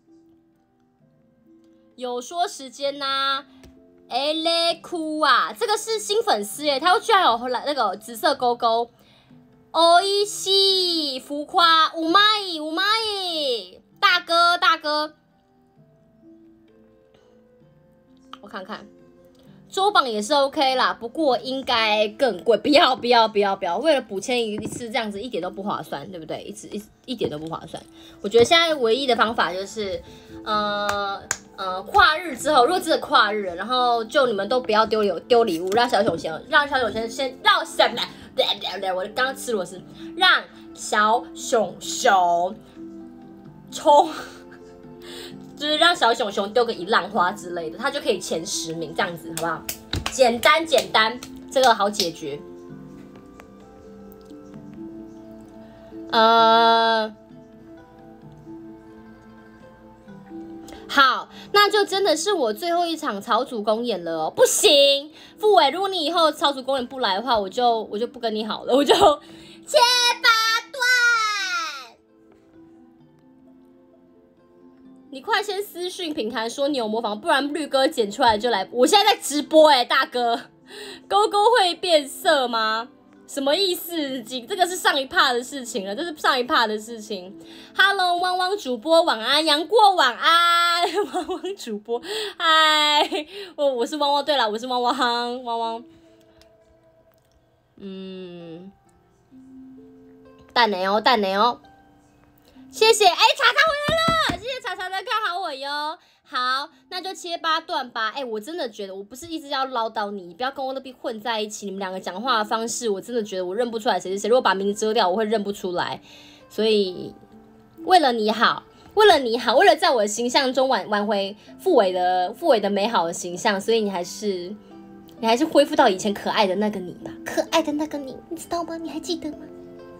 有说时间呐、欸，雷哭啊，这个是新粉丝耶，他居然有那个紫色勾勾。哦一西浮夸，五蚂蚁，大哥，我看看。周榜也是 OK 啦，不过应该更贵。不要！为了补签一次这样子一点都不划算，对不对？一点都不划算。我觉得现在唯一的方法就是，跨日之后，如果真的跨日了，然后就你们都不要丢礼物，让小熊先，我刚刚吃螺丝，让小熊冲。就是让小熊熊丢个一浪花之类的，他就可以前10名这样子，好不好？简单，这个好解决。好，那就真的是我最后一场草主公演了哦，不行，傅伟，如果你以后草主公演不来的话，我就不跟你好了，我就切八段。你快先私讯品涵说你有模仿，不然绿哥剪出来就来。我现在在直播大哥，勾勾会变色吗？什么意思？这个是上一趴的事情了，这是上一趴的事情。Hello， 汪汪主播晚安，杨过晚安，汪汪主播，嗨，我是汪汪。对了，我是汪汪。蛋奶哦。谢谢，查查回来了，谢谢查查的看好我哟。好，那就切8段吧。我真的觉得我不是一直要唠叨你，不要跟我那边混在一起。你们两个讲话的方式，我真的觉得我认不出来谁是谁。如果把名字遮掉，我会认不出来。所以为了你好，为了在我的形象中挽回傅伟的美好的形象，所以你还是恢复到以前可爱的那个你吧，可爱的那个你知道吗？你还记得吗？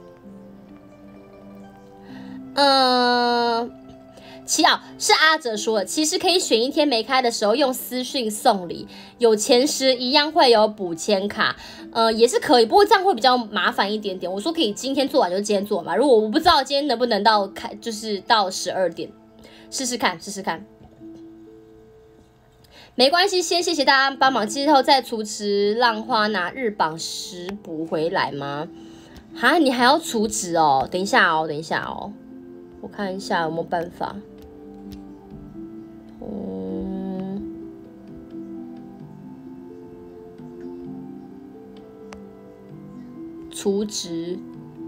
是阿哲说的，其实可以选一天没开的时候用私讯送礼，有钱时一样会有补签卡，也是可以，不过这样会比较麻烦一点点。我说可以今天做完就今天做嘛，如果我不知道今天能不能就是到12点，试试看。没关系，先谢谢大家帮忙，之后再储值浪花拿日榜10补回来吗？哈，你还要储值哦？等一下哦。我看一下有没有办法。储值。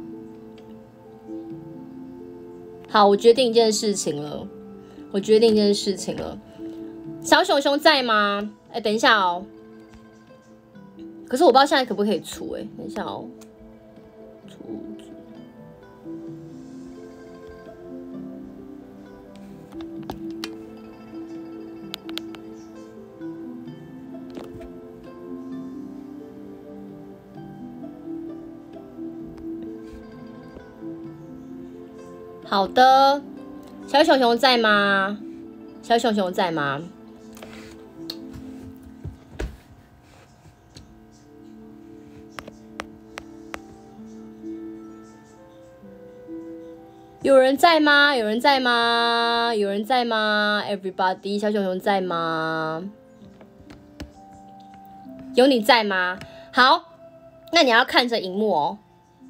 好，我决定一件事情了。小熊熊在吗？等一下哦。可是我不知道现在可不可以储等一下哦。储值。好的，小熊熊在吗？有人在吗 ？Everybody， 小熊熊在吗？有你在吗？好，那你要看着荧幕哦。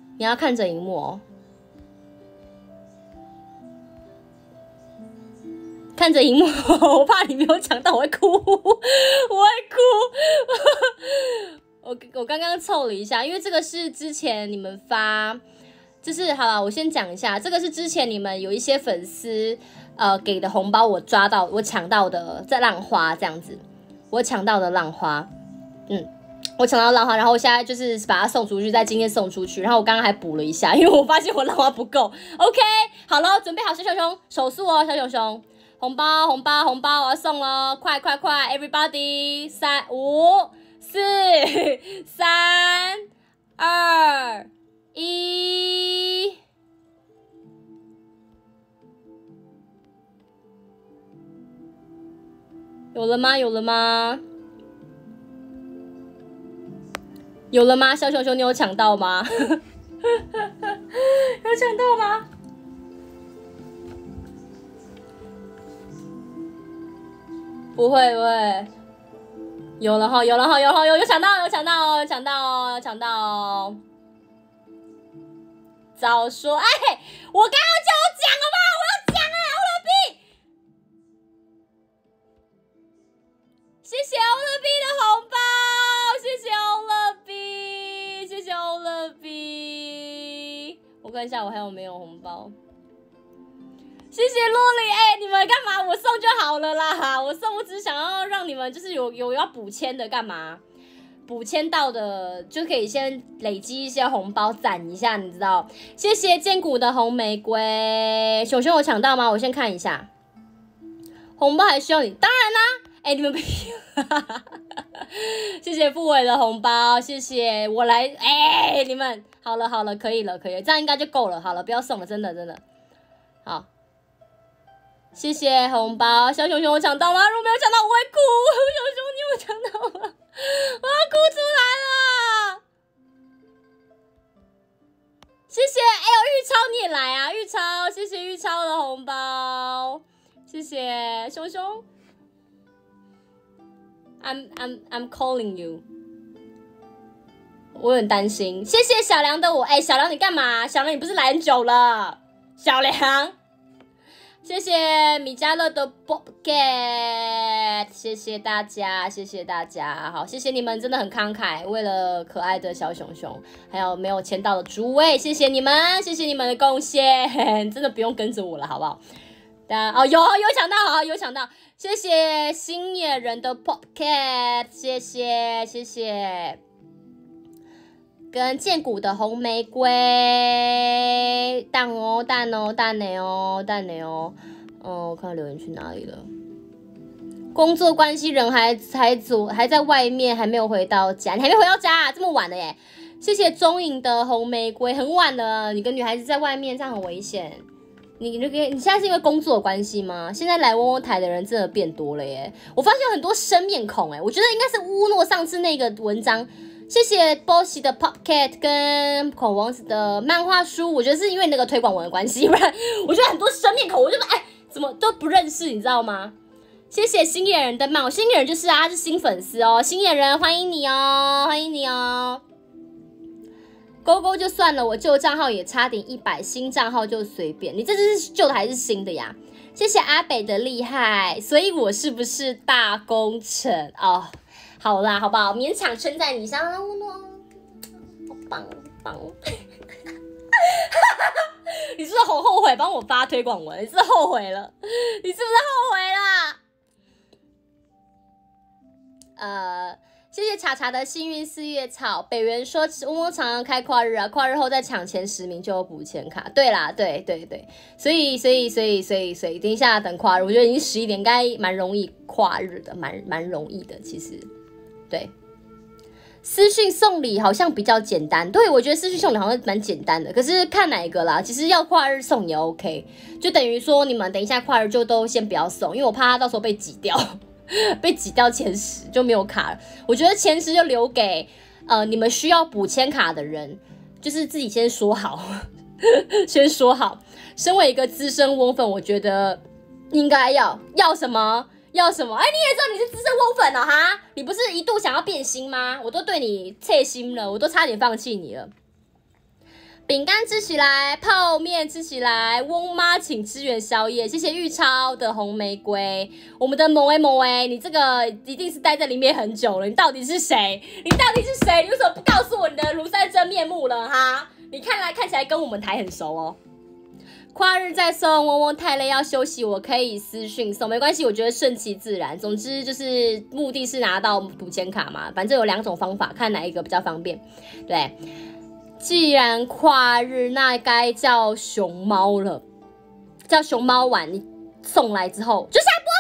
看着荧幕，我怕你没有抢到，我会哭。我刚刚凑了一下，因为这个是之前你们发，就是好了，我先讲一下，这个是之前你们有一些粉丝给的红包，我抢到的在浪花这样子，我抢到的浪花，然后我现在就是把它送出去，在今天送出去，然后我刚刚还补了一下，因为我发现我浪花不够。OK， 好了，准备好小熊熊，手速哦，小熊熊。红包，我要送咯！快 ，everybody， 5、4、3、2、1， 有了吗？有了吗？有了吗？小熊熊，你有抢到吗？有抢到吗？不会不会，有了哈，有了哈，有抢到，有抢到哦，有抢到哦，有抢到哦。早说，哎，我刚刚叫我讲了吗？我要讲啊，欧乐 B， 谢谢欧乐 B 的红包，谢谢欧乐 B， 谢谢欧乐 B。我看一下我还有没有红包。谢谢洛莉，哎，你们干嘛？我送就好了啦，我送，我只是想要让你们就是有要补签的干嘛？补签到的就可以先累积一些红包攒一下，你知道？谢谢坚果的红玫瑰，熊熊有抢到吗？我先看一下，红包还需要你？当然啦，哎，你们谢谢傅伟的红包，谢谢我来，哎，你们好了，可以了，这样应该就够了，好了，不要送了，真的，好。谢谢红包，小熊熊有抢到吗？如果没有抢到，我会哭。小熊，你有抢到吗？我要哭出来了。谢谢，哎呦，玉超你也来啊，玉超，谢谢玉超的红包，谢谢熊熊。I'm calling you。我很担心，谢谢小梁的我，哎，小梁你干嘛？小梁你不是来很久了，小梁。谢谢米迦勒的 Bobcat， 谢谢大家，好，谢谢你们，真的很慷慨，为了可爱的小熊熊，还有没有签到的诸位，谢谢你们的贡献，真的不用跟着我了，好不好？哦，有抢到，好，有抢到，谢谢星野人的 Bobcat， 谢谢。跟剑骨的红玫瑰，蛋哦，我看留言去哪里了？工作关系人还在外面，还没有回到家，你还没回到家啊？这么晚了耶！谢谢中影的红玫瑰，很晚了，你跟女孩子在外面这样很危险。你现在是因为工作的关系吗？现在来窝窝台的人真的变多了耶！我发现有很多生面孔哎，我觉得应该是乌诺上次那个文章。谢谢 Bossy 的 Popcat 跟孔王子的漫画书，我觉得是因为那个推广文的关系，不然我觉得很多生面孔，我就怎么都不认识，你知道吗？谢谢星野人的漫，星野人就是他是新粉丝哦，星野人欢迎你哦。勾勾就算了，我旧账号也差点100，新账号就随便。你这是旧的还是新的呀？谢谢阿北的厉害，所以我是不是大功臣哦？好啦，好不好？勉强称赞你一下，好棒！你是不是很后悔帮我发推广文？你是不是后悔了？谢谢茶茶的幸运4月草。北原说嗡嗡常常开跨日啊，跨日后再抢前10名就有补签卡。对啦，对，所以，等一下等跨日，我觉得已经11点，应该蛮容易跨日的，蛮容易的，其实。对，私讯送礼好像比较简单。对，我觉得私讯送礼好像蛮简单的，可是看哪一个啦。其实要跨日送也 OK， 就等于说你们等一下跨日就都先不要送，因为我怕他到时候被挤掉，被挤掉前10就没有卡了。我觉得前10就留给你们需要补签卡的人，就是自己先说好，先说好。身为一个资深翁粉，我觉得应该要什么？要什么？你也知道你是资深翁粉了哈？你不是一度想要变心吗？我都对你切心了，我都差点放弃你了。饼干吃起来，泡面吃起来，翁妈请支援宵夜。谢谢玉超的红玫瑰，我们的某威，你这个一定是待在里面很久了。你到底是谁？你为什么不告诉我你的庐山真面目了哈？你看起来跟我们台很熟哦。跨日再送，嗡嗡太累要休息，我可以私讯送，没关系，我觉得顺其自然。总之就是目的是拿到补签卡嘛，反正有2种方法，看哪一个比较方便。对，既然跨日，那该叫熊猫了，叫熊猫碗。你送来之后就下播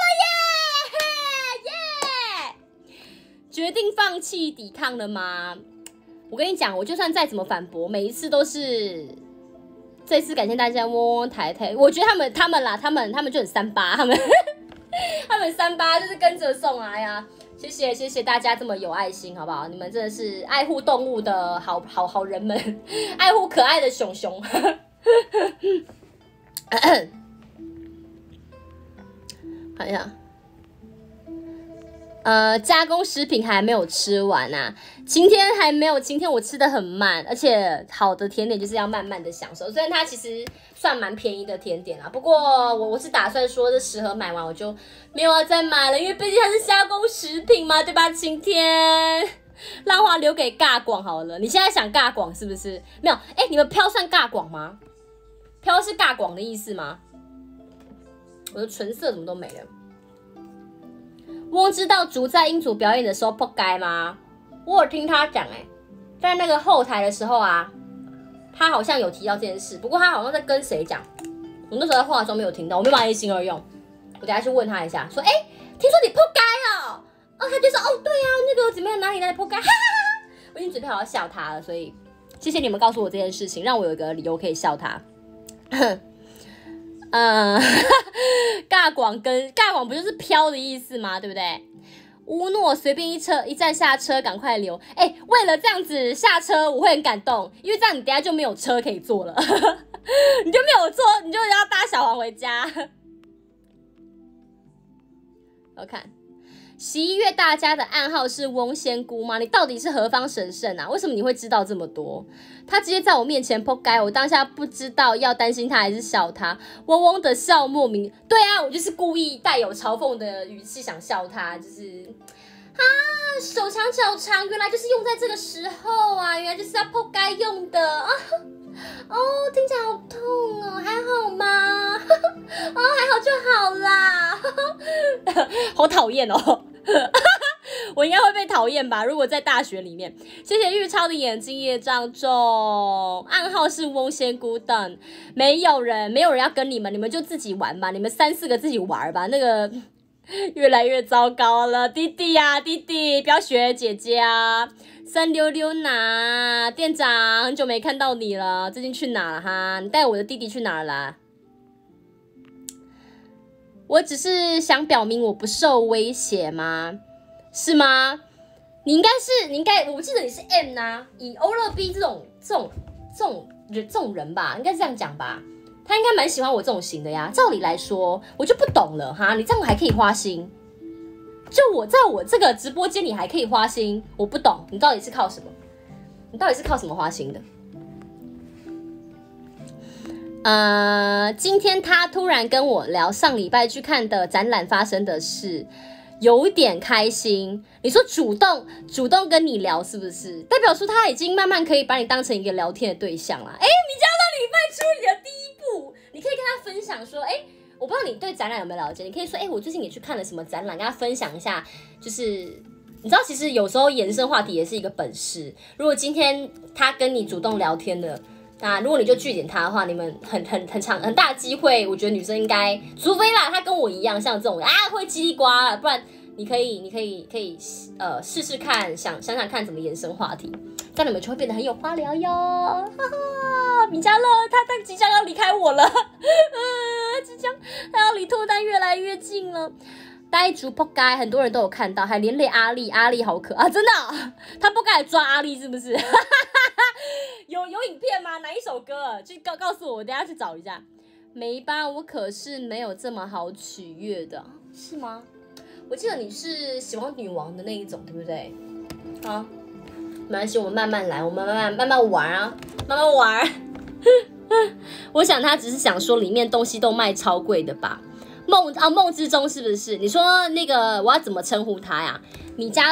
了耶！决定放弃抵抗了吗？我跟你讲，我就算再怎么反驳，每一次都是。这次感谢大家嗡嗡台，我觉得他们就很38，他们他们38就是跟着送来呀。谢谢大家这么有爱心，好不好？你们真的是爱护动物的好人们，爱护可爱的熊熊。看一下。加工食品还没有吃完啊，今天还没有，今天我吃的很慢，而且好的甜点就是要慢慢的享受。虽然它其实算蛮便宜的甜点啦，不过我是打算说这10盒买完我就没有要再买了，因为毕竟它是加工食品嘛，对吧？晴天，浪花留给尬广好了。你现在想尬广是不是？没有，你们飘算尬广吗？飘是尬广的意思吗？我的唇色怎么都没了？翁知道竹在英组表演的时候不该吗？我有听他讲在那个后台的时候啊，他好像有提到这件事，不过他好像在跟谁讲，我那时候在化妆没有听到，我没有把它一心二用，我等下去问他一下，说听说你不该哦，他就说对啊，那个怎么样哪里不该，哈哈哈，我已经准备好要笑他了，所以谢谢你们告诉我这件事情，让我有一个理由可以笑他。尬广不就是飘的意思吗？对不对？乌诺随便一站下车，赶快留。为了这样子下车，我会很感动，因为这样你等下就没有车可以坐了，你就没有坐，你就要搭小黄回家。我看11月大家的暗号是翁仙姑吗？你到底是何方神圣啊？为什么你会知道这么多？他直接在我面前扑街，我当下不知道要担心他还是笑他。嗡嗡的笑莫名，对啊，我就是故意带有嘲讽的语气想笑他，就是手长脚长，原来就是用在这个时候啊，原来就是要扑街用的啊。听起来好痛哦，还好吗？还好就好啦。好讨厌哦。我应该会被讨厌吧？如果在大学里面。谢谢玉超的眼睛业障重，暗号是翁仙姑等，没有人要跟你们就自己玩吧，你们3、4个自己玩吧。那个越来越糟糕了，弟弟呀，弟弟不要学姐姐啊。三溜溜哪？店长，很久没看到你了，最近去哪了哈？你带我的弟弟去哪了啦？我只是想表明我不受威胁吗？是吗？你应该，我记得你是 M 啊，以欧乐 B 这种人吧，应该是这样讲吧。他应该蛮喜欢我这种型的呀。照理来说，我就不懂了哈，你这样还可以花心？就我在我这个直播间你还可以花心，我不懂你到底是靠什么？你到底是靠什么花心的？今天他突然跟我聊上礼拜去看的展览发生的事，有点开心。你说主动跟你聊是不是？代表说他已经慢慢可以把你当成一个聊天的对象了。米家乐礼拜出你的第一步，你可以跟他分享说，我不知道你对展览有没有了解，你可以说，我最近也去看了什么展览，跟他分享一下。就是你知道，其实有时候延伸话题也是一个本事。如果今天他跟你主动聊天的，那如果你就拒点他的话，你们很大的机会，我觉得女生应该，除非啦，他跟我一样，像这种会叽里呱啦，不然你可以试试看，想想看怎么延伸话题，这样你们就会变得很有话聊哟。哈哈，米迦勒他即将要离开我了，他要离脱单越来越近了。呆竹扑街，很多人都有看到，还连累阿丽好可啊，真的他扑街来抓阿丽是不是？有影片吗？哪一首歌？就告诉我，我等一下去找一下。没吧，我可是没有这么好取悦的，是吗？我记得你是喜欢女王的那一种，对不对？好，没关系，我们慢慢来，我们慢慢玩啊，慢慢玩。我想他只是想说里面东西都卖超贵的吧。梦之中是不是？你说那个我要怎么称呼他呀？米迦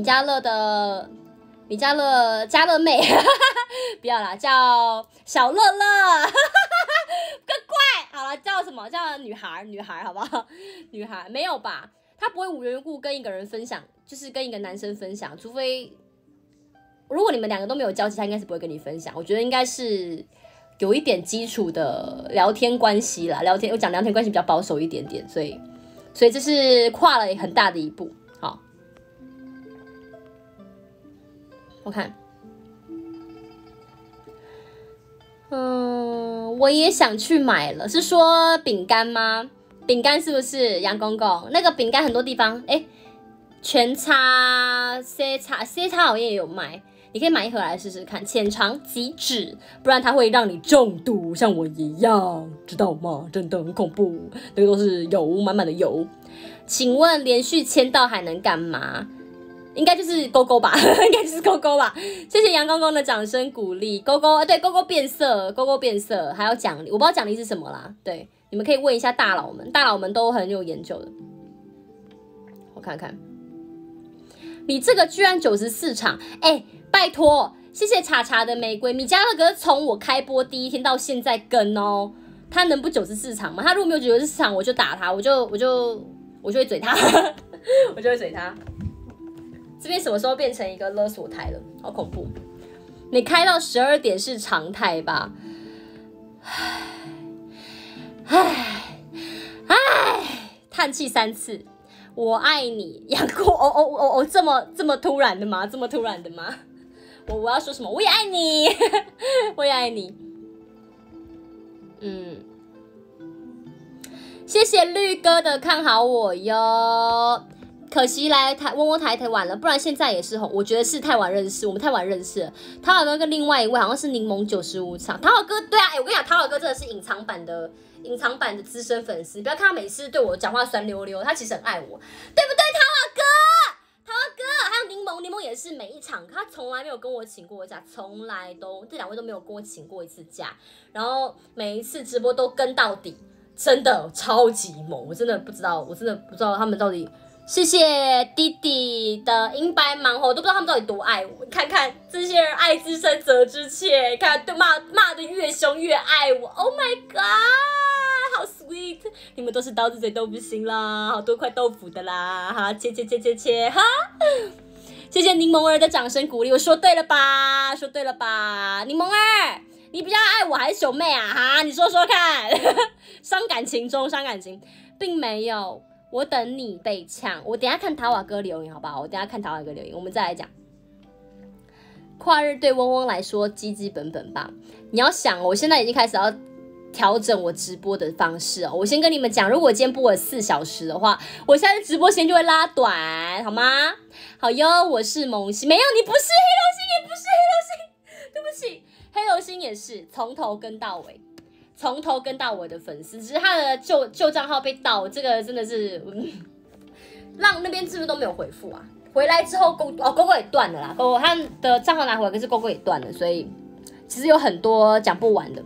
勒家乐妹，不要啦，叫小乐乐，更怪。好了，叫什么？叫女孩，好不好？女孩没有吧？他不会无缘无故跟一个人分享，就是跟一个男生分享，除非如果你们2个都没有交集，他应该是不会跟你分享。我觉得应该是有一点基础的聊天关系啦，我讲聊天关系比较保守一点点，所以这是跨了很大的一步。好，我看，我也想去买了，是说饼干吗？ 饼干是不是杨公公？那个饼干很多地方，全叉、C 叉好像也有卖，你可以买一盒来试试看，浅尝即止，不然它会让你中毒，像我一样，知道吗？真的很恐怖，那个都是油，满满的油。请问连续签到还能干嘛？应该就是勾勾吧，应该就是勾勾吧。谢谢杨公公的掌声鼓励。勾勾，对，勾勾变色，勾勾变色，还有奖励，我不知道奖励是什么啦。对，你们可以问一下大佬们，大佬们都很有研究的。我看看，你这个居然94场，拜托，谢谢茶茶的玫瑰。米迦勒哥从我开播第一天到现在跟哦，他能不94场吗？他如果没有94场，我就打他，我就会嘴他，我就会嘴他。这边什么时候变成一个勒索台了？好恐怖！你开到12点是常态吧？叹气3次。我爱你，杨过。这么突然的吗？这么突然的吗？我要说什么？我也爱你，我也爱你。谢谢绿哥的看好我哟。可惜来嗡嗡台晚了，不然现在也是红。我觉得是太晚认识，我们太晚认识了。陶老哥跟另外一位好像是柠檬95场。陶老哥，对啊，我跟你讲，陶老哥真的是隐藏版的资深粉丝。不要看他每次对我讲话酸溜溜，他其实很爱我，对不对，陶老哥？陶老哥，还有柠檬也是每一场，他从来没有跟我请过假，从来都这2位都没有跟我请过一次假，然后每一次直播都跟到底，真的超级猛，我真的不知道他们到底。谢谢弟弟的银白盲猴，都不知道他们到底多爱我。看看这些人爱之深责之切，看对骂的越凶越爱我。Oh my god， 好 sweet！ 你们都是刀子嘴豆腐心啦，好多块豆腐的啦，哈，切哈！谢谢柠檬儿的掌声鼓励，我说对了吧？说对了吧？柠檬儿，你比较爱我还是熊妹啊？哈，你说说看。伤感情，并没有。我等你被呛，我等一下看塔瓦哥留言好不好？我等一下看塔瓦哥留言，我们再来讲。跨日对嗡嗡来说基本吧。你要想，我现在已经开始要调整我直播的方式哦。我先跟你们讲，如果今天播了4小时的话，我现在直播时间就会拉短，好吗？好哟，我是萌新，没有，你不是黑流星，也不是黑流星，对不起，黑流星也是从头跟到尾。从头跟到尾的粉丝，只是他的旧账号被盗，这个真的是，让那边是不是都没有回复啊？回来之后勾勾也断了啦，勾他的账号拿回来，可是勾勾也断了，所以其实有很多讲不完的。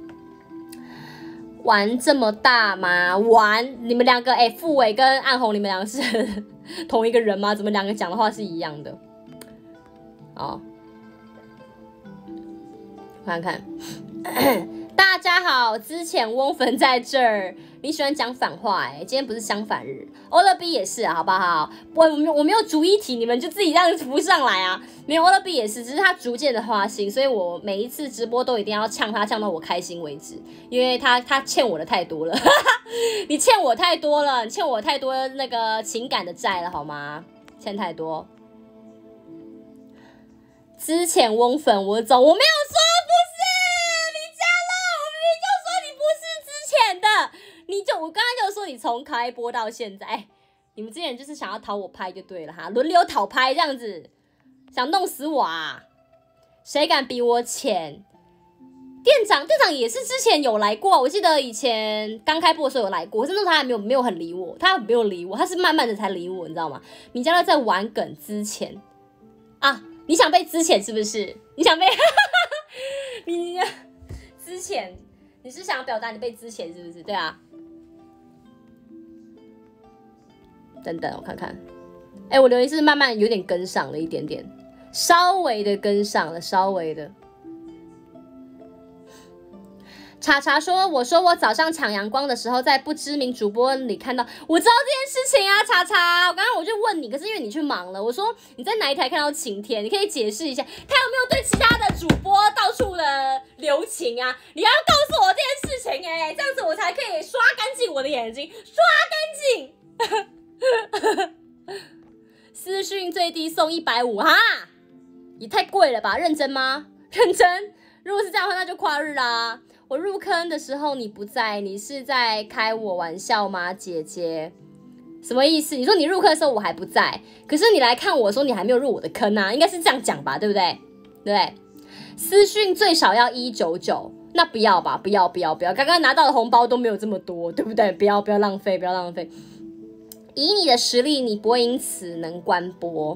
玩这么大吗？玩你们2个，傅伟跟暗红，你们2个是同一个人吗？怎么2个讲的话是一样的？哦，看看。大家好，之前翁粉在这儿。你喜欢讲反话今天不是相反日，欧乐 B 也是好不好？我没有逐一提，你们就自己这样浮上来啊。没有，欧乐 B 也是，只是他逐渐的花心，所以我每一次直播都一定要呛他，呛到我开心为止，因为他欠我的太多了，你欠我太多了，你欠我太多那个情感的债了好吗？欠太多。之前翁粉我走，我没有说不是。我刚刚就说你从开播到现在，你们这些人就是想要讨我拍就对了哈，轮流讨拍这样子，想弄死我啊？谁敢比我浅？店长也是之前有来过，我记得以前刚开播的时候有来过，可是那时候他还没有很理我，他是慢慢的才理我，你知道吗？米迦勒在玩梗之前啊，你想被之前是不是？你想被你之前，你是想表达你被之前是不是？对啊。等等，我看看，我留言是慢慢有点跟上了一点点，稍微的跟上了，稍微的。茶茶说：“我说我早上抢阳光的时候，在不知名主播里看到，我知道这件事情啊，茶茶。我刚刚我就问你，可是因为你去忙了，我说你在哪一台看到晴天？你可以解释一下，他有没有对其他的主播到处的留情啊？你要告诉我这件事情这样子我才可以刷干净我的眼睛，刷干净。”私讯最低送150哈，也太贵了吧？认真吗？认真？如果是这样的话，那就跨日啦。 我入坑的时候你不在，你是在开我玩笑吗，姐姐？什么意思？你说你入坑的时候我还不在，可是你来看我的时候你还没有入我的坑啊，应该是这样讲吧，对不对？对不对？私讯最少要199，那不要吧，不要，刚刚拿到的红包都没有这么多，对不对？不要浪费，不要浪费。以你的实力，你不会因此能关播。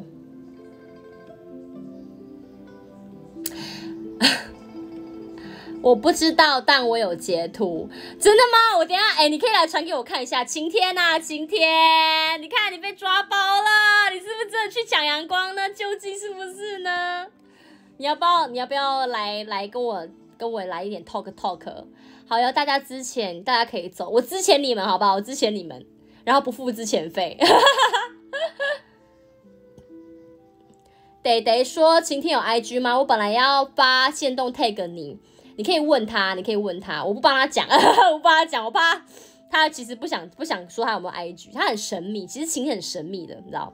我不知道，但我有截图。真的吗？我等一下，你可以来传给我看一下。晴天啊，晴天，你看你被抓包了，你是不是真的去抢阳光呢？究竟是不是呢？你要不要来跟我来一点 talk？ 好，要大家之前大家可以走，我之前你们好不好？我之前你们，然后不付之前费。得说晴天有 IG 吗？我本来要发限动 tag 你。你可以问他，我不帮他讲，我怕他其实不想说他有没有 IG， 他很神秘，其实晴天很神秘的，你知道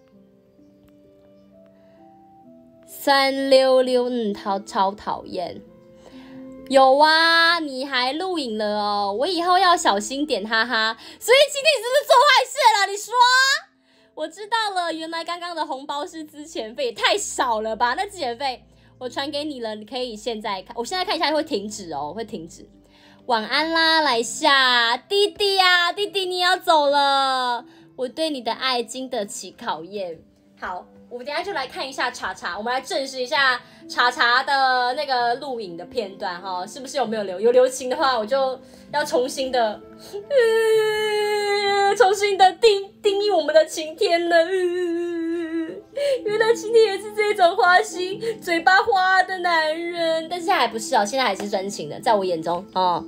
？366，超讨厌。有啊，你还录影了哦，我以后要小心点，哈哈。所以晴天你是不是做坏事了？你说？我知道了，原来刚刚的红包是资遣费，太少了吧？那资遣费。我传给你了，你可以现在看。我现在看一下会停止哦，会停止。晚安啦，来下弟弟啊，弟弟你要走了，我对你的爱经得起考验。好，我们等一下就来看一下查查，我们来证实一下查查的那个录影的片段哈，是不是有没有留？有留情的话，我就要重新的定义我们的晴天了。原来晴天也是这种花心、嘴巴花的男人，但是现在还不是哦，现在还是真情的，在我眼中哦。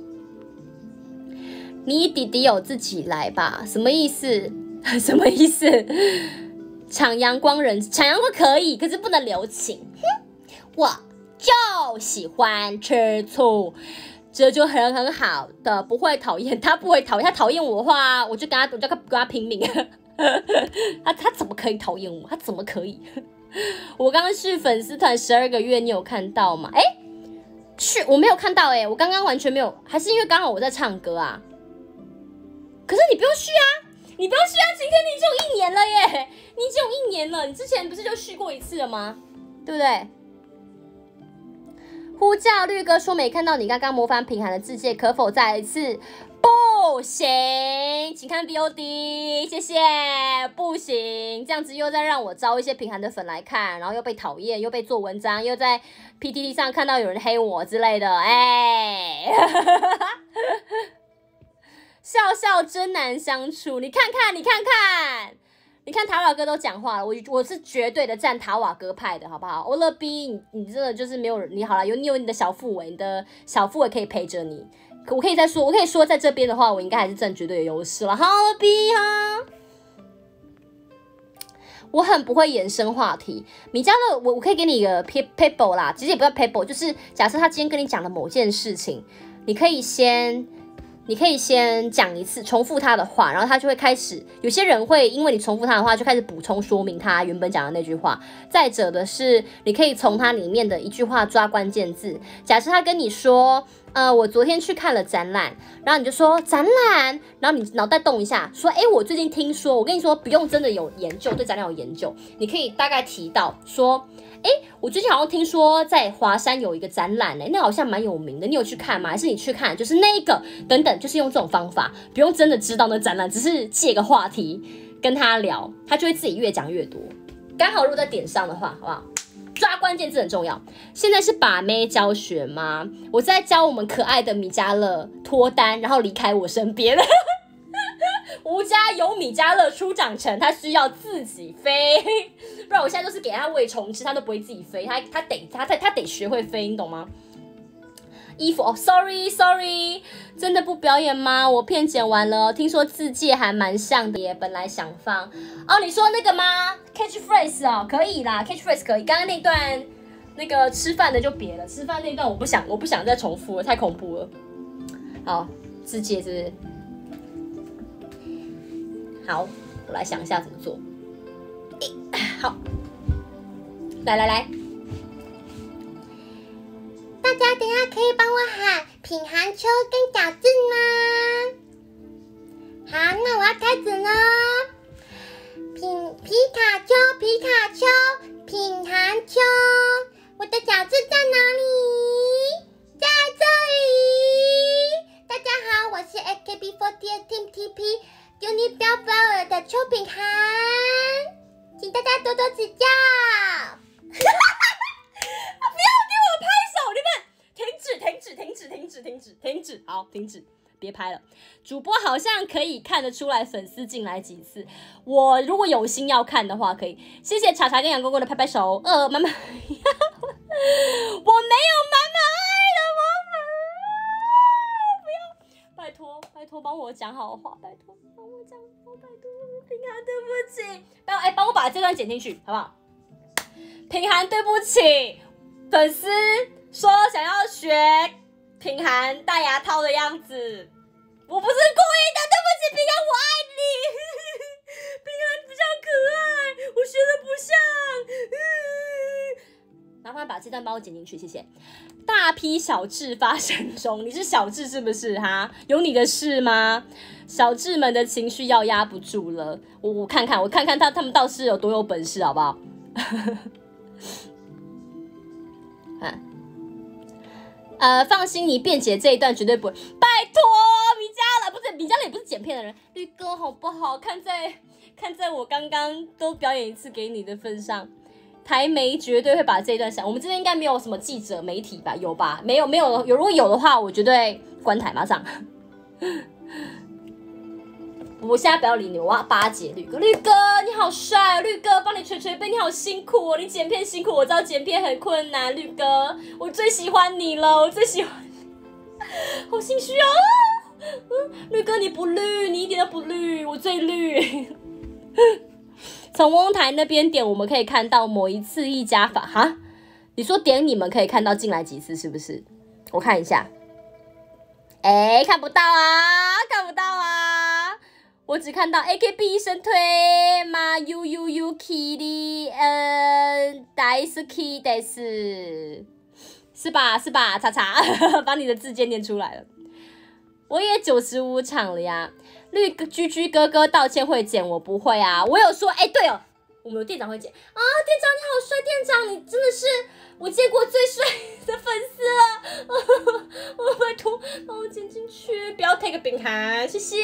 你弟弟有自己来吧？什么意思？什么意思？抢阳光可以，可是不能留情。我就喜欢吃醋，这就很好的，不会讨厌他，不会讨厌他。讨厌我的话，我就跟他拼命。他怎么可以讨厌我？他怎么可以？我刚刚去粉丝团12个月，你有看到吗？我没有看到我刚刚完全没有，还是因为刚好我在唱歌啊？可是你不用续啊，今天你已经有1年了耶，你已经有1年了，你之前不是就续过1次了吗？对不对？呼叫绿哥说没看到你刚刚模仿品涵的字界，可否再一次？不行，请看 VOD， 谢谢。不行，这样子又在让我招一些品涵的粉来看，然后又被讨厌，又被做文章，又在 PTT 上看到有人黑我之类的，笑笑真难相处。你看塔瓦哥都讲话了，我是绝对的站塔瓦哥派的，好不好？欧乐 B， 你真的就是没有你好了，你有你的小副委，你的小副委可以陪着你。我可以说在这边的话，我应该还是占绝对的优势了。好了 B 哈，我很不会延伸话题。米迦勒，我可以给你一个 paper 啦，其实也不叫 paper， 就是假设他今天跟你讲的某件事情，你可以先讲一次，重复他的话，然后他就会开始。有些人会因为你重复他的话，就开始补充说明他原本讲的那句话。再者的是，你可以从他里面的一句话抓关键字。假设他跟你说，我昨天去看了展览，然后你就说展览，然后你脑袋动一下，说，我最近听说，我跟你说，不用真的有研究，对展览有研究，你可以大概提到说，我最近好像听说在华山有一个展览那好像蛮有名的，你有去看吗？还是你去看就是那个等等，就是用这种方法，不用真的知道那展览，只是借个话题跟他聊，他就会自己越讲越多。刚好如果在点上的话，好不好？抓关键字很重要。现在是把妹教学吗？我在教我们可爱的米迦勒脱单，然后离开我身边。吴家有米迦勒初长成，他需要自己飞，不然我现在都是给他喂虫吃，他都不会自己飞，他得学会飞，你懂吗？衣服sorry， 真的不表演吗？我片剪完了，听说字界还蛮像的耶，本来想放你说那个吗 ？catchphrase 可以啦 ，catchphrase 可以。刚刚那段那个吃饭的就别了，吃饭那段我不想再重复了，太恐怖了。好，字界是不是？好，我来想一下怎么做。好，来，大家等一下可以帮我喊品含秋跟小智吗？好，那我要开始喽。皮卡丘，品含秋，我的小智在哪里？在这里。大家好，我是 AKB48 Team TP Unibell 的邱品涵，请大家多多指教。 不要给我拍手，你们停止，好，停止，别拍了。主播好像可以看得出来粉丝进来几次，我如果有心要看的话，可以。谢谢茶茶跟杨公公的拍拍手。妈妈，我没有妈妈爱的我们，不要，拜托帮我讲好话，拜托帮我讲好，拜托品涵对不起，帮我把这段剪进去好不好？品涵对不起，粉丝说想要学品涵戴牙套的样子，我不是故意的，对不起，品涵，我爱你。品涵比较可爱，我学的不像。麻烦把这段帮我剪进去，谢谢。大批小智发生中，你是小智是不是哈？有你的事吗？小智们的情绪要压不住了，我看看他们倒是有多有本事，好不好？放心，你辩解这一段绝对不会。拜托，米迦了，不是米迦了，也不是剪片的人。绿哥好不好？看在我刚刚都表演一次给你的份上，台媒绝对会把这一段想。我们这边应该没有什么记者媒体吧？有吧？没有，如果有的话，我绝对关台马上。我现在不要理你，我要巴结绿哥。绿哥你好帅哦，绿哥帮你捶捶背，你好辛苦哦，你剪片辛苦，我知道剪片很困难。绿哥，我最喜欢你了，我最喜欢你，好心虚哦。绿哥你不绿，你一点都不绿，我最绿。从翁台那边点，我们可以看到某一次一加法哈。你说点你们可以看到进来几次是不是？我看一下，看不到啊，我只看到 AKB 一生推嘛 UUUKI 大好きです，是吧？查查，把你的字键念出来了。我也95场了呀。绿居居哥哥道歉会剪，我不会啊。我有说，对哦，我们有店长会剪啊。店长你好帅，店长你真的是我见过最帅的粉丝了。拜托帮我剪进去，不要 take 饼涵，谢谢。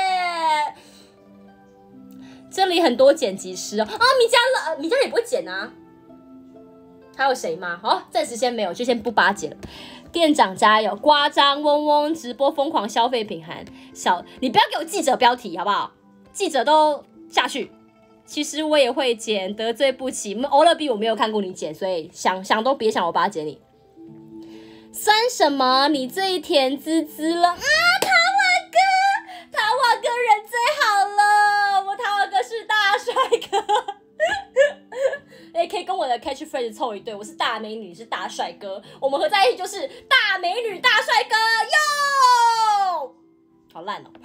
这里很多剪辑师哦。米迦也不会剪啊。还有谁吗？好，暂时先没有，就先不巴结了。店长加油！夸张嗡嗡直播疯狂消费品涵你不要给我记者标题好不好？记者都下去。其实我也会剪，得罪不起。欧乐 B 我没有看过你剪，所以想都别想我巴结你。酸什么？你最甜滋滋了啊！桃花哥人最好了，我桃花哥是大帅哥。可以跟我的 catchphrase 凑一对，我是大美女，是大帅哥，我们合在一起就是大美女大帅哥哟！好烂哦。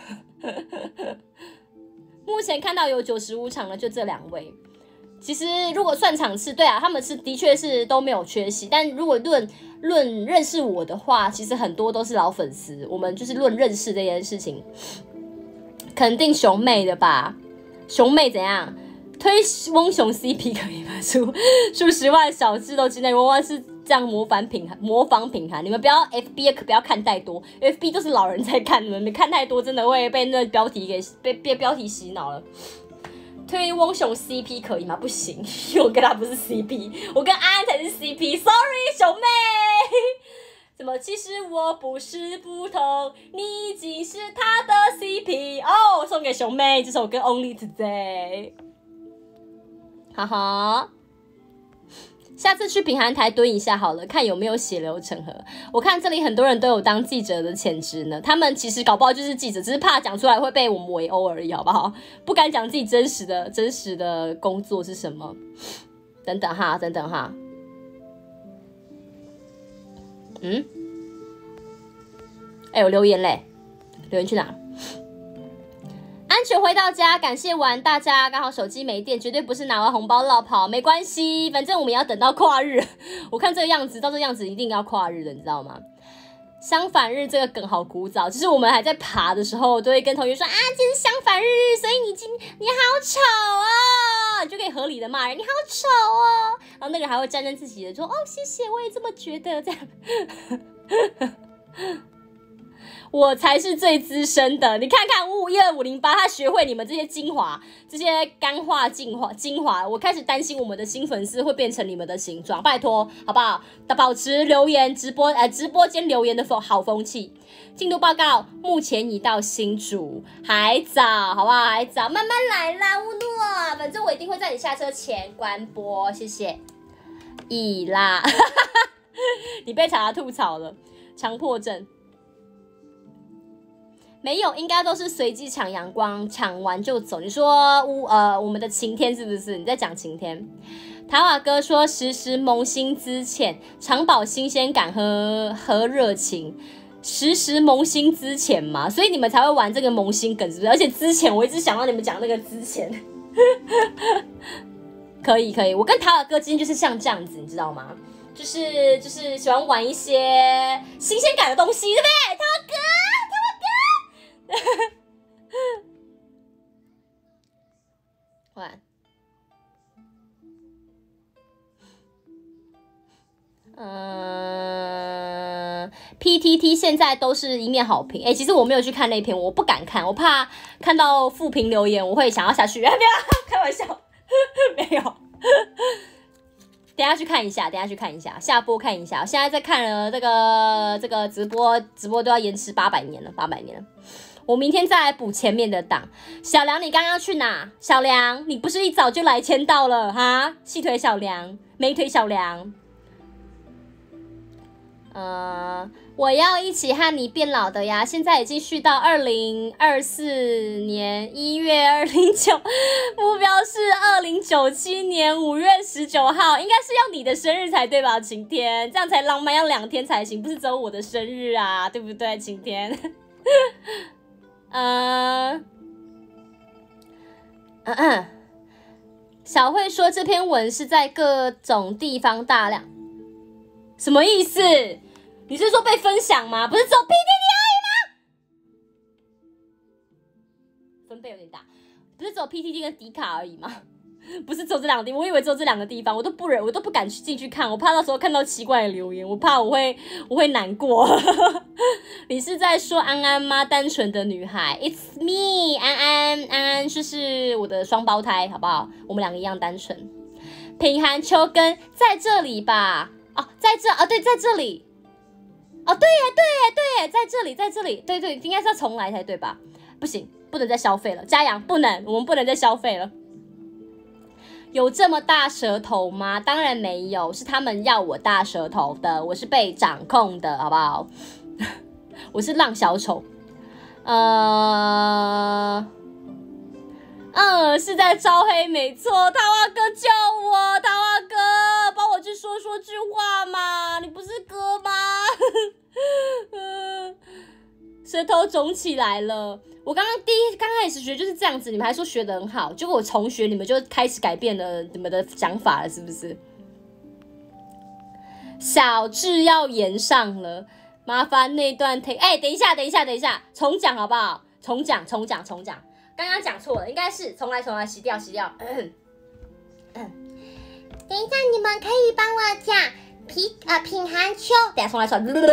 目前看到有95场了，就这2位。其实如果算场次，对啊，他们是的确是都没有缺席，但如果论认识我的话，其实很多都是老粉丝。我们就是论认识这件事情，肯定熊妹的吧？熊妹怎样？推翁熊 CP 可以吗？数10万小智都之内，往往是这样模仿品涵。你们不要 FB 不要看太多 ，FB 都是老人在看，你们看太多真的会被那标题被标题洗脑了。推翁熊 CP 可以吗？不行，因为我跟他不是 CP， 我跟安安才是 CP。Sorry， 熊妹。怎么？其实我不是不同，你已经是他的 CP 哦。送给熊妹这首歌 Only Today。哈哈，下次去品涵台蹲一下好了，看有没有血流成河。我看这里很多人都有当记者的潜质呢，他们其实搞不好就是记者，只是怕讲出来会被我们围殴而已，好不好？不敢讲自己真实的工作是什么。等等哈。有留言嘞，留言去哪？安全回到家，感谢完大家。刚好手机没电，绝对不是拿完红包落跑，没关系，反正我们也要等到跨日。我看这个样子，到这个样子一定要跨日的，你知道吗？ 相反日这个梗好古早，就是我们还在爬的时候，都会跟同学说啊，今天是相反日，所以你好丑哦，你就可以合理的骂人，你好丑哦。然后那个人还会沾沾自喜的说，哦，谢谢，我也这么觉得，这样。我才是最资深的，你看看5512-508，他学会你们这些精华，这些干话精华，我开始担心我们的新粉丝会变成你们的形状，拜托好不好？保持留言直播间留言的好风气。进度报告，目前已到新竹，还早，好不好？还早，慢慢来啦，乌诺，反正我一定会在你下车前关播，谢谢。已啦，你被查吐槽了，强迫症。没有，应该都是随机抢阳光，抢完就走。你说我们的晴天是不是？你在讲晴天？塔瓦哥说时时萌新资浅，常保新鲜感和热情。时时萌新资浅嘛，所以你们才会玩这个萌新梗，是不是？而且之前我一直想到你们讲那个之前，可以，我跟塔瓦哥之间就是像这样子，你知道吗？就是喜欢玩一些新鲜感的东西，对不对？塔瓦哥。晚PTT 现在都是一面好评。其实我没有去看那篇，我不敢看，我怕看到负评留言，我会想要下去。不要开玩笑，没有。等一下去看一下，下播看一下。我现在在看了这个直播都要延迟800年了。我明天再来补前面的档。小梁，你刚刚去哪？小梁，你不是一早就来签到了哈？细腿小梁，美腿小梁。我要一起和你变老的呀！现在已经续到2024年1月209，目标是2097年5月19号，应该是要你的生日才对吧？晴天，这样才浪漫，要2天才行，不是只有我的生日啊，对不对？晴天。小慧说这篇文是在各种地方大量，什么意思？你是说被分享吗？不是只有 PTT 而已吗？分贝有点大，不是只有 PTT 跟迪卡而已吗？不是只有这2个地方，我以为只有这2个地方，我都不敢进去看，我怕到时候看到奇怪的留言，我怕我会难过。你是在说安安吗？单纯的女孩 ，It's me， 安安就是我的双胞胎，好不好？我们2个一样单纯。品涵秋根在这里吧？哦，对，在这里。哦，对耶，在这里，对，应该是要重来才对吧？不行，不能再消费了，嘉阳不能，我们不能再消费了。有这么大舌头吗？当然没有，是他们要我大舌头的，我是被掌控的，好不好？我是浪小丑，是在招黑，没错。桃花哥救我，桃花哥，帮我去说句话嘛，你不是哥吗？舌头肿起来了。我刚开始学就是这样子，你们还说学得很好，结果我重学，你们就开始改变了你们的想法了，是不是？小智要延上了，麻烦那段等一下，重讲好不好？重讲，刚刚讲错了，应该是重来，洗掉。等一下，你们可以帮我讲品涵秋，等一下重来。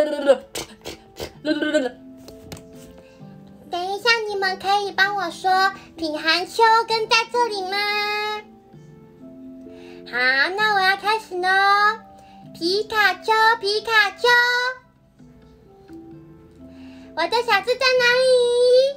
等一下，你们可以帮我说品涵秋跟在这里吗？好，那我要开始咯。皮卡丘，我的小智在哪里？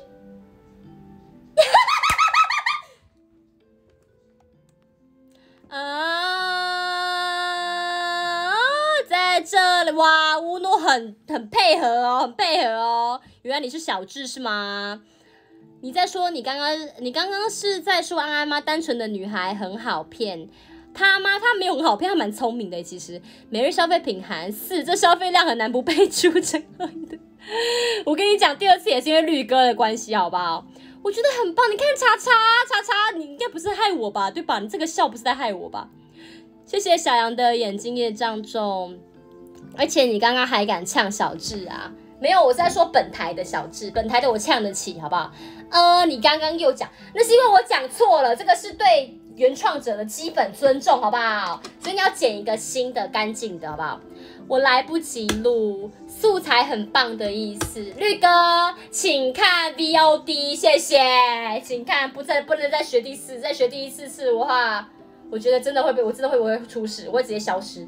在这里哇！乌诺很配合哦，原来你是小智是吗？你在说你刚刚是在说安安吗？单纯的女孩很好骗。他吗？他没有很好骗，他蛮聪明的。其实每日消费品涵4，这消费量很难不被出成的。我跟你讲，第2次也是因为绿哥的关系，好不好？我觉得很棒。你看叉叉，你应该不是害我吧？对吧？你这个笑不是在害我吧？谢谢小杨的眼睛业障重，而且你刚刚还敢呛小智啊？ 没有，我是在说本台的小智，本台的我呛得起，好不好？你刚刚又讲，那是因为我讲错了，这个是对原创者的基本尊重，好不好？所以你要剪一个新的、干净的，好不好？我来不及录，素材很棒的意思。绿哥，请看 VOD， 谢谢，请看，不能再学第四，再学第四次的话，我觉得真的会我会出事，我会直接消失。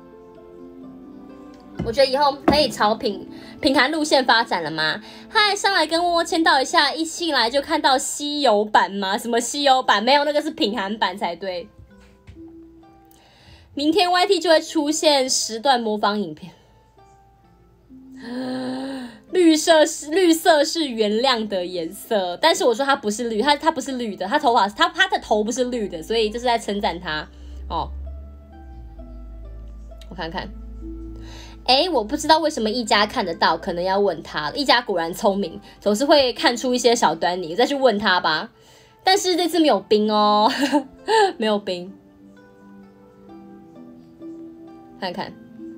我觉得以后可以朝品涵路线发展了吗？嗨，上来跟默默签到一下，一进来就看到稀有版吗？什么稀有版？没有，那个是品涵版才对。明天 YT 就会出现10段模仿影片。绿色是原谅的颜色，但是我说它不是绿，它不是绿的，它的头不是绿的，所以这是在称赞它哦。我看看。我不知道为什么一家看得到，可能要问他了。一家果然聪明，总是会看出一些小端倪，再去问他吧。但是这次没有冰哦，没有冰。看看，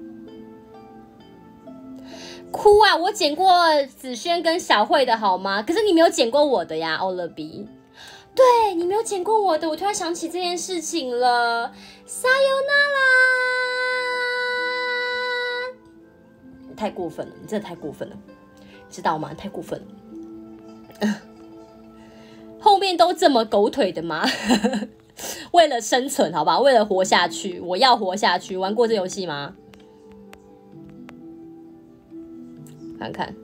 哭啊！我剪过子轩跟小慧的好吗？可是你没有剪过我的呀，欧乐 B。对，你没有剪过我的，我突然想起这件事情了。撒尤那拉。太过分了，你真的太过分了，知道吗？太过分了。后面都这么狗腿的吗？为了生存，好吧，为了活下去，我要活下去。玩过这游戏吗？看看，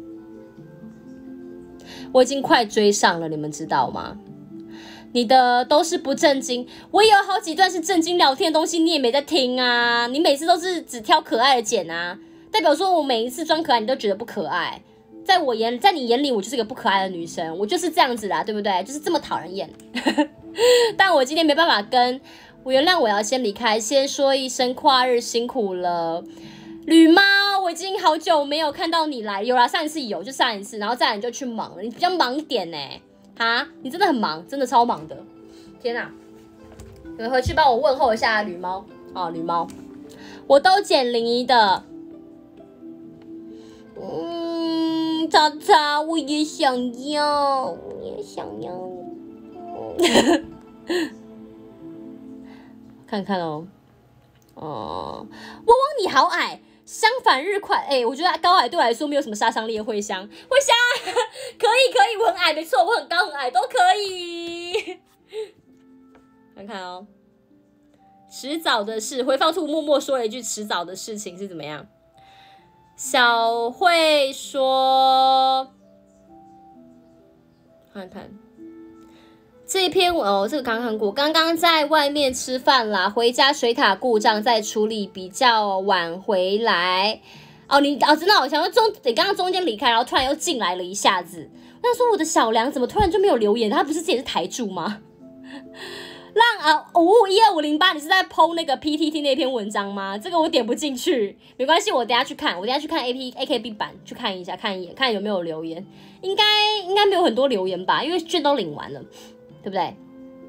我已经快追上了，你们知道吗？你的都是不正经，我也有好几段是正经聊天的东西，你也没在听啊。你每次都是只挑可爱的剪啊。代表说我每一次装可爱你都觉得不可爱，在你眼里我就是个不可爱的女生，我就是这样子啦，对不对？就是这么讨人厌。但我今天没办法我原谅我要先离开，先说一声跨日辛苦了。吕猫，我已经好久没有看到你来，有啦，上一次有，就上一次，然后再来你就去忙了，你比较忙一点哈，你真的很忙，真的超忙的。天哪，你们回去帮我问候一下吕猫哦，吕猫，我都剪林一的。叉叉，我也想要，我也想要。看看哦，汪汪你好矮，相反日快，我觉得高矮对我来说没有什么杀伤力的茴香，可以，我很矮，没错，我很高很矮都可以。看看哦，迟早的事，回放处默默说了一句迟早的事情是怎么样？小慧说：“看看这篇这个刚看过。刚刚在外面吃饭啦，回家水塔故障在处理，比较晚回来。真的，我想说你刚刚中间离开，然后突然又进来了一下子。我想说我的小梁怎么突然就没有留言？他不是之前是台柱吗？”5151258，你是在 po 那个 PTT 那篇文章吗？这个我点不进去，没关系，我等一下去看 AKB 版去看一下，看一眼，看有没有留言。应该没有很多留言吧，因为卷都领完了，对不对？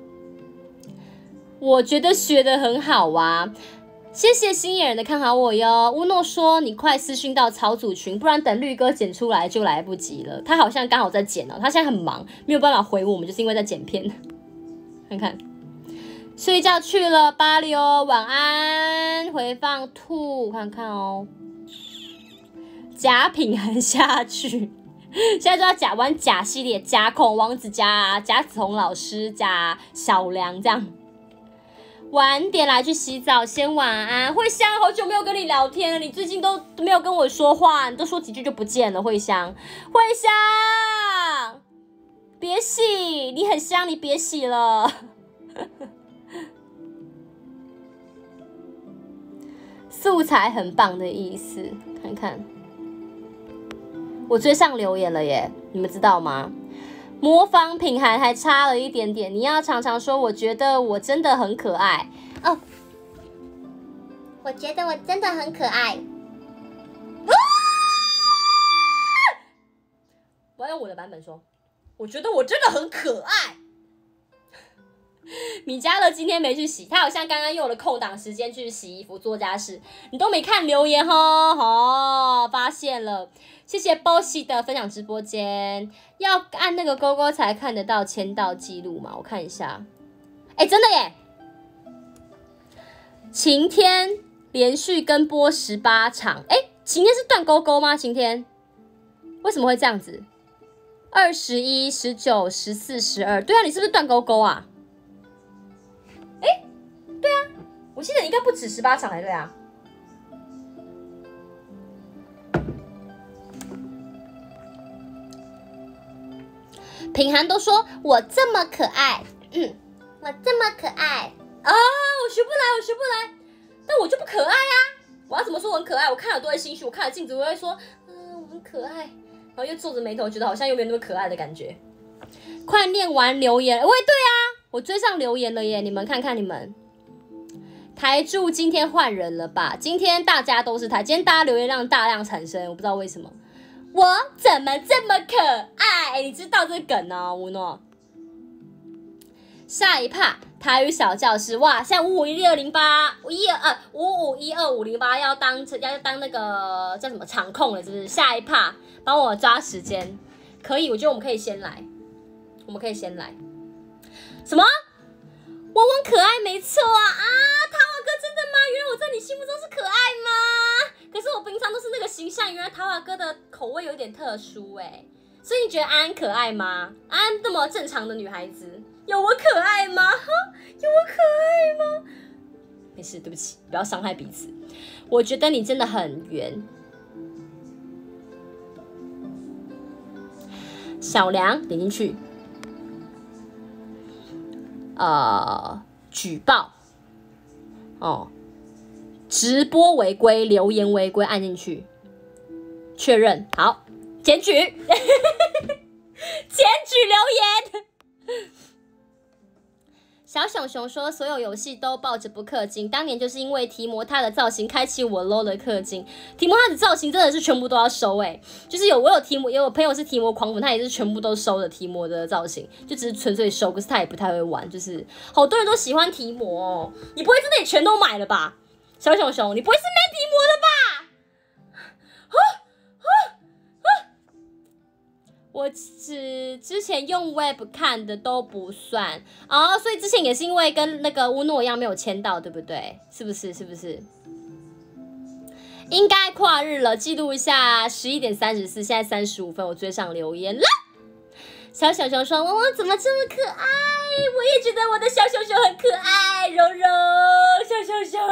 我觉得学得很好啊，谢谢新野人的看好我哟。乌诺说你快私讯到草组群，不然等绿哥剪出来就来不及了。他好像刚好在剪哦，他现在很忙，没有办法回我们，就是因为在剪片。看看。睡觉去了，巴黎哦，晚安。回放兔，看看哦。假品涵下去，现在都要玩假系列，假孔王子假子彤老师假小梁这样。晚点来去洗澡，先晚安。慧香，好久没有跟你聊天了，你最近都没有跟我说话，你都说几句就不见了。慧香，别洗，你很香，你别洗了。素材很棒的意思，看看，我追上留言了耶，你们知道吗？模仿品涵还差了一点点，你要常常说，我觉得我真的很可爱哦，我觉得我真的很可爱。我要用我的版本说，我觉得我真的很可爱。 米迦勒今天没去洗，他好像刚刚用了空档时间去洗衣服做家事，你都没看留言哦，发现了。谢谢 Bossy 的分享直播间，要按那个勾勾才看得到签到记录嘛？我看一下，真的耶！晴天连续跟播18场，晴天是断勾勾吗？晴天为什么会这样子？21、19、14、12，对啊，你是不是断勾勾啊？对啊，我记得应该不止18场才对啊。品涵都说我这么可爱，我这么可爱啊，我学不来，但我就不可爱啊！我要怎么说我很可爱？我看了都会心虚，我看了镜子我会说，我很可爱，然后又皱着眉头，觉得好像又没有那么可爱的感觉。快念完留言，对啊，我追上留言了耶！你们看看你们，台柱今天换人了吧？今天大家都是台，今天大家留言量大量产生，我不知道为什么。我怎么这么可爱？你知道这个梗哦，吴诺。下一趴台语小教室，哇！现在55120855125508要当那个叫什么场控了，是不是？下一趴帮我抓时间，可以？我觉得我们可以先来，什么？汪汪可爱没错啊！桃花哥真的吗？原来我在你心目中是可爱吗？可是我平常都是那个形象，原来桃花哥的口味有点特殊所以你觉得安安可爱吗？安安那么正常的女孩子，有我可爱吗？有我可爱吗？没事，对不起，不要伤害彼此。我觉得你真的很圆。小梁点进去。举报直播违规，留言违规，按进去确认，好，检举，检举留言。小熊熊说，所有游戏都抱着不氪金，当年就是因为提摩他的造型开启我 low 的氪金。提摩他的造型真的是全部都要收就是我有提摩，也有朋友是提摩狂粉，他也是全部都收的提摩的造型，就只是纯粹收，可是他也不太会玩，就是好多人都喜欢提摩你不会真的也全都买了吧？小熊熊，你不会是没提摩的吧？我之前用 Web 看的都不算所以之前也是因为跟那个乌诺一样没有签到，对不对？是不是？应该跨日了，记录一下11点34，现在35分，我追上留言了。小熊熊说：“汪汪怎么这么可爱？我也觉得我的小熊熊很可爱，柔柔小熊熊。”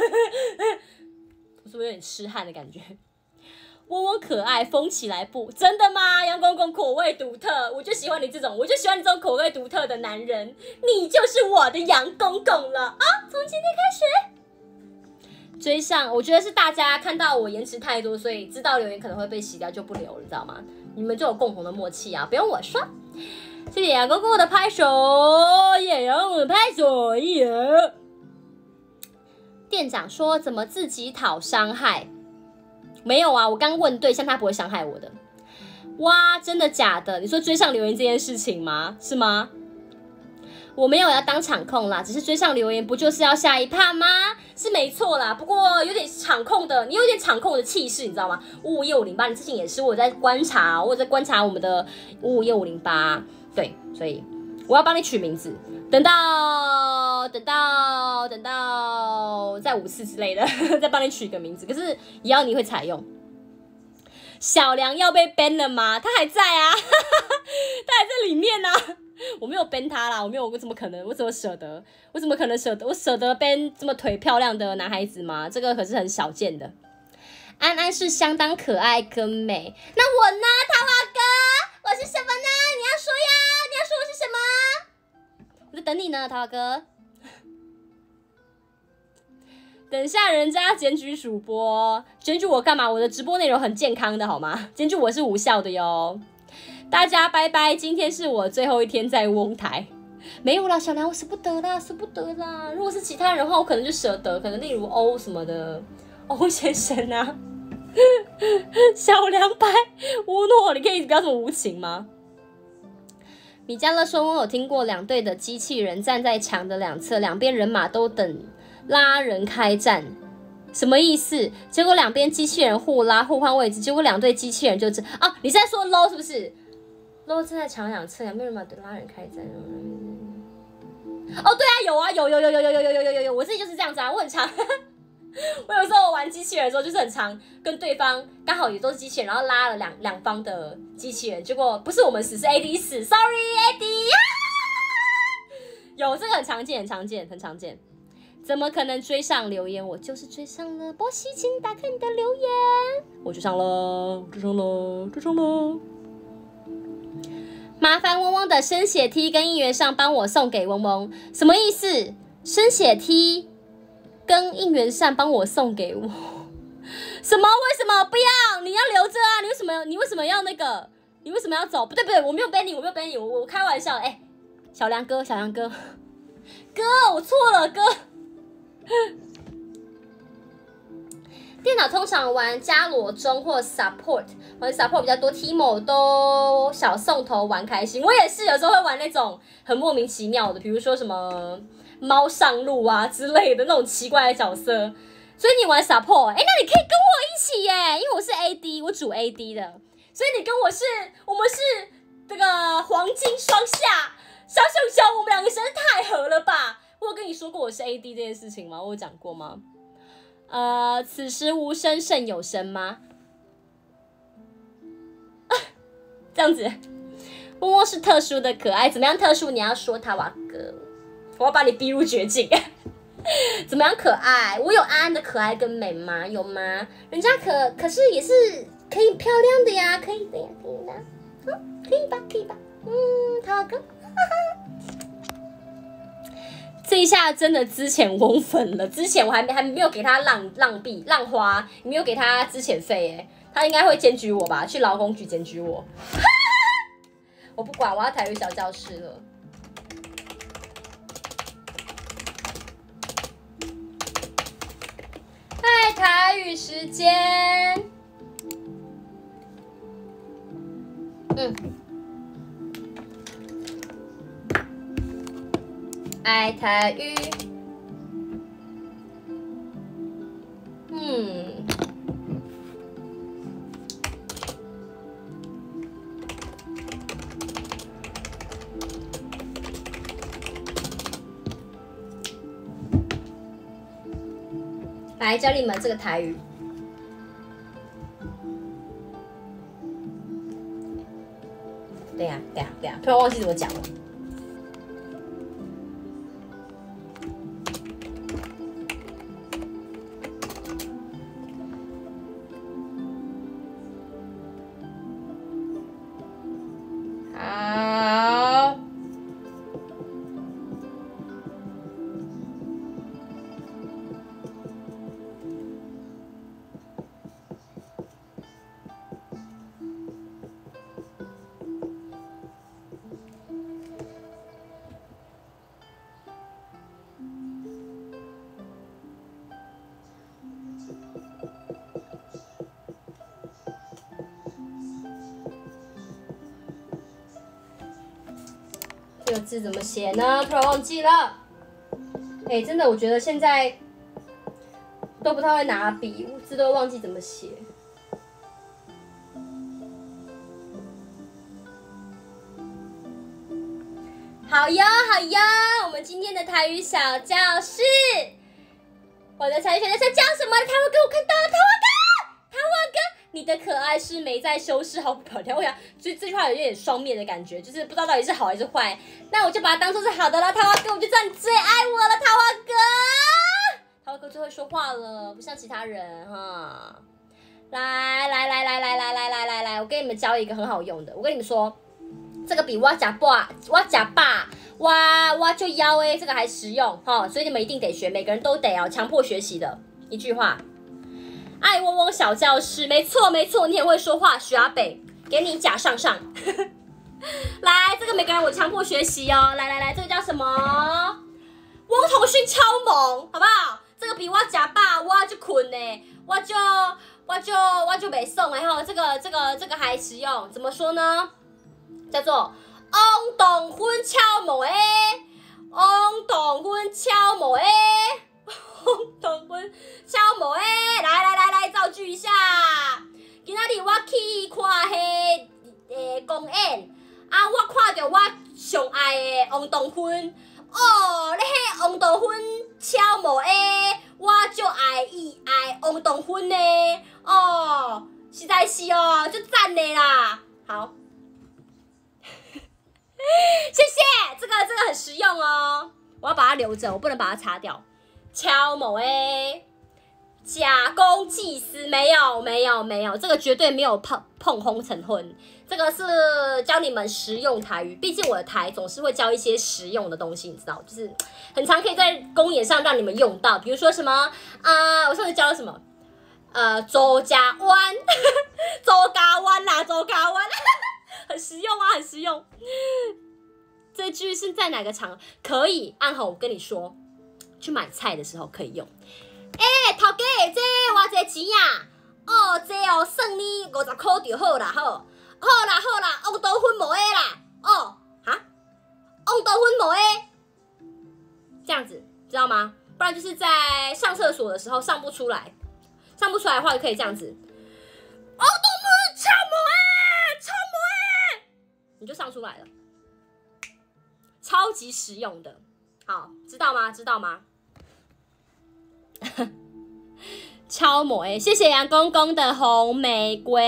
我是不是有点痴汉的感觉？汪汪可爱，疯起来不？真的吗？杨公公口味独特，我就喜欢你这种口味独特的男人，你就是我的杨公公了从今天开始追上，我觉得是大家看到我延迟太多，所以知道留言可能会被洗掉，就不留了，你知道吗？你们就有共同的默契不用我说。谢谢杨公公的拍手，也让我拍手耶。店长说怎么自己讨伤害？没有我刚问对象，他不会伤害我的。哇，真的假的？你说追上留言这件事情吗？是吗？我没有要当场控啦，只是追上留言不就是要下一趴吗？是没错啦，不过有点场控的，你有点场控的气势，你知道吗？551508，你之前也是我在观察我们的551508，对，所以我要帮你取名字，等到再5次之类的，再帮你取个名字。可是也要你会采用。小梁要被 ban 了吗？他还在他还在里面我没有 ban 他啦，我怎么可能？我怎么舍得？我舍得 ban 这么腿漂亮的男孩子吗？这个可是很少见的。安安是相当可爱跟美，那我呢？桃花哥，我是什么呢？你要说呀，你要说我是什么？我在等你呢，桃花哥。等一下人家检举主播，检举我干嘛？我的直播内容很健康的好吗？检举我是无效的哟。大家拜拜，今天是我最后一天在翁台。没有啦，小梁，我舍不得啦。如果是其他人的话，我可能就舍得，可能例如欧什么的，欧先生啊。小梁白吴诺，你可以不要这么无情吗？ 米迦勒说：“我有听过2队的机器人站在墙的两侧，两边人马都等拉人开战，什么意思？结果两边机器人互拉互换位置，结果2队机器人就你是在说 low 是不是 ？low 站在墙两侧，两边人马都拉人开战。哦，对啊，有，我自己就是这样子啊，我很常。”我有时候玩机器人的时候，就是很常跟对方刚好也都是机器人，然后拉了两方的机器人，结果不是我们死，是 AD 死 ，sorry AD 啊！有这个很常见，很常见。怎么可能追上留言？我就是追上了。波西，请打开你的留言。我追上了。麻烦嗡嗡的生血 T 跟应援上帮我送给嗡嗡，什么意思？生血 T。跟应援扇帮我送给我，什么？为什么不要？你要留着啊！你为什么要那个？你为什么要走？不对，我没有 ban 你，我开玩笑。小梁哥，哥，我错了，哥。电脑通常玩伽罗中或 support， 玩 support 比较多 ，Timo 都小送头玩开心。我也是，有时候会玩那种很莫名其妙的，比如说什么。猫上路啊之类的那种奇怪的角色，所以你玩 support， 那你可以跟我一起耶，因为我是 AD， 我主 AD 的，所以你跟我们是这个黄金双下，小熊，我们2个实在是太合了吧？我有跟你说过我是 AD 这件事情吗？我有讲过吗？此时无声胜有声吗？这样子，默默是特殊的可爱，怎么样特殊？你要说他哇哥。我要把你逼入绝境，怎么样可爱？我有安安的可爱跟美吗？有吗？人家可是也是可以漂亮的呀，可以的呀，可以吧？涛哥，这一下真的之前翁粉了，之前我还没有给他浪花，没有给他资遣费他应该会检举我吧？去劳工局检举我，我不管，我要台语小教室了。台语时间，爱台语，来教你们这个台语。对呀，突然忘记怎么讲了。好。这个字怎么写呢？突然忘记了。真的，我觉得现在都不太会拿笔，字都忘记怎么写。好哟，我们今天的台语小教室，我的台语小教室叫什么？台湾哥，我看到了，台湾哥，你的可爱是没在修饰，好漂亮。我想，所以这句话有点双面的感觉，就是不知道到底是好还是坏。那我就把它当做是好的了，台湾哥，我就知道你最爱我了，台湾哥。台湾哥最会说话了，不像其他人哈。来，我跟你们教一个很好用的，我跟你们说。这个比我假爸，我就腰这个还实用哈，所以你们一定得学，每个人都得强迫学习的一句话。爱嗡嗡小教室，没错，你很会说话，许阿北，给你假上上。来，这个每个人我强迫学习哦，来，这个叫什么？翁同勋超萌，好不好？这个比我假爸，我就困呢，我就没送，然后这个还实用，怎么说呢？叫做翁同婚敲门诶，翁同婚敲门诶，翁同婚敲门诶，来，造句一下。今仔日我去看迄公演，啊，我看到我上爱的翁同婚。哦，你迄王道芬超无诶，我就爱伊爱王道芬呢。哦，实在是哦，就赞的啦。好，谢谢，这个很实用哦，我要把它留着，我不能把它擦掉。超无诶，假公济私，没有，这个绝对没有碰轰成婚。这个是教你们实用台语，毕竟我的台总是会教一些实用的东西，你知道，就是很常可以在公演上让你们用到，比如说什么我上次教了什么周家湾，周家湾啦，周家湾，很实用啊，很实用。这句是在哪个场可以？暗号我跟你说，去买菜的时候可以用。头家，这偌济钱啊？哦，这哦，算你50块就好啦，好。好啦，王道芬无诶啦，哦，哈，王道芬无诶，这样子知道吗？不然就是在上厕所的时候上不出来的话，就可以这样子，王道芬超无诶，你就上出来了，超级实用的，好，知道吗？超模诶，谢谢杨公公的红玫瑰。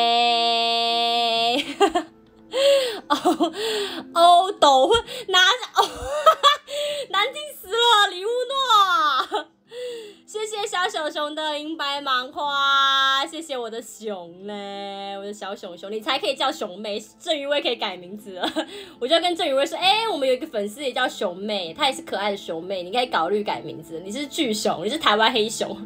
欧斗会拿着难听死了，礼物诺。谢谢小熊熊的银白芒花，谢谢我的熊嘞，我的小熊熊，你才可以叫熊妹，郑余威可以改名字了。我就跟郑余威说，我们有一个粉丝也叫熊妹，她也是可爱的熊妹，你可以考虑改名字。你是巨熊，你是台湾黑熊。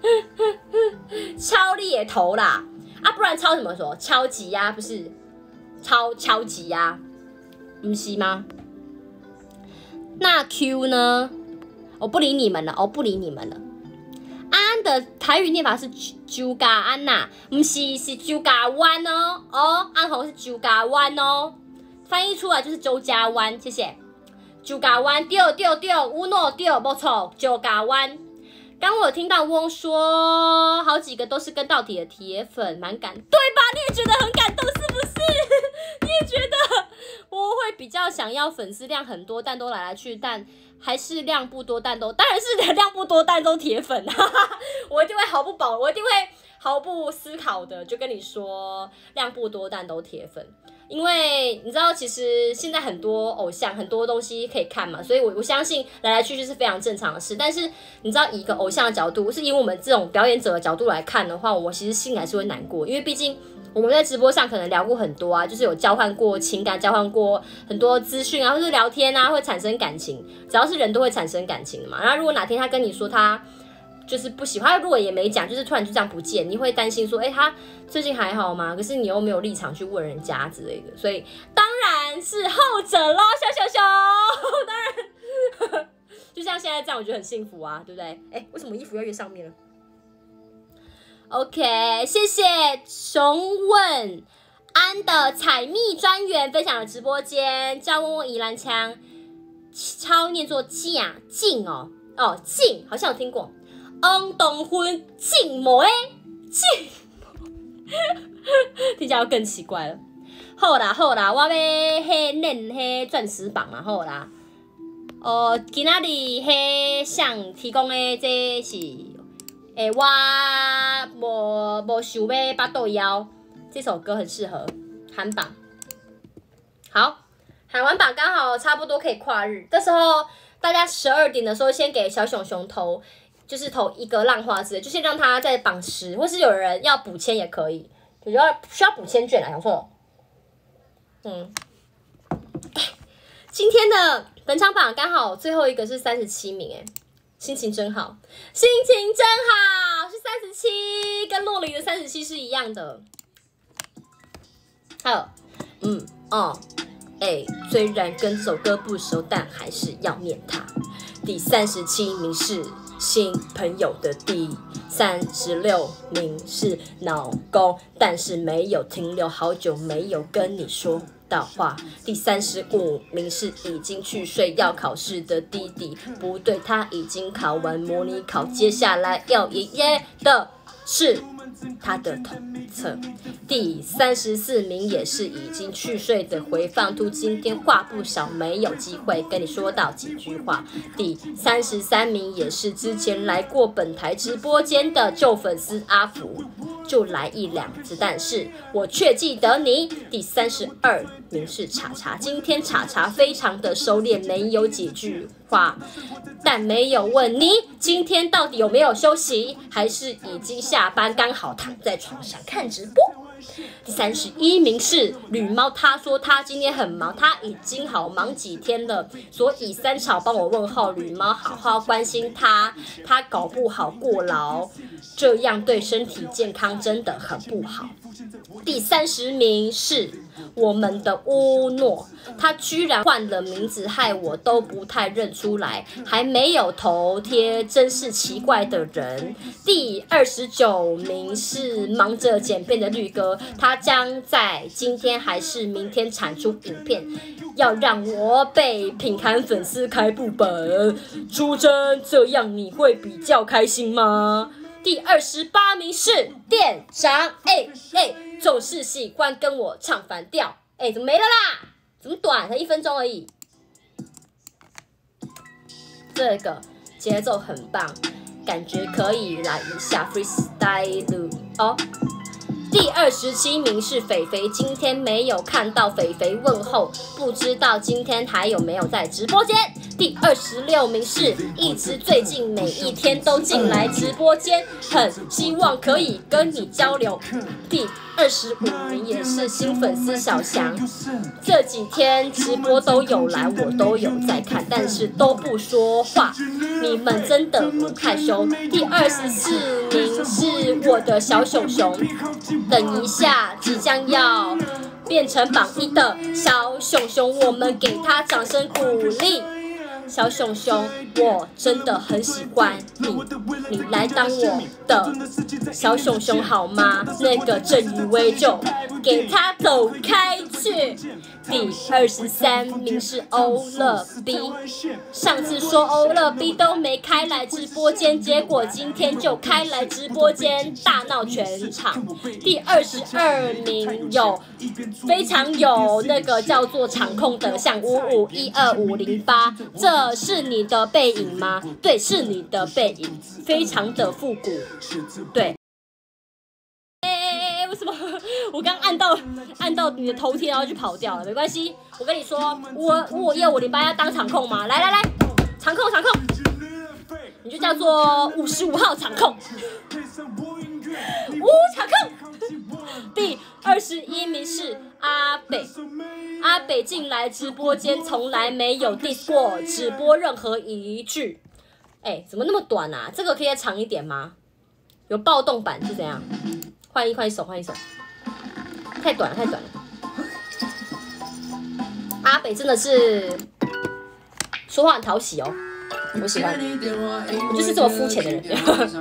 敲猎头啦，不然敲什么说？敲击呀，不是敲击呀，不是吗？那 Q 呢？我不理你们了。安安的台语念法是周家安呐，不是周家湾哦。安红是周家湾哦，翻译出来就是周家湾。谢谢，周家湾对，乌诺对，没错，周家湾。刚我有听到翁说，好几个都是跟到底的铁粉，蛮感，对吧？你也觉得很感动是不是？你也觉得我会比较想要粉丝量很多，但都来去，但还是量不多，但都当然是量不多，但都铁粉。我一定会毫不思考的就跟你说，量不多，但都铁粉。因为你知道，其实现在很多偶像很多东西可以看嘛，所以我相信来去是非常正常的事。但是你知道，以一个偶像的角度，是以我们这种表演者的角度来看的话，我其实心里还是会难过，因为毕竟我们在直播上可能聊过很多啊，就是有交换过情感，交换过很多资讯啊，或是聊天啊，会产生感情。只要是人都会产生感情的嘛。然后如果哪天他跟你说他就是不喜欢，他如果也没讲，就是突然就这样不见，你会担心说，他最近还好吗？可是你又没有立场去问人家之类的，所以当然是后者咯，小熊，当然，就像现在这样，我觉得很幸福啊，对不对？为什么衣服要越上面了 ？OK， 谢谢熊问安的采蜜专员分享的直播间，叫问宜兰腔，超念作静哦，静好像有听过。翁同芬静模静，听起来更奇怪了。好啦，我要练钻石榜嘛，好啦。今仔日想提供的这是我无想要巴肚枵，这首歌很适合喊榜。好，喊完榜刚好差不多可以跨日，这时候大家12点的时候先给小熊熊投。就是投一个浪花之类，就先让他在榜10，或是有人要补签也可以，需要补签券啊，讲错了。今天的本场榜刚好最后一个是37名，心情真好，是37，跟洛梨的37是一样的。还有，虽然跟这首歌不熟，但还是要念它。第37名是新朋友的第36名是老公，但是没有停留，好久没有跟你说到话。第35名是已经去睡要考试的弟弟，不对，他已经考完模拟考，接下来要爷爷的是他的统测。第34名也是已经去睡的回放图，今天话不少，没有机会跟你说到几句话。第33名也是之前来过本台直播间的旧粉丝阿福，就来1、2次，但是我却记得你。第32名是查查，今天查查非常的收敛，没有几句话，但没有问你今天到底有没有休息，还是已经下班，刚好躺在床上看直播。第31名是吕猫，他说他今天很忙，他已经好忙几天了，所以三草帮我问候吕猫，好好关心他，他搞不好过劳，这样对身体健康真的很不好。第30名是我们的乌诺，他居然换了名字，害我都不太认出来，还没有头贴，真是奇怪的人。第29名是忙着剪片的绿哥，他将在今天还是明天产出影片，要让我被品刊粉丝开副本出征，这样你会比较开心吗？第28名是店长，总是喜欢跟我唱反调，怎么没了啦？怎么短？才1分钟而已。这个节奏很棒，感觉可以来一下 freestyle 哦。第27名是肥肥，今天没有看到肥肥问候，不知道今天还有没有在直播间。第26名是一直最近每一天都进来直播间，很希望可以跟你交流。第25名也是新粉丝小翔，这几天直播都有来，我都有在看，但是都不说话，你们真的很害羞。第24名是我的小熊熊，等一下即将要变成榜1的小熊熊，我们给他掌声鼓励。小熊熊，我真的很喜欢你，你来当我的小熊熊好吗？那个郑宇威就给他走开去。第23名是欧乐 B， 上次说欧乐 B 都没开来直播间，结果今天就开来直播间，大闹全场。第22名有非常有那个叫做场控的，像5512508，这是你的背影吗？对，是你的背影，非常的复古，对。为什么我刚按到你的头贴，然后就跑掉了？没关系，我跟你说，5512508要当场控吗？来，场控，你就叫做55号场控，场控。第21名是阿北，阿北进来直播间从来没有 diss 过直播任何一句。怎么那么短啊？这个可以再长一点吗？有暴动版是怎样？换一首，太短了。阿北真的是说话很讨喜哦，我喜欢，我就是这么肤浅的人。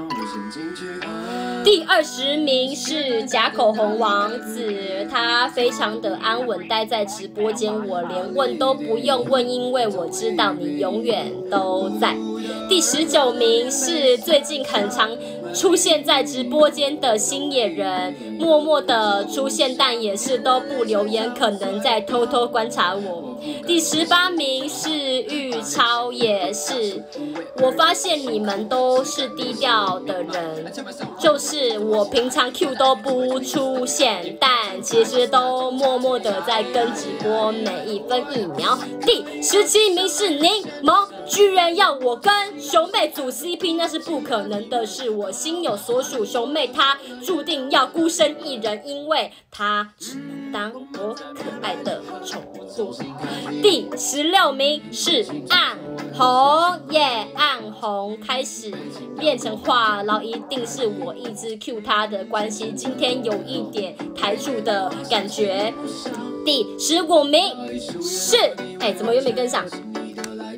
第20名是假口红王子，他非常的安稳待在直播间，我连问都不用问，因为我知道你永远都在。第19名是最近很常出现在直播间的星野人，默默的出现，但也是都不留言，可能在偷偷观察我。第18名是玉超，也是我发现你们都是低调的人，就是我平常 Q 都不出现，但其实都默默的在跟直播每一分一秒。第17名是柠檬，居然要我跟熊妹组 CP， 那是不可能的事，我心有所属，熊妹她注定要孤身一人，因为她只能当我可爱的宠物。第16名是暗红，暗红开始变成话痨，一定是我一直 Q 她的关系，今天有一点台柱的感觉。第15名是怎么又没跟上？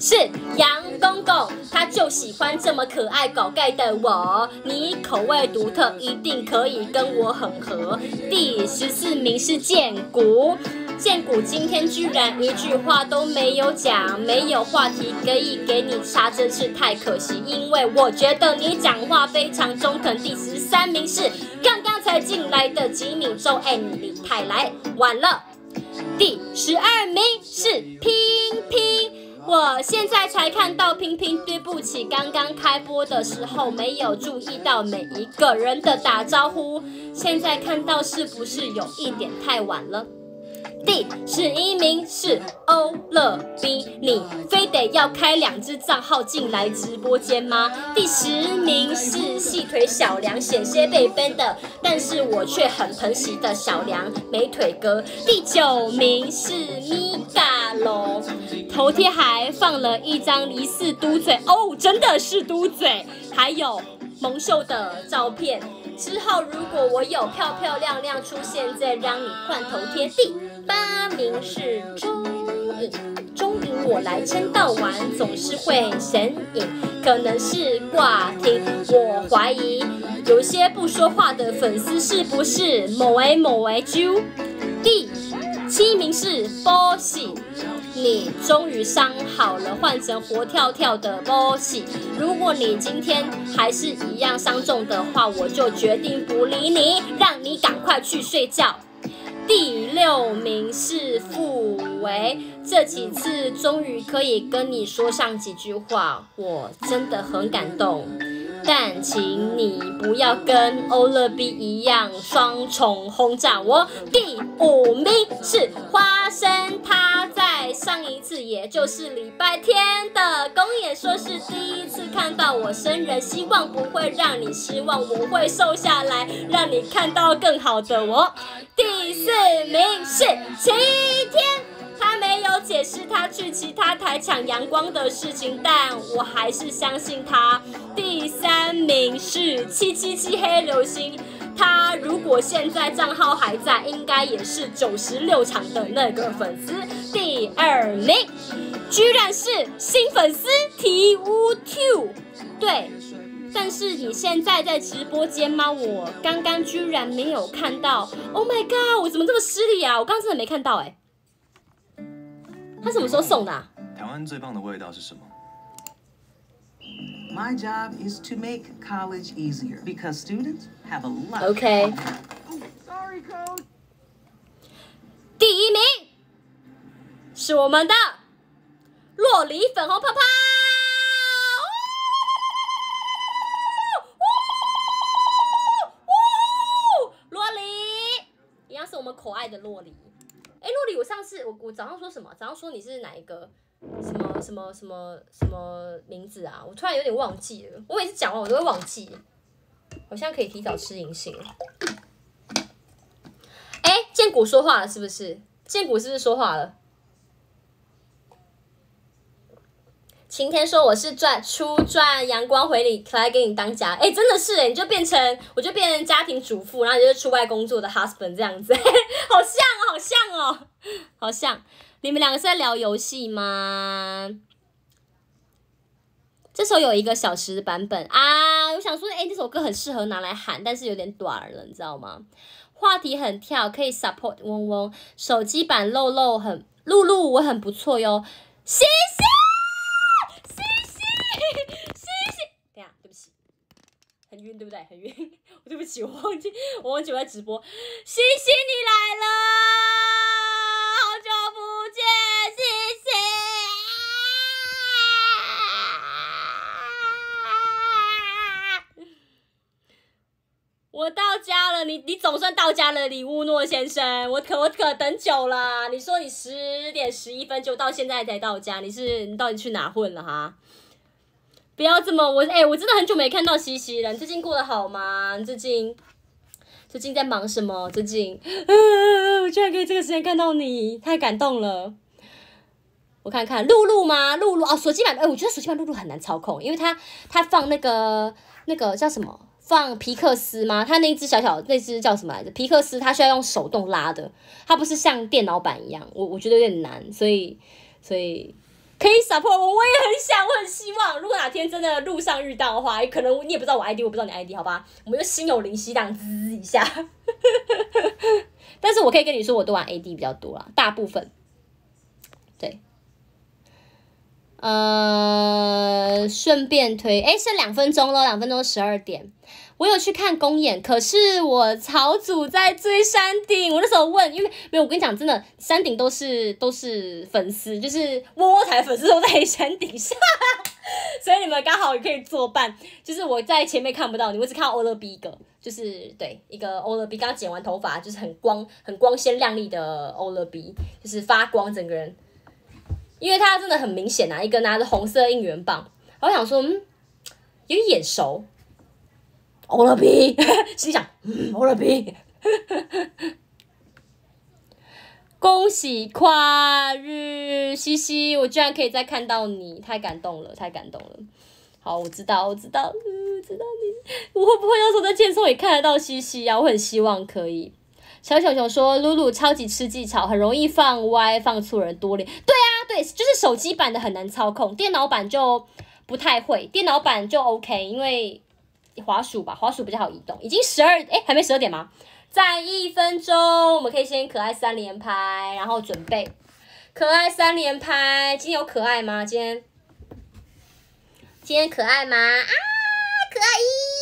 是杨公公，他就喜欢这么可爱搞怪的我。你口味独特，一定可以跟我很合。第14名是建谷。建谷今天居然一句话都没有讲，没有话题可以给你插，真是太可惜。因为我觉得你讲话非常中肯。第13名是刚刚才进来的吉米周，你太来晚了。第12名是拼拼。我现在才看到拼拼，对不起，刚刚开播的时候没有注意到每一个人的打招呼，现在看到是不是有一点太晚了？第11名是欧乐 B， 你非得要开2只账号进来直播间吗？第10名是细腿小梁，险些被 ban 的，但是我却很疼惜的小梁美腿哥。第9名是米嘎龙，头贴还放了一张疑似嘟嘴哦，真的是嘟嘴，还有萌秀的照片。之后如果我有漂漂亮亮出现，再让你换头贴。第8名是钟颖，钟颖我来签到晚总是会神隐，可能是挂听，我怀疑有些不说话的粉丝是不是某 A 某 A 啾。第7名是波喜，你终于伤好了，换成活跳跳的波喜。如果你今天还是一样伤重的话，我就决定不理你，让你赶快去睡觉。第6名是傅维，这几次终于可以跟你说上几句话，我真的很感动。但请你不要跟欧乐 B 一样双重轰炸我。第5名是花生，他在上一次也就是礼拜天的公演说是第一次看到我生人，希望不会让你失望，我会瘦下来，让你看到更好的我。第4名是齐天，他没有解释他去其他台抢阳光的事情，但我还是相信他。第3名是777黑流星，他如果现在账号还在，应该也是96场的那个粉丝。第2名居然是新粉丝提乌 Q， 对。但是你现在在直播间吗？我刚刚居然没有看到。Oh my god！ 我怎么这么失礼啊？我刚刚真的没看到哎。他什么时候送的啊？ 台湾最棒的味道是什么？ My job is to make college easier because students have a lot. OK。 Sorry, Coach. 第1名是我们的洛梨粉红泡泡。洛梨，一样是我们可爱的洛梨。哎，洛梨，我上次我早上说什么？早上说你是哪一个什么名字啊？我突然有点忘记了。我每次讲完我都会忘记。好像可以提早吃银杏了。哎，建谷说话了是不是？建谷是不是说话了？晴天说我是初赚阳光回来给你当家，哎，真的是哎，我就变成家庭主妇，然后你就是出外工作的 husband 这样子，好像哦，好像。你们两个是在聊游戏吗？这首有1个小时的版本啊，我想说，哎，这首歌很适合拿来喊，但是有点短了，你知道吗？话题很跳，可以 support 嗡嗡，手机版露露我很不错哟，谢谢。等一下，对不起，很晕，对不对？很晕，对不起，我忘记我在直播。西西你来了，好久不见，西西。我到家了，你总算到家了，李乌诺先生，我可等久了。你说你10点11分就到现在才到家，你到底去哪混了哈？不要这么我真的很久没看到西西了，你最近过得好吗？最近在忙什么？最近我居然可以这个时间看到你，太感动了。我看看露露吗？露露哦，手机版我觉得手机版露露很难操控，因为它放那个叫什么？放皮克斯吗？它那只小那只叫什么来着？皮克斯它需要用手动拉的，它不是像电脑版一样，我觉得有点难，所以可以 support 我也很想，我很希望，如果哪天真的路上遇到的话，可能你也不知道我 ID， 我不知道你 ID， 好吧？我们就心有灵犀，这样滋一下。但是我可以跟你说，我都玩 AD 比较多啦，大部分。对。顺便推，剩2分钟了，2分钟12点。我有去看公演，可是我草组在最山顶。我那时候问，因为没有，我跟你讲，真的山顶都是粉丝，就是窝台粉丝都在山顶上，所以你们刚好也可以作伴。就是我在前面看不到你，我只看到欧乐 B 一个，就是对一个欧乐 B 刚剪完头发，就是很光鲜亮丽的欧乐 B， 就是发光整个人。因为他真的很明显啊，一个拿着红色应援棒，然后我想说，有点眼熟，欧乐 B， 心想，欧乐 B， 恭喜跨日，西西，我居然可以再看到你，太感动了，太感动了。好，我知道，知道你，我会不会到时候在健身也看得到西西啊？我很希望可以。小熊熊说：“露露超级吃技巧，很容易放歪、放错人多脸。”对啊，对，就是手机版的很难操控，电脑版就不太会。电脑版就 OK， 因为滑鼠比较好移动。已经还没12点吗？再1分钟，我们可以先可爱3连拍，然后准备可爱3连拍。今天有可爱吗？今天可爱吗？啊，可爱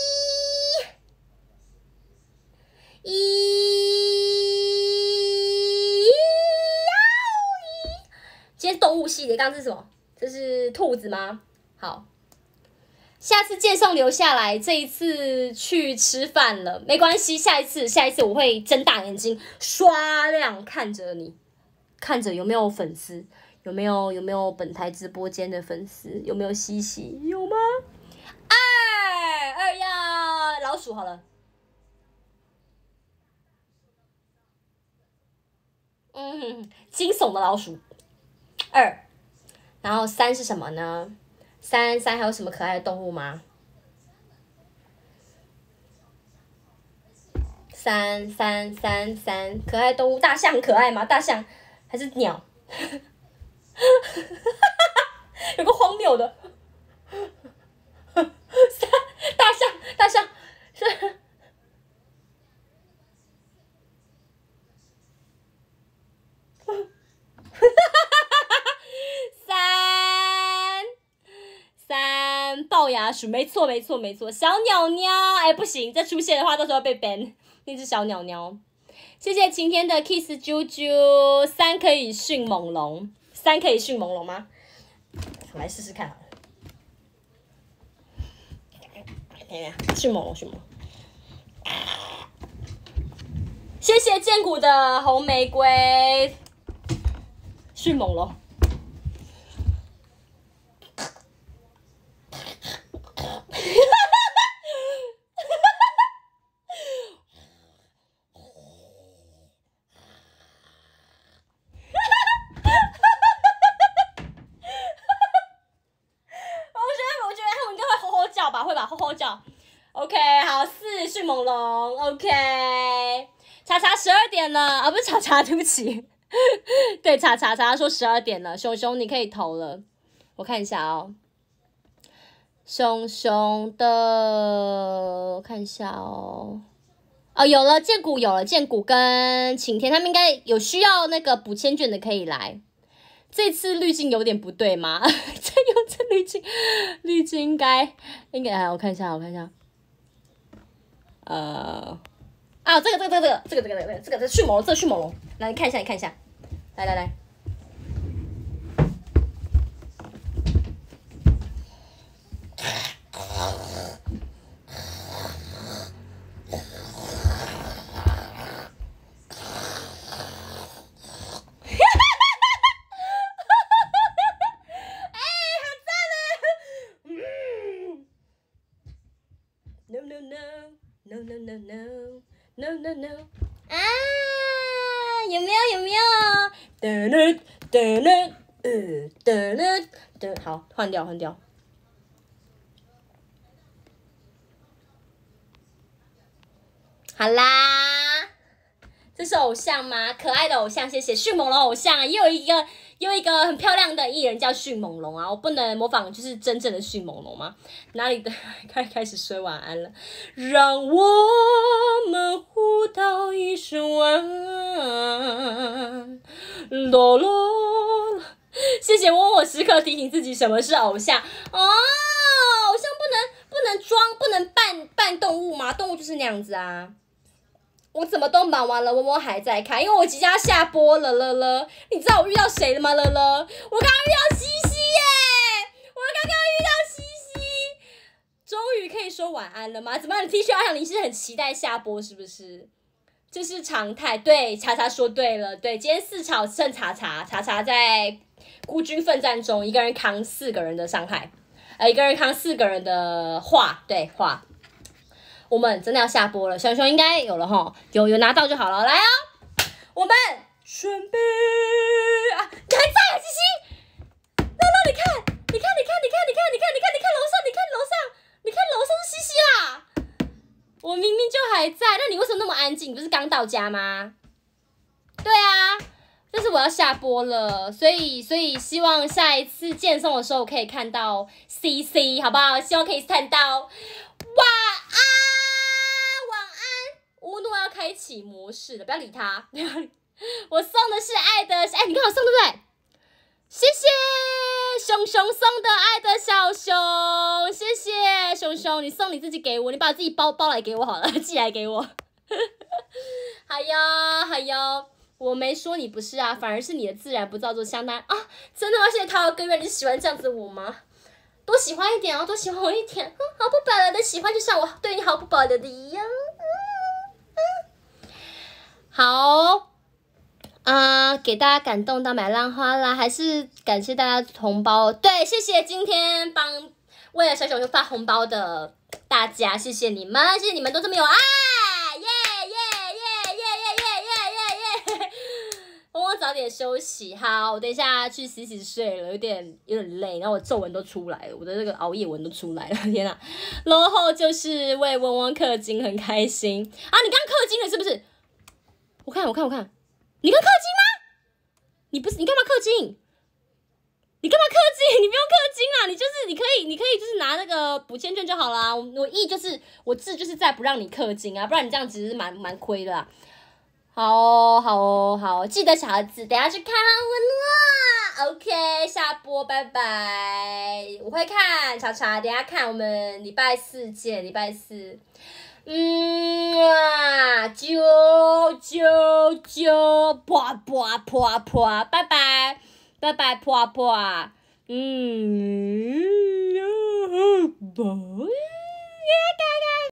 今天是动物系列，刚刚是什么？这是兔子吗？好，下次介绍留下来。这一次去吃饭了，没关系，下一次我会睁大眼睛刷亮看着你，看着有没有粉丝，有没有本台直播间的粉丝，有没有西西，有吗？2要老鼠好了。惊悚的老鼠。2，然后3是什么呢？3还有什么可爱的动物吗？3，可爱动物，大象很可爱吗？大象还是鸟？有个荒谬的。大象是。3龅牙鼠，没错，小鸟鸟，不行，再出现的话，到时候要被 ban。那只小鸟鸟，谢谢晴天的 kiss 啾啾。3可以迅猛龙，3可以迅猛龙吗？我来试试看好了。迅猛龙。谢谢剑骨的红玫瑰，迅猛龙。我觉得他们应该会吼吼叫吧，会吧，吼吼叫。OK， 好，4迅猛龙 ，OK。查查12点了啊，不是查查，对不起，对，查说12点了，熊熊你可以投了，我看一下哦。熊熊的，我看一下哦。有了，剑骨跟晴天，他们应该有需要那个补签卷的可以来。这次滤镜有点不对吗？这滤镜应该，我看一下。这个迅猛龙，来你看一下，来。No， 啊，有没有？好，换掉。好啦，这是偶像吗？可爱的偶像，谢谢迅猛龙偶像，也有一个有一个很漂亮的艺人叫迅猛龙啊，我不能模仿就是真正的迅猛龙吗？哪里的开始说晚安了，让我们互道一声晚安，咯咯。谢谢我时刻提醒自己什么是偶像哦，偶像不能装，不能扮动物吗？动物就是那样子啊。我怎么都忙完了，我还在看，因为我即将要下播了了。你知道我遇到谁了吗？了，我刚刚遇到西西耶，我刚刚遇到西西，终于可以说晚安了吗？怎么样？你 T 恤阿翔，你是很期待下播是不是？这是常态，对，查查说对了，对，今天4场剩查查在孤军奋战中，一个人扛4个人的伤害，一个人扛4个人的话，对话。我们真的要下播了，小熊应该有了齁，有拿到就好了，来啊，我们准备啊，你还在啊，西西，那你看楼上是西西啦，我明明就还在，那你为什么那么安静？你不是刚到家吗？对啊，但是我要下播了，所以希望下一次见送的时候可以看到 CC， 好不好？希望可以看到晚安。乌诺要开启模式了，不要理他。我送的是爱的，哎，你看我送对不对？谢谢熊送的爱的小熊，谢谢熊，你送你自己给我，你把自己包来给我好了，寄来给我。好哟，我没说你不是啊，反而是你的自然不造作相当啊，真的吗？谢谢涛哥，你喜欢这样子我吗？多喜欢一点哦，多喜欢我一点，毫不保留的喜欢，就像我对你毫不保留的一样。好，给大家感动到买浪花啦，还是感谢大家红包。对，谢谢今天为了小熊发红包的大家，谢谢你们都这么有爱，耶！我早点休息，好，我等一下去洗睡了，有点累，然后我皱纹都出来了，我的这个熬夜纹都出来了，天哪！然后就是为嗡嗡氪金很开心啊，你刚氪金了是不是？我看，你刚氪金吗？你干嘛氪金？你干嘛氪金？你不用氪金啦，你可以就是拿那个补签券就好啦。我意就是我志就是在不让你氪金啊，不然你这样其实蛮亏的啦。好，记得小孩子等一下去看我啦。OK， 下播，拜拜。我会看查查，等一下看我们礼拜4见，礼拜4。啪，拜拜，啪，拜。